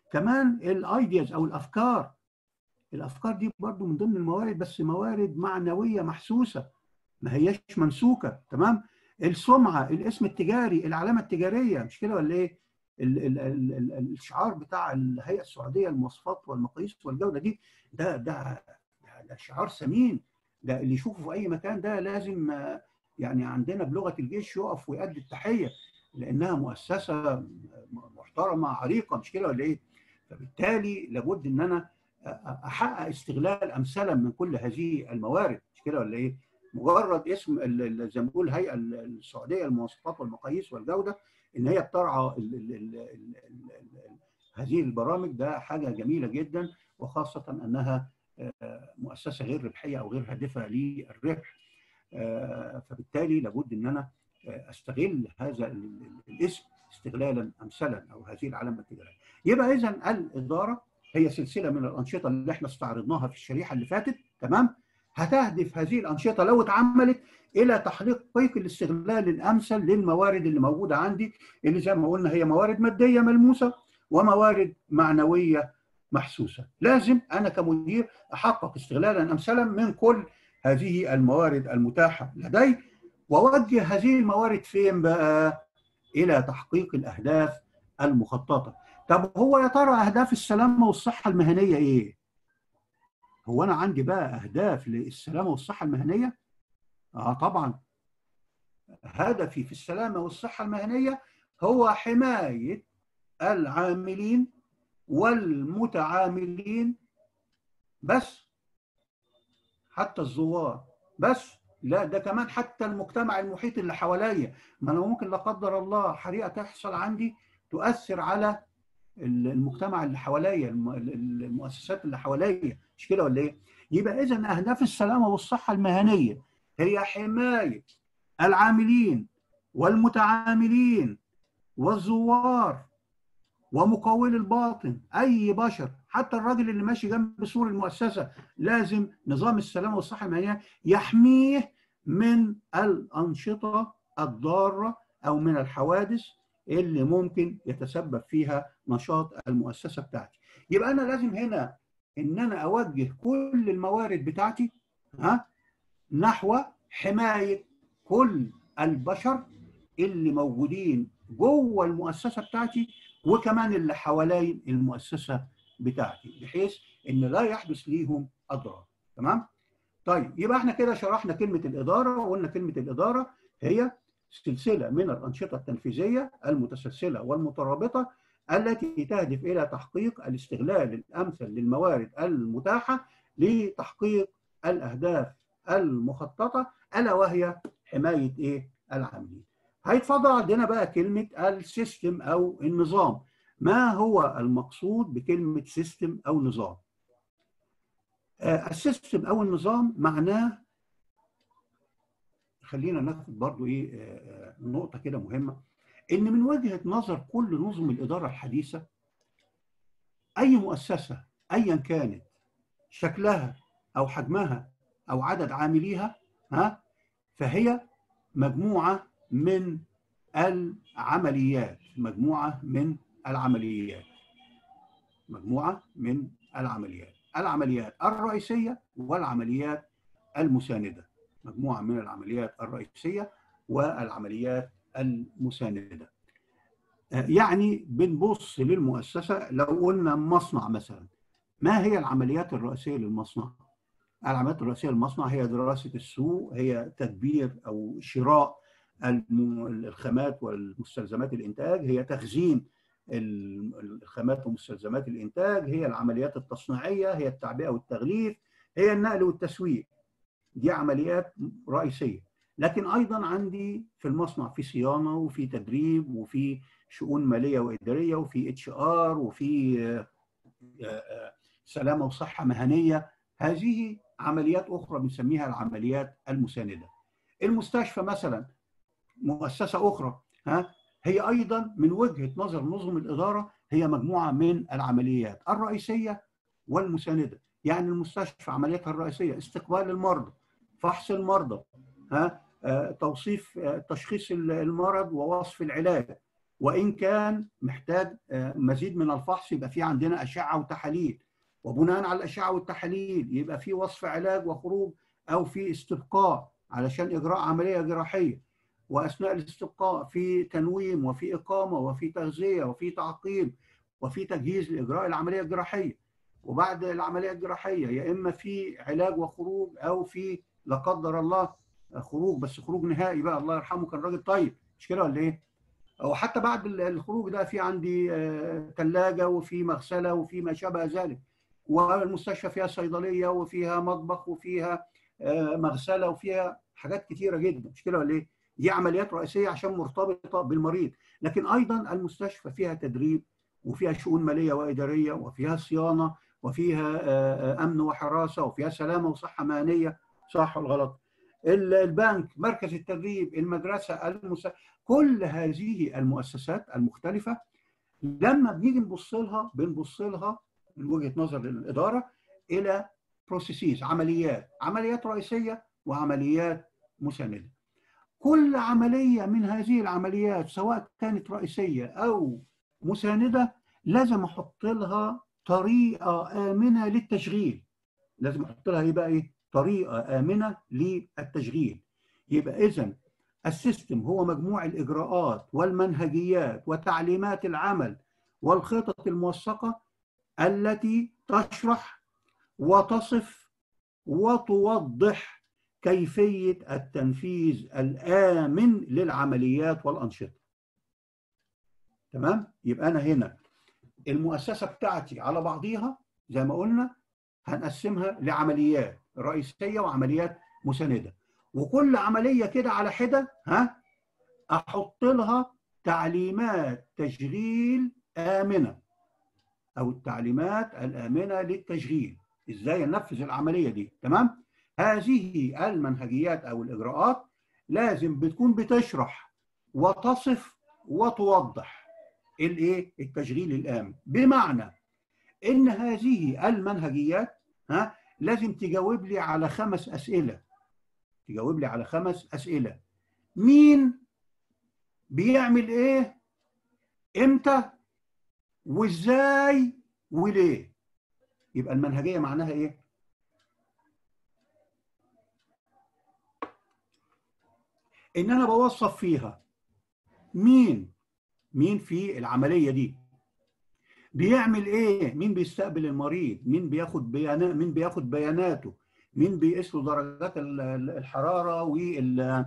كمان الايدياز او الافكار. الافكار دي برضو من ضمن الموارد، بس موارد معنويه محسوسه، ما هياش ممسوكه. تمام. السمعه، الاسم التجاري، العلامه التجاريه، مش كده ولا ايه؟ ال ال ال ال الشعار بتاع الهيئه السعوديه للمواصفات والمقاييس والجوده دي، ده ده ده شعار ثمين. ده اللي يشوفه في اي مكان ده لازم يعني عندنا بلغه الجيش يقف ويؤدي التحيه، لانها مؤسسه محترمه عريقه، مش كده ولا ايه؟ فبالتالي لابد ان انا احقق استغلال امثلا من كل هذه الموارد، مش كده ولا ايه؟ مجرد اسم زي ما بنقول الهيئه السعوديه للمواصفات والمقاييس والجوده، ان هي بترعى ال ال ال ال ال هذه البرامج، ده حاجه جميله جدا، وخاصه انها مؤسسه غير ربحيه او غير هادفه للربح. فبالتالي لابد ان انا استغل هذا الاسم استغلالا امثلا، او هذه العلامه التجاريه. يبقى اذا الاداره هي سلسله من الانشطه اللي احنا استعرضناها في الشريحه اللي فاتت. تمام. هتهدف هذه الانشطه لو اتعملت الى تحقيق الاستغلال الامثل للموارد اللي موجوده عندي، اللي زي ما قلنا هي موارد ماديه ملموسه وموارد معنويه محسوسه. لازم انا كمدير احقق استغلالا امثلا من كل هذه الموارد المتاحه لدي، واوجه هذه الموارد فين بقى؟ الى تحقيق الاهداف المخططه. طب هو يا ترى اهداف السلامه والصحه المهنيه ايه؟ هو انا عندي بقى اهداف للسلامه والصحه المهنيه؟ اه طبعا. هدفي في السلامه والصحه المهنيه هو حمايه العاملين والمتعاملين بس، حتى الزوار بس، لا ده كمان حتى المجتمع المحيط اللي حواليا. ما انا ممكن لا قدر الله حريقه تحصل عندي تؤثر على المجتمع اللي حواليا، المؤسسات اللي حواليا، مش كده ولا ايه؟ يبقى اذا اهداف السلامه والصحه المهنيه هي حمايه العاملين والمتعاملين والزوار ومقاول الباطن، اي بشر، حتى الراجل اللي ماشي جنب سور المؤسسه، لازم نظام السلامه والصحه المهنيه يحميه من الانشطه الضاره او من الحوادث اللي ممكن يتسبب فيها نشاط المؤسسه بتاعتي. يبقى انا لازم هنا ان انا اوجه كل الموارد بتاعتي ها نحو حمايه كل البشر اللي موجودين جوه المؤسسه بتاعتي، وكمان اللي حوالين المؤسسه بتاعتي، بحيث ان لا يحدث ليهم اضرار. تمام؟ طيب يبقى احنا كده شرحنا كلمه الاداره، وقلنا كلمه الاداره هي سلسله من الانشطه التنفيذيه المتسلسله والمترابطه التي تهدف الى تحقيق الاستغلال الامثل للموارد المتاحه لتحقيق الاهداف المخططه، الا وهي حمايه ايه؟ العاملين. هيتفضل عندنا بقى كلمه السيستم او النظام. ما هو المقصود بكلمه سيستم او نظام؟ آه السيستم او النظام معناه، خلينا ناخد برضو ايه آه نقطه كده مهمه، ان من وجهه نظر كل نظم الاداره الحديثه، اي مؤسسه ايا كانت شكلها او حجمها او عدد عامليها ها فهي مجموعه من العمليات مجموعه من العمليات مجموعه من العمليات العمليات الرئيسيه والعمليات المسانده. مجموعه من العمليات الرئيسيه والعمليات المسانده. يعني بنبص للمؤسسه، لو قلنا مصنع مثلا، ما هي العمليات الرئيسيه للمصنع؟ العمليات الرئيسيه للمصنع هي دراسه السوق، هي تدبير او شراء الخامات والمستلزمات الانتاج، هي تخزين الخامات ومستلزمات الانتاج، هي العمليات التصنيعيه، هي التعبئه والتغليف، هي النقل والتسويق. دي عمليات رئيسيه. لكن ايضا عندي في المصنع في صيانه وفي تدريب وفي شؤون ماليه واداريه وفي اتش ار وفي سلامه وصحه مهنيه. هذه عمليات اخرى بنسميها العمليات المسانده. المستشفى مثلا مؤسسه اخرى ها هي ايضا من وجهه نظر نظم الاداره هي مجموعه من العمليات الرئيسيه والمسانده. يعني المستشفى عملياتها الرئيسيه استقبال المرضى، فحص المرضى، ها توصيف تشخيص المرض ووصف العلاج، وإن كان محتاج مزيد من الفحص يبقى في عندنا أشعة وتحاليل، وبناء على الأشعة والتحاليل يبقى في وصف علاج وخروج أو في استبقاء علشان إجراء عملية جراحية، وأثناء الاستبقاء في تنويم وفي إقامة وفي تغذية وفي تعقيم وفي تجهيز لإجراء العملية الجراحية. وبعد العملية الجراحية يا إما في علاج وخروج أو في لا قدر الله خروج، بس خروج نهائي بقى، الله يرحمه كان راجل طيب، مش كده ولا إيه؟ أو حتى بعد الخروج ده في عندي ثلاجة وفي مغسلة وفي ما شابه ذلك، والمستشفى فيها صيدلية وفيها مطبخ وفيها مغسلة وفيها حاجات كتيرة جدا، مش كده ولا إيه؟ دي عمليات رئيسية عشان مرتبطة بالمريض. لكن أيضا المستشفى فيها تدريب وفيها شؤون مالية وإدارية وفيها صيانة وفيها أمن وحراسة وفيها سلامة وصحة مهنية، صح ولا غلط؟ البنك، مركز التدريب، المدرسة، المستشفى، كل هذه المؤسسات المختلفة لما بنيجي نبص لها بنبص لها من وجهة نظر الإدارة إلى بروسيسز، عمليات، عمليات رئيسية وعمليات مساندة. كل عملية من هذه العمليات سواء كانت رئيسية أو مساندة لازم أحط لها طريقة آمنة للتشغيل. لازم أحط لها إيه بقى إيه؟ طريقة آمنة للتشغيل. يبقى إذن السيستم هو مجموع الإجراءات والمنهجيات وتعليمات العمل والخطط الموثقة التي تشرح وتصف وتوضح كيفية التنفيذ الآمن للعمليات والأنشطة. تمام؟ يبقى أنا هنا المؤسسة بتاعتي على بعضيها زي ما قلنا هنقسمها لعمليات رئيسية وعمليات مساندة، وكل عملية كده على حدة ها أحط لها تعليمات تشغيل آمنة أو التعليمات الآمنة للتشغيل، إزاي ننفذ العملية دي. تمام؟ هذه المنهجيات أو الإجراءات لازم بتكون بتشرح وتصف وتوضح الإيه؟ التشغيل الآمن، بمعنى إن هذه المنهجيات ها لازم تجاوب لي على خمس أسئلة. تجاوب لي على خمس أسئلة: مين بيعمل إيه؟ إمتى؟ وإزاي؟ وليه؟ يبقى المنهجية معناها إيه؟ إن أنا بوصف فيها مين مين في العملية دي بيعمل إيه؟ مين بيستقبل المريض؟ مين بياخد بيانات؟ مين بياخد بياناته؟ مين بيقيس له درجات الحرارة وال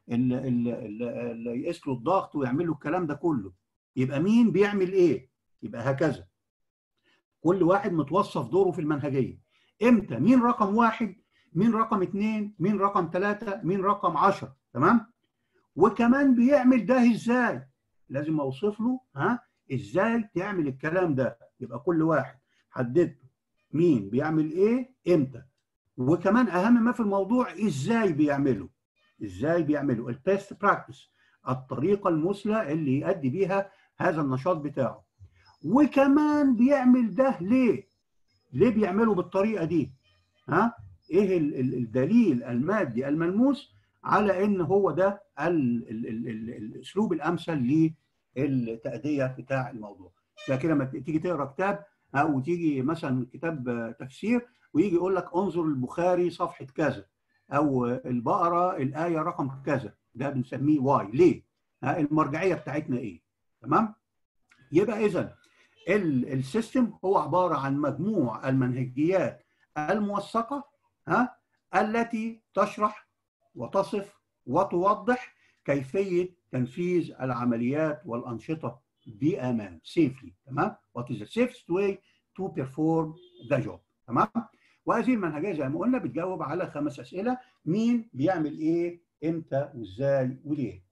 يقيس له الضغط ويعمل له الكلام ده كله؟ يبقى مين بيعمل إيه؟ يبقى هكذا كل واحد متوصف دوره في المنهجية. إمتى؟ مين رقم واحد؟ مين رقم اثنين؟ مين رقم ثلاثة؟ مين رقم عشرة؟ تمام؟ وكمان بيعمل ده إزاي؟ لازم أوصف له ها إزاي تعمل الكلام ده. يبقى كل واحد حددت مين بيعمل إيه إمتى، وكمان أهم ما في الموضوع إزاي بيعمله. إزاي بيعمله البيست براكتس، الطريقة المثلى اللي يؤدي بيها هذا النشاط بتاعه. وكمان بيعمل ده ليه؟ ليه بيعمله بالطريقة دي؟ ها؟ إيه الدليل المادي الملموس على إن هو ده ال ال ال ال الأسلوب الأمثل للتأدية بتاع الموضوع. فكده لما تيجي تقرأ كتاب أو تيجي مثلا كتاب تفسير ويجي يقول لك انظر البخاري صفحة كذا أو البقرة الآية رقم كذا، ده بنسميه واي. ليه؟ ها المرجعية بتاعتنا إيه؟ تمام؟ يبقى إذا السيستم هو عبارة عن مجموع المنهجيات الموثقة ها التي تشرح وتصف وتوضح كيفية تنفيذ العمليات والأنشطة بأمان safely. تمام؟ What is the safest way to perform the job. تمام؟ وهذه المنهجية زي ما قلنا بتجاوب على خمس أسئلة: مين بيعمل إيه؟ إمتى؟ وإزاي؟ وليه؟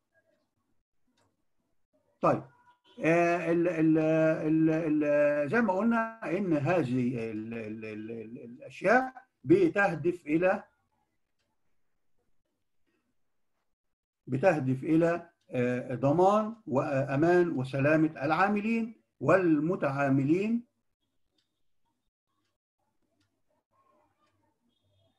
طيب ال ال ال ال زي ما قلنا ان هذه ال ال ال ال الاشياء بتهدف الى بتهدف الى ضمان وامان وسلامه العاملين والمتعاملين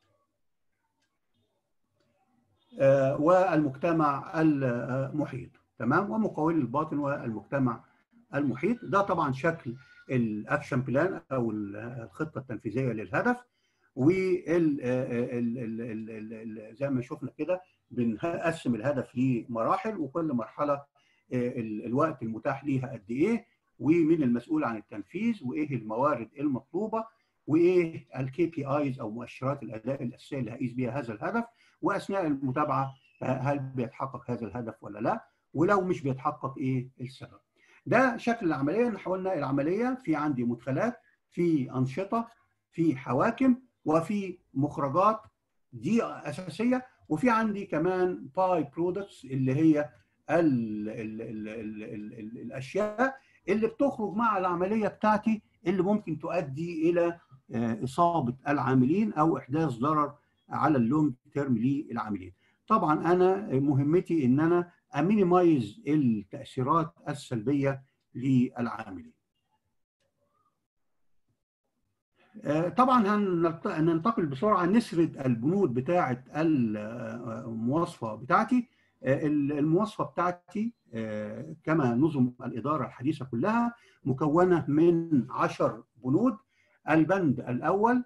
والمجتمع المحيط. تمام، ومقاول الباطن والمجتمع المحيط. ده طبعا شكل الاكشن بلان او الخطه التنفيذيه للهدف. وال زي ما شفنا كده بنقسم الهدف لمراحل، وكل مرحله الوقت المتاح ليها قد ايه، ومين المسؤول عن التنفيذ، وايه الموارد المطلوبه، وايه الكي بي ايز او مؤشرات الاداء الاساسيه اللي هقيس بيها هذا الهدف، واثناء المتابعه هل بيتحقق هذا الهدف ولا لا، ولو مش بيتحقق ايه السبب. ده شكل العمليه. نحولنا العمليه في عندي مدخلات، في انشطه، في حواكم، وفي مخرجات دي اساسيه، وفي عندي كمان باي برودكتس اللي هي ال ال ال ال ال ال الاشياء اللي بتخرج مع العمليه بتاعتي، اللي ممكن تؤدي الى اصابه العاملين او احداث ضرر على اللونج تيرم للعاملين. طبعا انا مهمتي ان انا امينيمايز التاثيرات السلبيه للعاملين. طبعا هننتقل بسرعه نسرد البنود بتاعه المواصفه بتاعتي. المواصفه بتاعتي كما نظم الاداره الحديثه كلها مكونه من عشر بنود. البند الاول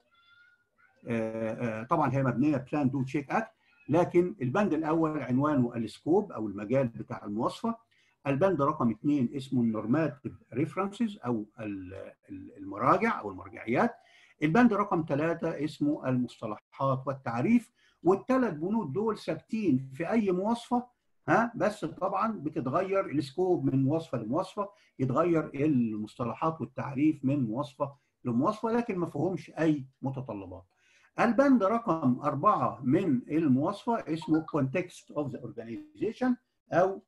طبعا هي مبنيه بلان دو تشيك اكت، لكن البند الاول عنوانه السكوب او المجال بتاع المواصفه. البند رقم اثنين اسمه النورماتيف ريفرنسز او المراجع او المرجعيات. البند رقم ثلاثة اسمه المصطلحات والتعريف. والثلاث بنود دول ثابتين في اي مواصفه، ها، بس طبعا بتتغير السكوب من مواصفه لمواصفه، يتغير المصطلحات والتعريف من مواصفه لمواصفه، لكن ما فيهمش اي متطلبات. البند رقم أربعة من المواصفه اسمه context of the organization او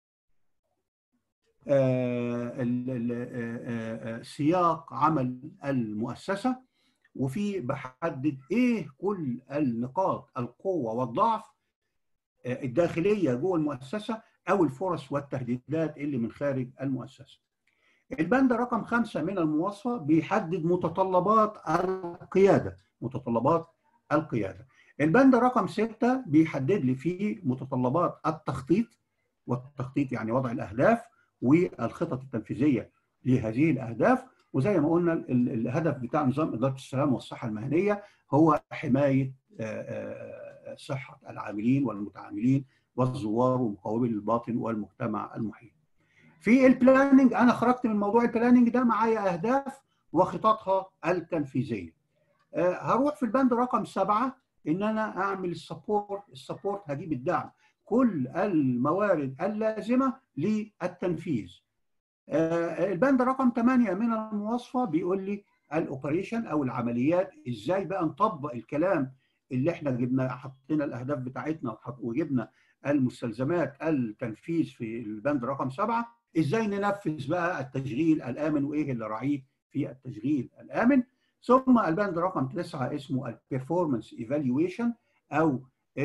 سياق عمل المؤسسه، وفي بحدد ايه كل النقاط القوه والضعف الداخليه جوه المؤسسه او الفرص والتهديدات اللي من خارج المؤسسه. البند رقم خمسة من المواصفه بيحدد متطلبات القياده، متطلبات القياده. البند رقم ستة بيحدد لي فيه متطلبات التخطيط، والتخطيط يعني وضع الاهداف والخطط التنفيذيه لهذه الاهداف. وزي ما قلنا الهدف بتاع نظام اداره السلامه والصحه المهنيه هو حمايه صحه العاملين والمتعاملين والزوار ومقاولي الباطن والمجتمع المحيط. في البلاننج انا خرجت من موضوع البلاننج ده، معايا اهداف وخططها التنفيذيه. هروح في البند رقم سبعة ان انا اعمل السبورت. السبورت هجيب الدعم، كل الموارد اللازمه للتنفيذ. البند رقم ثمانية من المواصفه بيقول لي الاوبريشن او العمليات، ازاي بقى نطبق الكلام اللي احنا جبنا، حطينا الاهداف بتاعتنا وجبنا المستلزمات التنفيذ في البند رقم سبعة، ازاي ننفذ بقى التشغيل الامن وايه اللي راعيه في التشغيل الامن. ثم البند رقم تسعة اسمه البيرفورمانس ايفالويشن او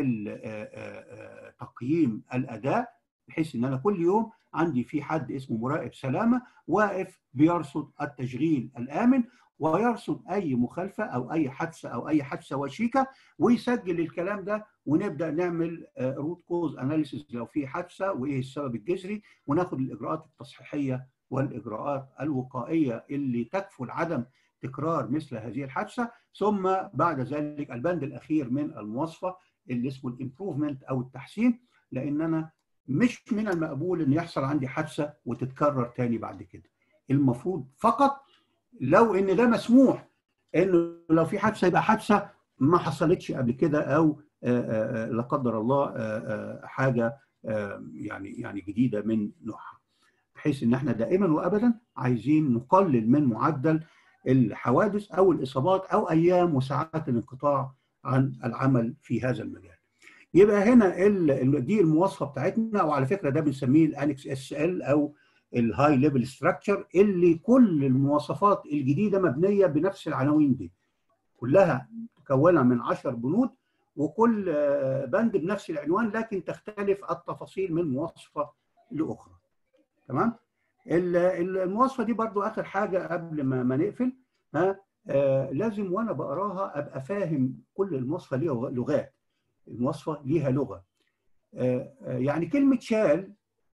تقييم الاداء، بحيث ان انا كل يوم عندي في حد اسمه مراقب سلامه واقف بيرصد التشغيل الامن ويرصد اي مخالفه او اي حادثه او اي حادثه وشيكه، ويسجل الكلام ده، ونبدا نعمل روت كوز اناليسيس لو في حادثه وايه السبب الجذري، وناخد الاجراءات التصحيحيه والاجراءات الوقائيه اللي تكفل عدم تكرار مثل هذه الحادثه. ثم بعد ذلك البند الاخير من المواصفه اللي اسمه الامبروفمنت او التحسين، لان انا مش من المقبول ان يحصل عندي حادثه وتتكرر تاني بعد كده. المفروض فقط لو ان ده مسموح، انه لو في حادثه يبقى حادثه ما حصلتش قبل كده، او لا قدر الله حاجه يعني يعني جديده من نوعها، بحيث ان احنا دائما وابدا عايزين نقلل من معدل الحوادث او الاصابات او ايام وساعات الانقطاع عن العمل في هذا المجال. يبقى هنا دي المواصفه بتاعتنا، وعلى فكره ده بنسميه الانكس اس ال او الهاي ليفل ستراكشر، اللي كل المواصفات الجديده مبنيه بنفس العناوين دي، كلها مكونه من عشر بنود، وكل بند بنفس العنوان، لكن تختلف التفاصيل من مواصفه لاخرى. تمام؟ المواصفه دي برضو اخر حاجه قبل ما, ما نقفل، ها آه لازم وانا بقراها ابقى فاهم كل المواصفه ليها لغات. المواصفه ليها لغه. آه يعني كلمه شال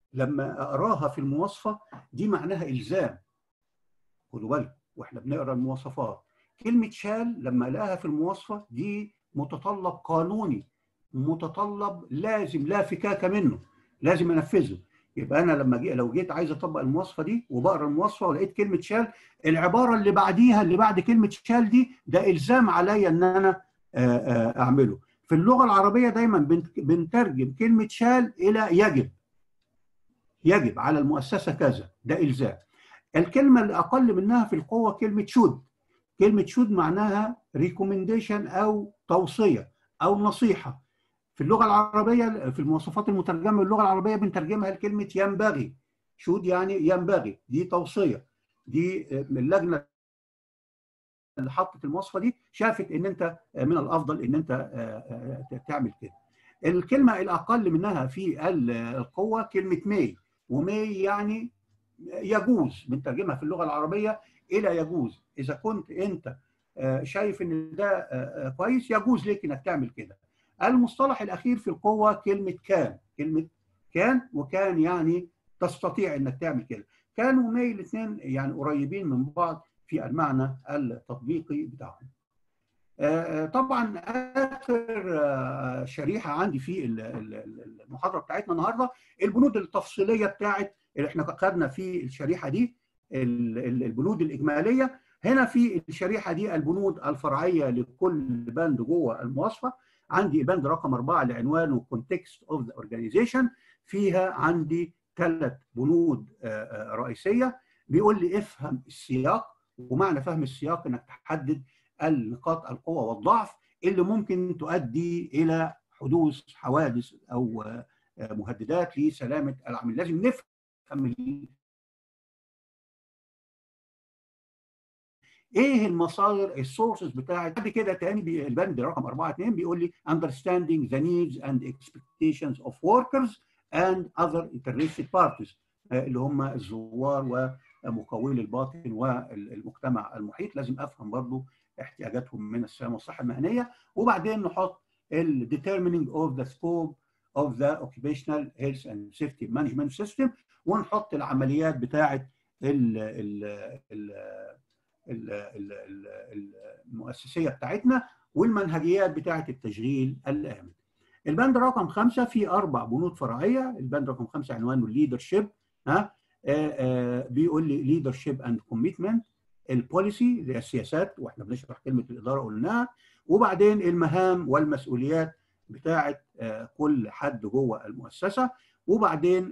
لما اقراها في المواصفه دي معناها الزام. خدوا بالكم واحنا بنقرا المواصفات، كلمه شال لما الاقيها في المواصفه دي متطلب قانوني، متطلب لازم لا فكاك منه، لازم انفذه. يبقى انا لما جي لو جيت عايز اطبق المواصفه دي وبقرا المواصفه ولقيت كلمه شال، العباره اللي بعديها اللي بعد كلمه شال دي ده الزام عليا ان انا اعمله. في اللغه العربيه دايما بنترجم كلمه شال الى يجب، يجب على المؤسسه كذا، ده الزام. الكلمه اللي اقل منها في القوه كلمه شود. كلمه شود معناها ريكومنديشن او توصيه او نصيحه. في اللغه العربيه في المواصفات المترجمه باللغه العربيه بنترجمها لكلمه ينبغي. شود يعني ينبغي، دي توصيه. دي اللجنه اللي حطت المواصفه دي شافت ان انت من الافضل ان انت تعمل كده. الكلمه الاقل منها في القوه كلمه مي، ومي يعني يجوز، بنترجمها في اللغه العربيه الى يجوز. اذا كنت انت شايف ان ده كويس يجوز لك انك تعمل كده. المصطلح الاخير في القوه كلمه كان، كلمه كان وكان يعني تستطيع انك تعمل كده. كان ومي الاثنين يعني قريبين من بعض في المعنى التطبيقي بتاعهم. طبعا اخر شريحه عندي في المحاضره بتاعتنا النهارده البنود التفصيليه بتاعت اللي احنا خدنا في الشريحه دي البنود الاجماليه. هنا في الشريحه دي البنود الفرعيه لكل بند جوه المواصفه. عندي بند رقم أربعة لعنوانه Context of the Organization، فيها عندي ثلاث بنود رئيسيه. بيقول لي افهم السياق، ومعنى فهم السياق انك تحدد النقاط القوة والضعف اللي ممكن تؤدي إلى حدوث حوادث أو مهددات لسلامة العامل. لازم نفهم ايه المصادر السورسز بتاعت. بعد كده تاني البند رقم أربعة اتنين بيقول لي understanding the needs and expectations of workers and other interested parties، اللي هم الزوار ومقاولي الباطن والمجتمع المحيط. لازم افهم برضو احتياجاتهم من السلامه والصحه المهنيه. وبعدين نحط ال determining of the scope of the occupational health and safety management system، ونحط العمليات بتاعت ال ال ال المؤسسيه بتاعتنا والمنهجيات بتاعت التشغيل الامن. البند رقم خمسة فيه اربع بنود فرعيه. البند رقم خمسة عنوانه الليدرشيب، ها بيقول لي ليدرشيب اند كوميتمنت، البوليسي اللي هي السياسات، واحنا بنشرح كلمه الاداره قلناها. وبعدين المهام والمسؤوليات بتاعت كل حد جوه المؤسسه. وبعدين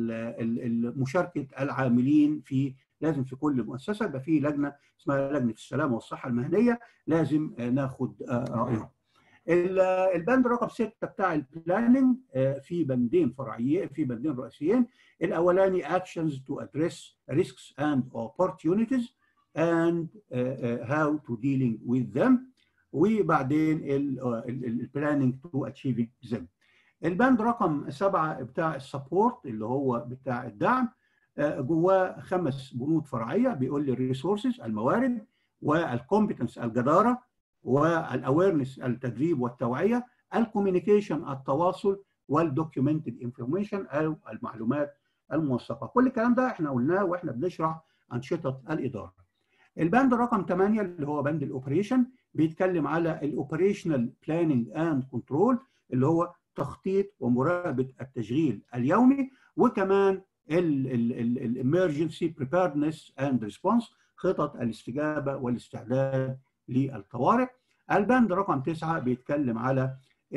مشاركه العاملين في، لازم في كل مؤسسه يبقى في لجنه اسمها لجنه السلامه والصحه المهنيه، لازم ناخد رايهم. البند رقم ستة بتاع البلاننج في بندين فرعيين، في بندين رئيسيين. الاولاني actions to address risks and opportunities and how to dealing with them، وبعدين البلاننج to achieving them. البند رقم سبعة بتاع السبورت اللي هو بتاع الدعم، جواه خمس بنود فرعيه. بيقول لي الريسورسز الموارد، والكومبتنس الجداره، والاويرنس التدريب والتوعيه، الكوميونيكيشن التواصل، والدوكيومنتد انفورميشن او المعلومات الموثقه. كل الكلام ده احنا قلناه واحنا بنشرح انشطه الاداره. البند رقم ثمانية اللي هو بند الاوبريشن بيتكلم على الاوبريشنال بلاننج اند كنترول، اللي هو تخطيط ومراقبه التشغيل اليومي، وكمان الامرجنسي بريبيردنس اند ريسبونس، خطط الاستجابه والاستعداد للطوارئ. البند رقم تسعة بيتكلم على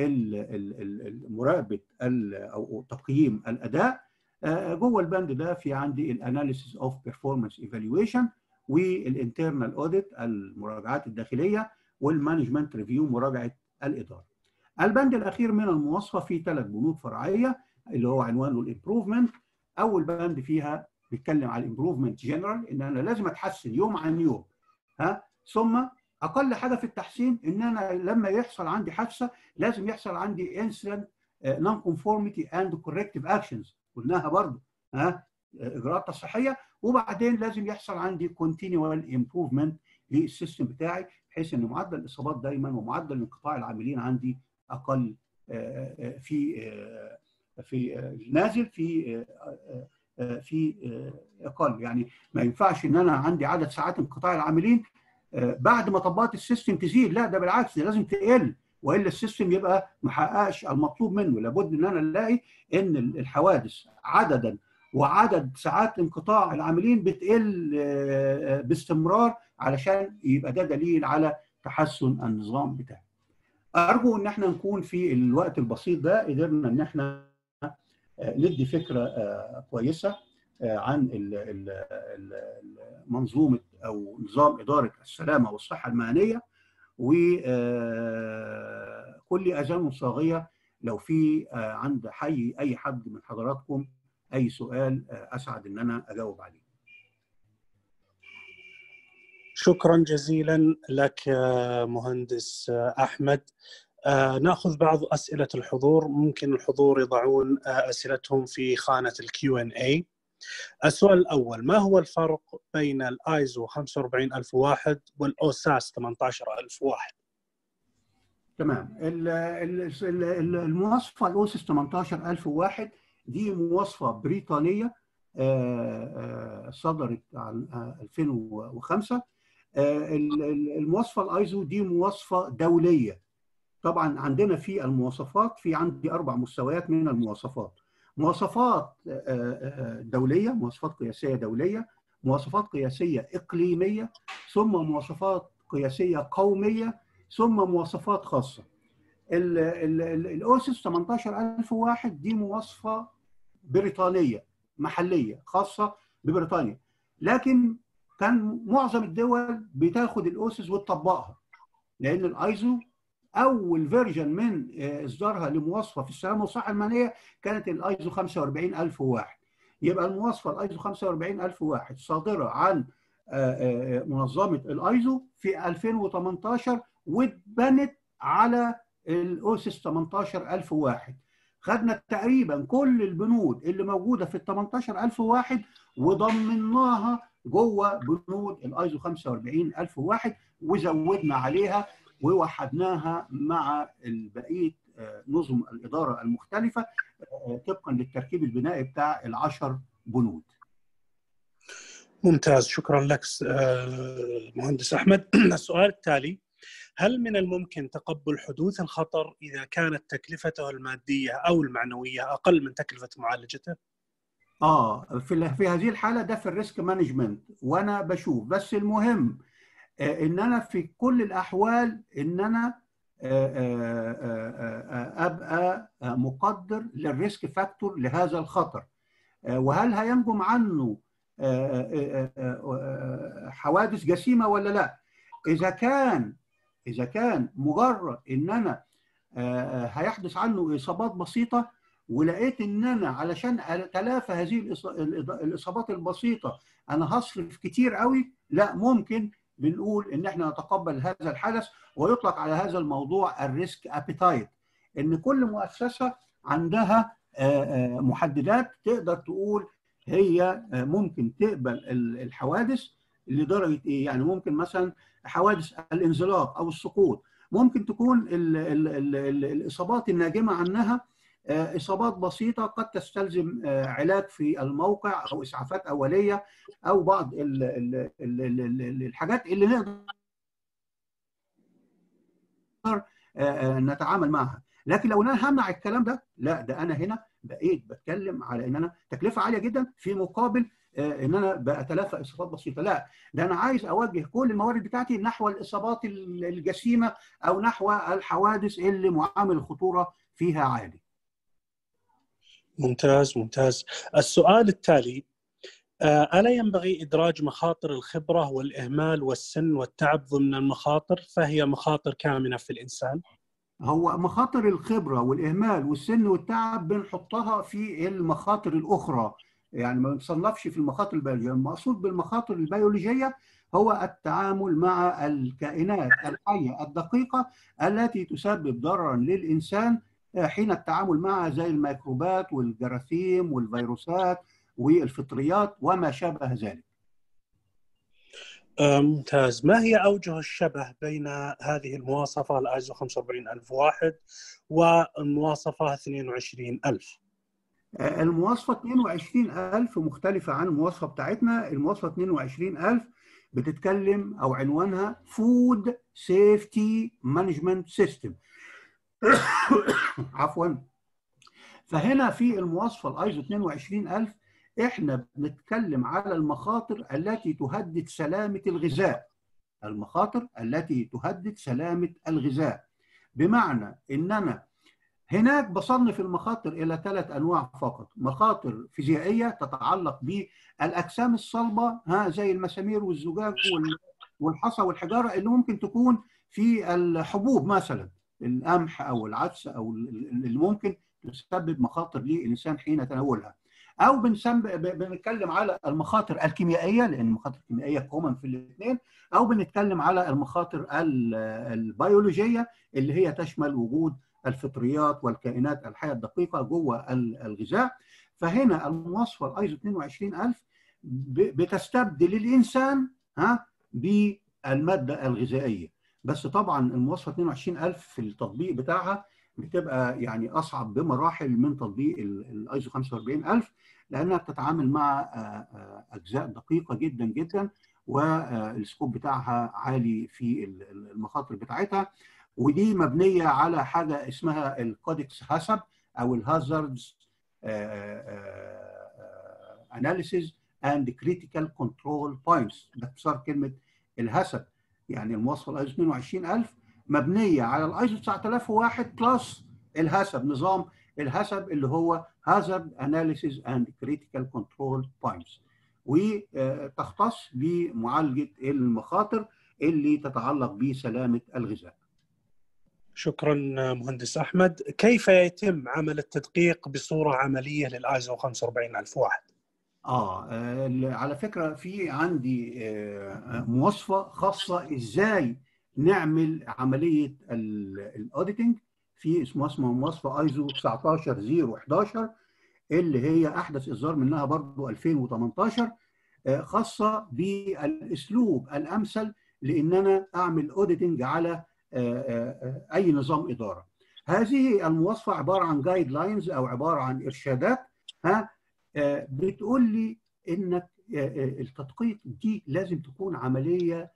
مراقبه او تقييم الاداء. جوه البند ده في عندي الاناليسيس اوف بيرفورمانس ايفالويشن، والانترنال اوديت المراجعات الداخليه، والمانجمنت ريفيو مراجعه الاداره. البند الاخير من المواصفه فيه ثلاث بنود فرعيه اللي هو عنوانه الامبروفمنت. اول بند فيها بيتكلم على الامبروفمنت جنرال، ان انا لازم اتحسن يوم عن يوم، ها ثم اقل حاجه في التحسين ان انا لما يحصل عندي حادثه لازم يحصل عندي انسيدنت نون كونفورميتي اند كوركتيف اكشنز، قلناها برضه، ها اجراءات تصحيحيه. وبعدين لازم يحصل عندي كونتينيوال امبروفمنت للسيستم بتاعي، بحيث ان معدل الاصابات دايما ومعدل انقطاع العاملين عندي اقل في في نازل في في اقل. يعني ما ينفعش ان انا عندي عدد ساعات انقطاع العاملين بعد ما طبقت السيستم تزيد، لا ده بالعكس، ده لازم تقل، والا السيستم يبقى ما حققش المطلوب منه. لابد ان انا نلاقي ان الحوادث عددا وعدد ساعات انقطاع العاملين بتقل باستمرار، علشان يبقى ده دليل على تحسن النظام بتاعي. ارجو ان احنا نكون في الوقت البسيط ده قدرنا ان احنا ندي فكره كويسه عن منظومه او نظام اداره السلامه والصحه المهنيه، وكل اذان صاغيه. لو في عند حي اي حد من حضراتكم اي سؤال اسعد ان انا اجاوب عليه. شكرا جزيلا لك مهندس احمد. آه ناخذ بعض اسئله الحضور. ممكن الحضور يضعون آه اسئلتهم في خانه الكيو ان اي. السؤال الاول: ما هو الفرق بين الايزو خمسة وأربعين ألف وواحد والاوساس ثمانية عشر ألف وواحد؟ تمام. المواصفه الاوساس ثمانية عشر ألف وواحد دي مواصفه بريطانيه صدرت عن ألفين وخمسة. المواصفه الايزو دي مواصفه دوليه. طبعا عندنا في المواصفات في عندي اربع مستويات من المواصفات: مواصفات دوليه، مواصفات قياسيه دوليه، مواصفات قياسيه اقليميه، ثم مواصفات قياسيه قوميه، ثم مواصفات خاصه. الاوسس ثمانية عشر ألف وواحد دي مواصفه بريطانيه محليه خاصه ببريطانيا، لكن كان معظم الدول بتاخد الاوسس وتطبقها، لان الايزو اول فيرجن من اصدارها لمواصفه في السلامه والصحه المهنيه كانت الايزو خمسة وأربعين ألف وواحد. يبقى المواصفه الايزو خمسة وأربعين ألف وواحد صادره عن منظمه الايزو في ألفين وثمانية عشر واتبنت على الاوسس ثمانية عشر ألف وواحد. خدنا تقريبا كل البنود اللي موجوده في ال ثمانية عشر ألف وواحد وضمناها جوه بنود الايزو خمسة وأربعين ألف وواحد وزودنا عليها ووحدناها مع بقيه نظم الاداره المختلفه طبقا للتركيب البنائي بتاع العشر بنود. ممتاز، شكرا لك مهندس احمد. السؤال التالي: هل من الممكن تقبل حدوث الخطر اذا كانت تكلفته الماديه او المعنويه اقل من تكلفه معالجته؟ اه في في هذه الحاله ده في الريسك مانجمنت، وانا بشوف بس المهم ان انا في كل الاحوال ان انا ابقى مقدر للريسك فاكتور لهذا الخطر، وهل هينجم عنه حوادث جسيمه ولا لا. اذا كان اذا كان مجرد ان انا هيحدث عنه اصابات بسيطه، ولقيت ان انا علشان اتلافى هذه الاصابات البسيطه انا هصرف كتير قوي، لا ممكن بنقول ان احنا نتقبل هذا الحدث، ويطلق على هذا الموضوع الريسك ابيتايت، ان كل مؤسسه عندها محددات تقدر تقول هي ممكن تقبل الحوادث لدرجه ايه. يعني ممكن مثلا حوادث الانزلاق او السقوط ممكن تكون ال ال ال ال الاصابات الناجمه عنها اصابات بسيطه قد تستلزم علاج في الموقع او اسعافات اوليه او بعض ال ال ال الحاجات اللي نقدر نتعامل معها. لكن لو انا همنع الكلام ده، لا ده انا هنا بقيت بتكلم على ان انا تكلفه عاليه جدا في مقابل ان انا بتلافى اصابات بسيطه. لا ده انا عايز اوجه كل الموارد بتاعتي نحو الاصابات الجسيمه او نحو الحوادث اللي معامل الخطوره فيها عالي. ممتاز ممتاز. السؤال التالي: ألا ينبغي إدراج مخاطر الخبرة والإهمال والسن والتعب ضمن المخاطر فهي مخاطر كامنة في الإنسان؟ هو مخاطر الخبرة والإهمال والسن والتعب بنحطها في المخاطر الأخرى، يعني ما بنصنفش في المخاطر البيولوجية. المقصود بالمخاطر البيولوجية هو التعامل مع الكائنات الحية الدقيقة التي تسبب ضررا للإنسان حين التعامل معها، زي الميكروبات والجراثيم والفيروسات والفطريات وما شابه ذلك. ممتاز. ما هي أوجه الشبه بين هذه المواصفة الآيزو خمسة وأربعين ألف وواحد والمواصفة اثنين وعشرين ألف؟ المواصفة اثنين وعشرين ألف مختلفة عن المواصفة بتاعتنا. المواصفة اثنين وعشرين ألف بتتكلم أو عنوانها Food Safety Management System. عفوا. فهنا في المواصفة الايزو اثنين وعشرين ألف احنا بنتكلم على المخاطر التي تهدد سلامة الغذاء. المخاطر التي تهدد سلامة الغذاء، بمعنى ان انا هناك بصنف المخاطر الى ثلاث انواع فقط. مخاطر فيزيائيه تتعلق بالاجسام الصلبه، ها زي المسامير والزجاج والحصى والحجاره اللي ممكن تكون في الحبوب مثلا، القمح او العدس، او اللي ممكن تسبب مخاطر للانسان حين تناولها. او بنتكلم على المخاطر الكيميائيه، لان المخاطر الكيميائيه كومن في الاثنين. او بنتكلم على المخاطر البيولوجيه اللي هي تشمل وجود الفطريات والكائنات الحيه الدقيقه جوه الغذاء. فهنا المواصفه الايزو اثنين وعشرين ألف بتستبدل الانسان ها بالماده الغذائيه. بس طبعا المواصفه اثنين وعشرين ألف في التطبيق بتاعها بتبقى يعني اصعب بمراحل من تطبيق الايزو خمسة وأربعين ألف، لانها بتتعامل مع اجزاء دقيقه جدا جدا، والسكوب بتاعها عالي في المخاطر بتاعتها. ودي مبنيه على حاجه اسمها الكودكس هاسب او الهازاردز اناليسيز اند كريتيكال كنترول بوينتس، باختصار كلمه الهاسب. يعني المواصفه الايزو اثنين وعشرين ألف مبنيه على الايزو تسعة آلاف وواحد بلس الهاسب، نظام الهاسب اللي هو هازارد اناليسيز اند كريتيكال كنترول بوينتس، وتختص بمعالجه المخاطر اللي تتعلق بسلامه الغذاء. شكرا مهندس أحمد. كيف يتم عمل التدقيق بصورة عملية للآيزو خمسة وأربعين ألف وواحد؟ آه على فكرة في عندي آه مواصفة خاصة إزاي نعمل عملية الأوديتنج في اسمها اسمها مواصفة ايزو تسعة عشر صفر واحد واحد اللي هي أحدث إصدار منها برضو ألفين وثمانية عشر، خاصة بالأسلوب الأمثل لأن أنا أعمل أوديتنج على أي نظام إدارة. هذه المواصفة عبارة عن جايد لاينز أو عبارة عن إرشادات ها بتقول لي إنك التدقيق دي لازم تكون عملية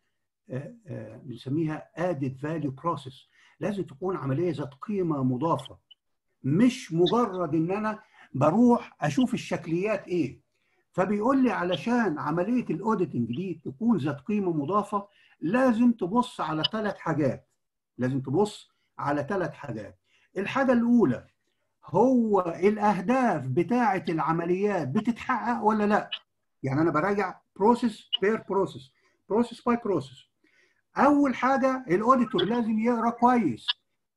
بنسميها added value process، لازم تكون عملية ذات قيمة مضافة، مش مجرد إن أنا بروح أشوف الشكليات إيه. فبيقول لي علشان عملية الأوديتنج دي تكون ذات قيمة مضافة لازم تبص على ثلاث حاجات. لازم تبص على ثلاث حاجات. الحاجة الأولى هو الأهداف بتاعة العمليات بتتحقق ولا لا؟ يعني أنا براجع بروسيس بير بروسيس، بروسيس باي بروسيس. أول حاجة الأوديتور لازم يقرأ كويس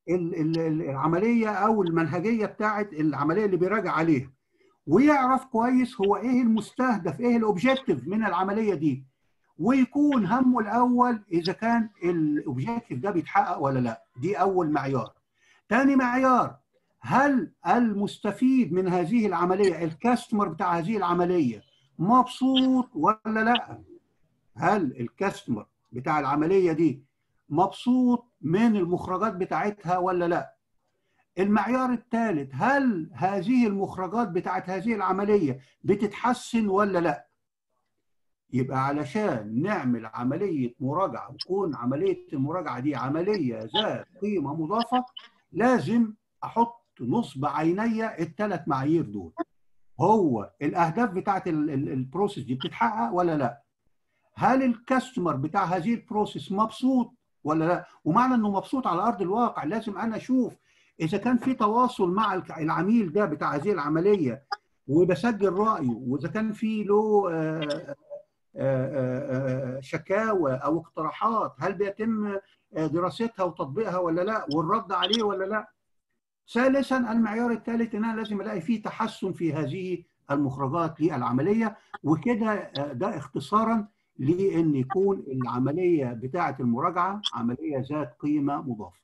العملية أو المنهجية بتاعة العملية اللي بيراجع عليها، ويعرف كويس هو إيه المستهدف، إيه الأوبجيكتيف من العملية دي، ويكون همه الأول إذا كان الأوبجيكتيف ده بيتحقق ولا لا. دي أول معيار. تاني معيار، هل المستفيد من هذه العملية، الكاستمر بتاع هذه العملية، مبسوط ولا لا؟ هل الكاستمر بتاع العملية دي مبسوط من المخرجات بتاعتها ولا لا؟ المعيار الثالث، هل هذه المخرجات بتاعت هذه العملية بتتحسن ولا لا؟ يبقى علشان نعمل عملية مراجعة وتكون عملية المراجعة دي عملية ذات قيمة مضافة، لازم أحط نصب عيني الثلاث معايير دول. هو الأهداف بتاعت البروسيس دي بتتحقق ولا لا؟ هل الكاستمر بتاع هذه البروسيس مبسوط ولا لا؟ ومعنى انه مبسوط على ارض الواقع لازم انا اشوف اذا كان في تواصل مع العميل ده بتاع هذه العمليه وبسجل رايه، واذا كان في له شكاوى او اقتراحات هل بيتم دراستها وتطبيقها ولا لا، والرد عليه ولا لا. ثالثا المعيار الثالث ان انا لازم الاقي فيه تحسن في هذه المخرجات للعمليه، وكده ده اختصارا لأن يكون العملية بتاعة المراجعة عملية ذات قيمة مضافة.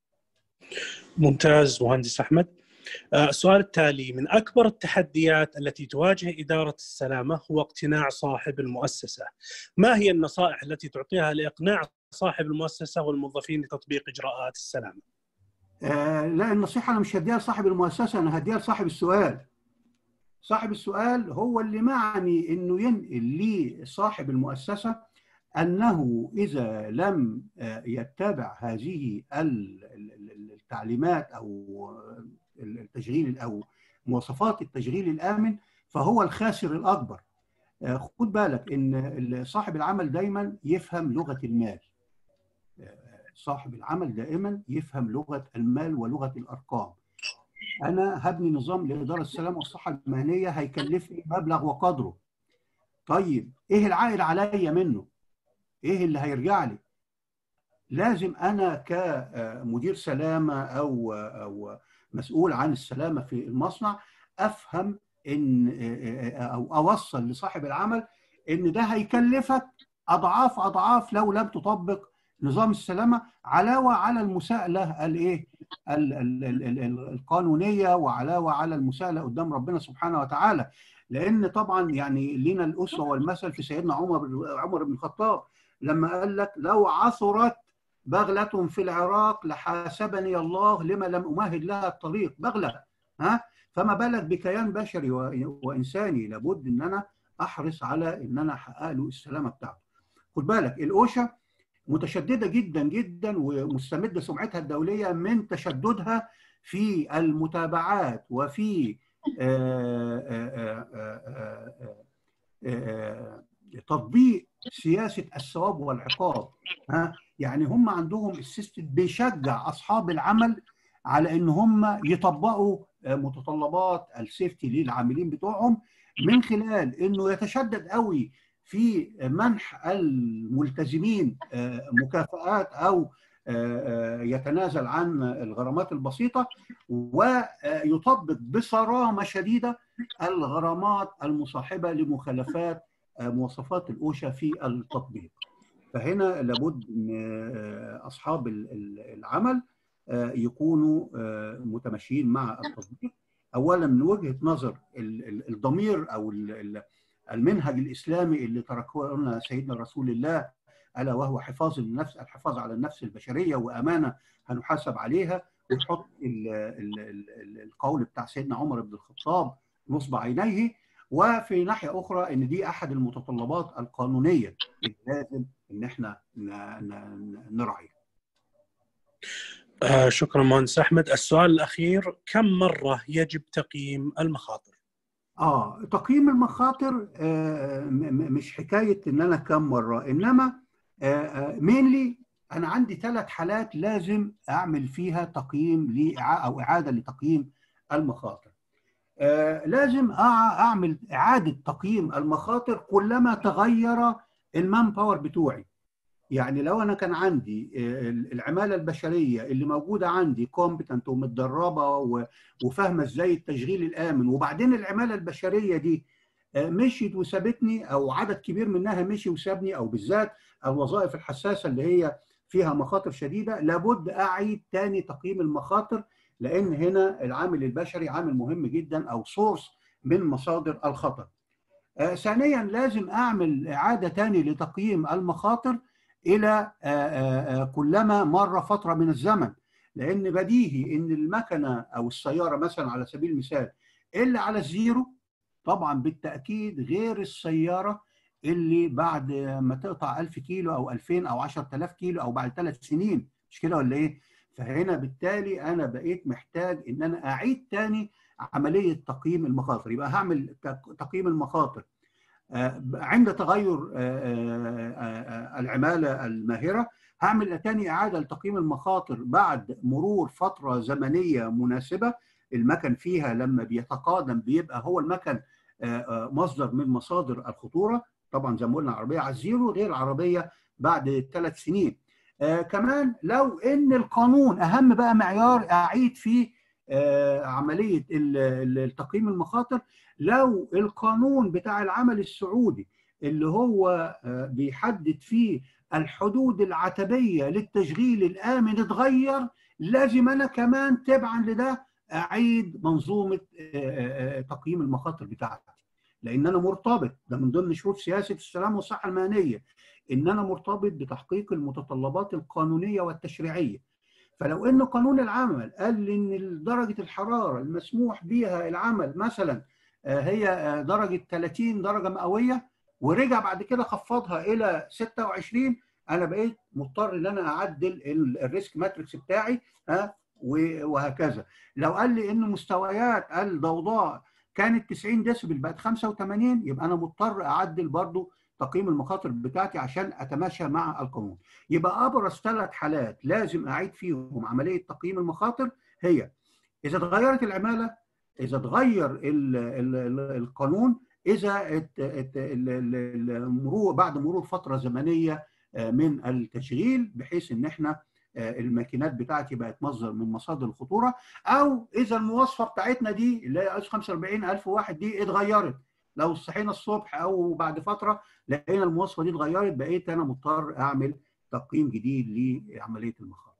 ممتاز مهندس أحمد. السؤال التالي، من أكبر التحديات التي تواجه إدارة السلامة هو اقتناع صاحب المؤسسة. ما هي النصائح التي تعطيها لإقناع صاحب المؤسسة والموظفين لتطبيق إجراءات السلامة؟ آه لا، النصيحة أنا مش هديها لصاحب المؤسسة، أنا هديها لصاحب السؤال. صاحب السؤال هو اللي معني انه ينقل لصاحب المؤسسه انه اذا لم يتبع هذه التعليمات او التشغيل او مواصفات التشغيل الامن فهو الخاسر الاكبر. خد بالك ان صاحب العمل دايما يفهم لغه المال. صاحب العمل دائما يفهم لغه المال ولغه الارقام. انا هبني نظام لاداره السلامه والصحه المهنيه هيكلفني مبلغ وقدره. طيب ايه العائد عليا منه؟ ايه اللي هيرجع لي؟ لازم انا كمدير سلامه او او مسؤول عن السلامه في المصنع افهم ان او اوصل لصاحب العمل ان ده هيكلفك اضعاف اضعاف لو لم تطبق نظام السلامه، علاوه على المساءله الايه القانونيه وعلاوه على المساءله قدام ربنا سبحانه وتعالى. لان طبعا يعني لنا الاسوه والمثل في سيدنا عمر عمر بن الخطاب لما قال لك لو عثرت بغلة في العراق لحاسبني الله لما لم أمهد لها الطريق. بغلة، ها؟ فما بالك بكيان بشري وإنساني، لابد إن أنا أحرص على إن أنا أحقق له السلامة بتاعته. خد بالك الأوشا متشددة جدا جدا ومستمدة سمعتها الدولية من تشددها في المتابعات وفي آآ آآ آآ آآ تطبيق سياسة الثواب والعقاب. ها؟ يعني هم عندهم السيستم بيشجع أصحاب العمل على إن هم يطبقوا متطلبات السيفتي للعاملين بتوعهم من خلال إنه يتشدد قوي في منح الملتزمين مكافآت أو يتنازل عن الغرامات البسيطة، ويطبق بصرامة شديدة الغرامات المصاحبة لمخالفات مواصفات الأوشا في التطبيق. فهنا لابد ان اصحاب العمل يكونوا متماشيين مع التطبيق. اولا من وجهه نظر الضمير او المنهج الاسلامي اللي تركه لنا سيدنا رسول الله، الا وهو حفاظ النفس، الحفاظ على النفس البشريه وامانه هنحاسب عليها، ويحط القول بتاع سيدنا عمر بن الخطاب نصب عينيه. وفي ناحيه اخرى ان دي احد المتطلبات القانونيه اللي لازم ان احنا نراعيها. آه شكرا مهندس احمد. السؤال الاخير، كم مره يجب تقييم المخاطر؟ اه تقييم المخاطر آه مش حكايه ان انا كم مره، انما آه مينلي انا عندي ثلاث حالات لازم اعمل فيها تقييم لإعادة او اعاده لتقييم المخاطر. آه لازم اعمل اعاده تقييم المخاطر كلما تغير المان باور بتوعي. يعني لو انا كان عندي العماله البشريه اللي موجوده عندي كومبتنت ومتدربه وفاهمه ازاي التشغيل الامن، وبعدين العماله البشريه دي مشيت وسابتني او عدد كبير منها مشي وسابني، او بالذات الوظائف الحساسه اللي هي فيها مخاطر شديده، لابد اعيد تاني تقييم المخاطر، لان هنا العامل البشري عامل مهم جدا او سورس من مصادر الخطر. آه ثانيا لازم اعمل اعاده تاني لتقييم المخاطر الى آه آه كلما مر فتره من الزمن، لان بديهي ان المكنه او السياره مثلا على سبيل المثال اللي على الزيرو طبعا بالتاكيد غير السياره اللي بعد ما تقطع ألف كيلو او ألفين او عشرة آلاف كيلو او بعد ثلاث سنين، مش كده ولا ايه؟ فهنا بالتالي انا بقيت محتاج ان انا اعيد تاني عمليه تقييم المخاطر. يبقى هعمل تقييم المخاطر عند تغير العماله الماهره، هعمل تاني اعاده لتقييم المخاطر بعد مرور فتره زمنيه مناسبه المكن فيها لما بيتقادم بيبقى هو المكن مصدر من مصادر الخطوره. طبعا زي ما قلنا عربيه على الزيرو غير عربيه بعد ثلاث سنين. آه كمان لو ان القانون اهم بقى معيار اعيد فيه آه عمليه التقييم المخاطر، لو القانون بتاع العمل السعودي اللي هو آه بيحدد فيه الحدود العتبيه للتشغيل الامن اتغير، لازم انا كمان تبعا لده اعيد منظومه آه تقييم المخاطر بتاعتي، لان انا مرتبط، ده من ضمن شروط سياسه السلامه والصحه المهنيه، ان انا مرتبط بتحقيق المتطلبات القانونيه والتشريعيه. فلو ان قانون العمل قال ان درجه الحراره المسموح بها العمل مثلا هي درجه ثلاثين درجه مئويه ورجع بعد كده خفضها الى ستة وعشرين، انا بقيت مضطر ان انا اعدل الريسك ماتريكس بتاعي ها وهكذا. لو قال لي ان مستويات الضوضاء كانت تسعين ديسبل بقت خمسة وثمانين، يبقى انا مضطر اعدل برضو تقييم المخاطر بتاعتي عشان اتماشى مع القانون. يبقى ابرز ثلاث حالات لازم اعيد فيهم عمليه تقييم المخاطر هي اذا اتغيرت العماله، اذا اتغير ال ال ال القانون، اذا المرور بعد مرور فتره زمنيه من التشغيل بحيث ان احنا الماكينات بتاعتي بقت مصدر من مصادر الخطوره، او اذا المواصفه بتاعتنا دي اللي هي خمسة وأربعين ألف واحد دي اتغيرت. لو صحينا الصبح او بعد فتره لقينا المواصفه دي اتغيرت، بقيت انا مضطر اعمل تقييم جديد لعمليه المخاطر.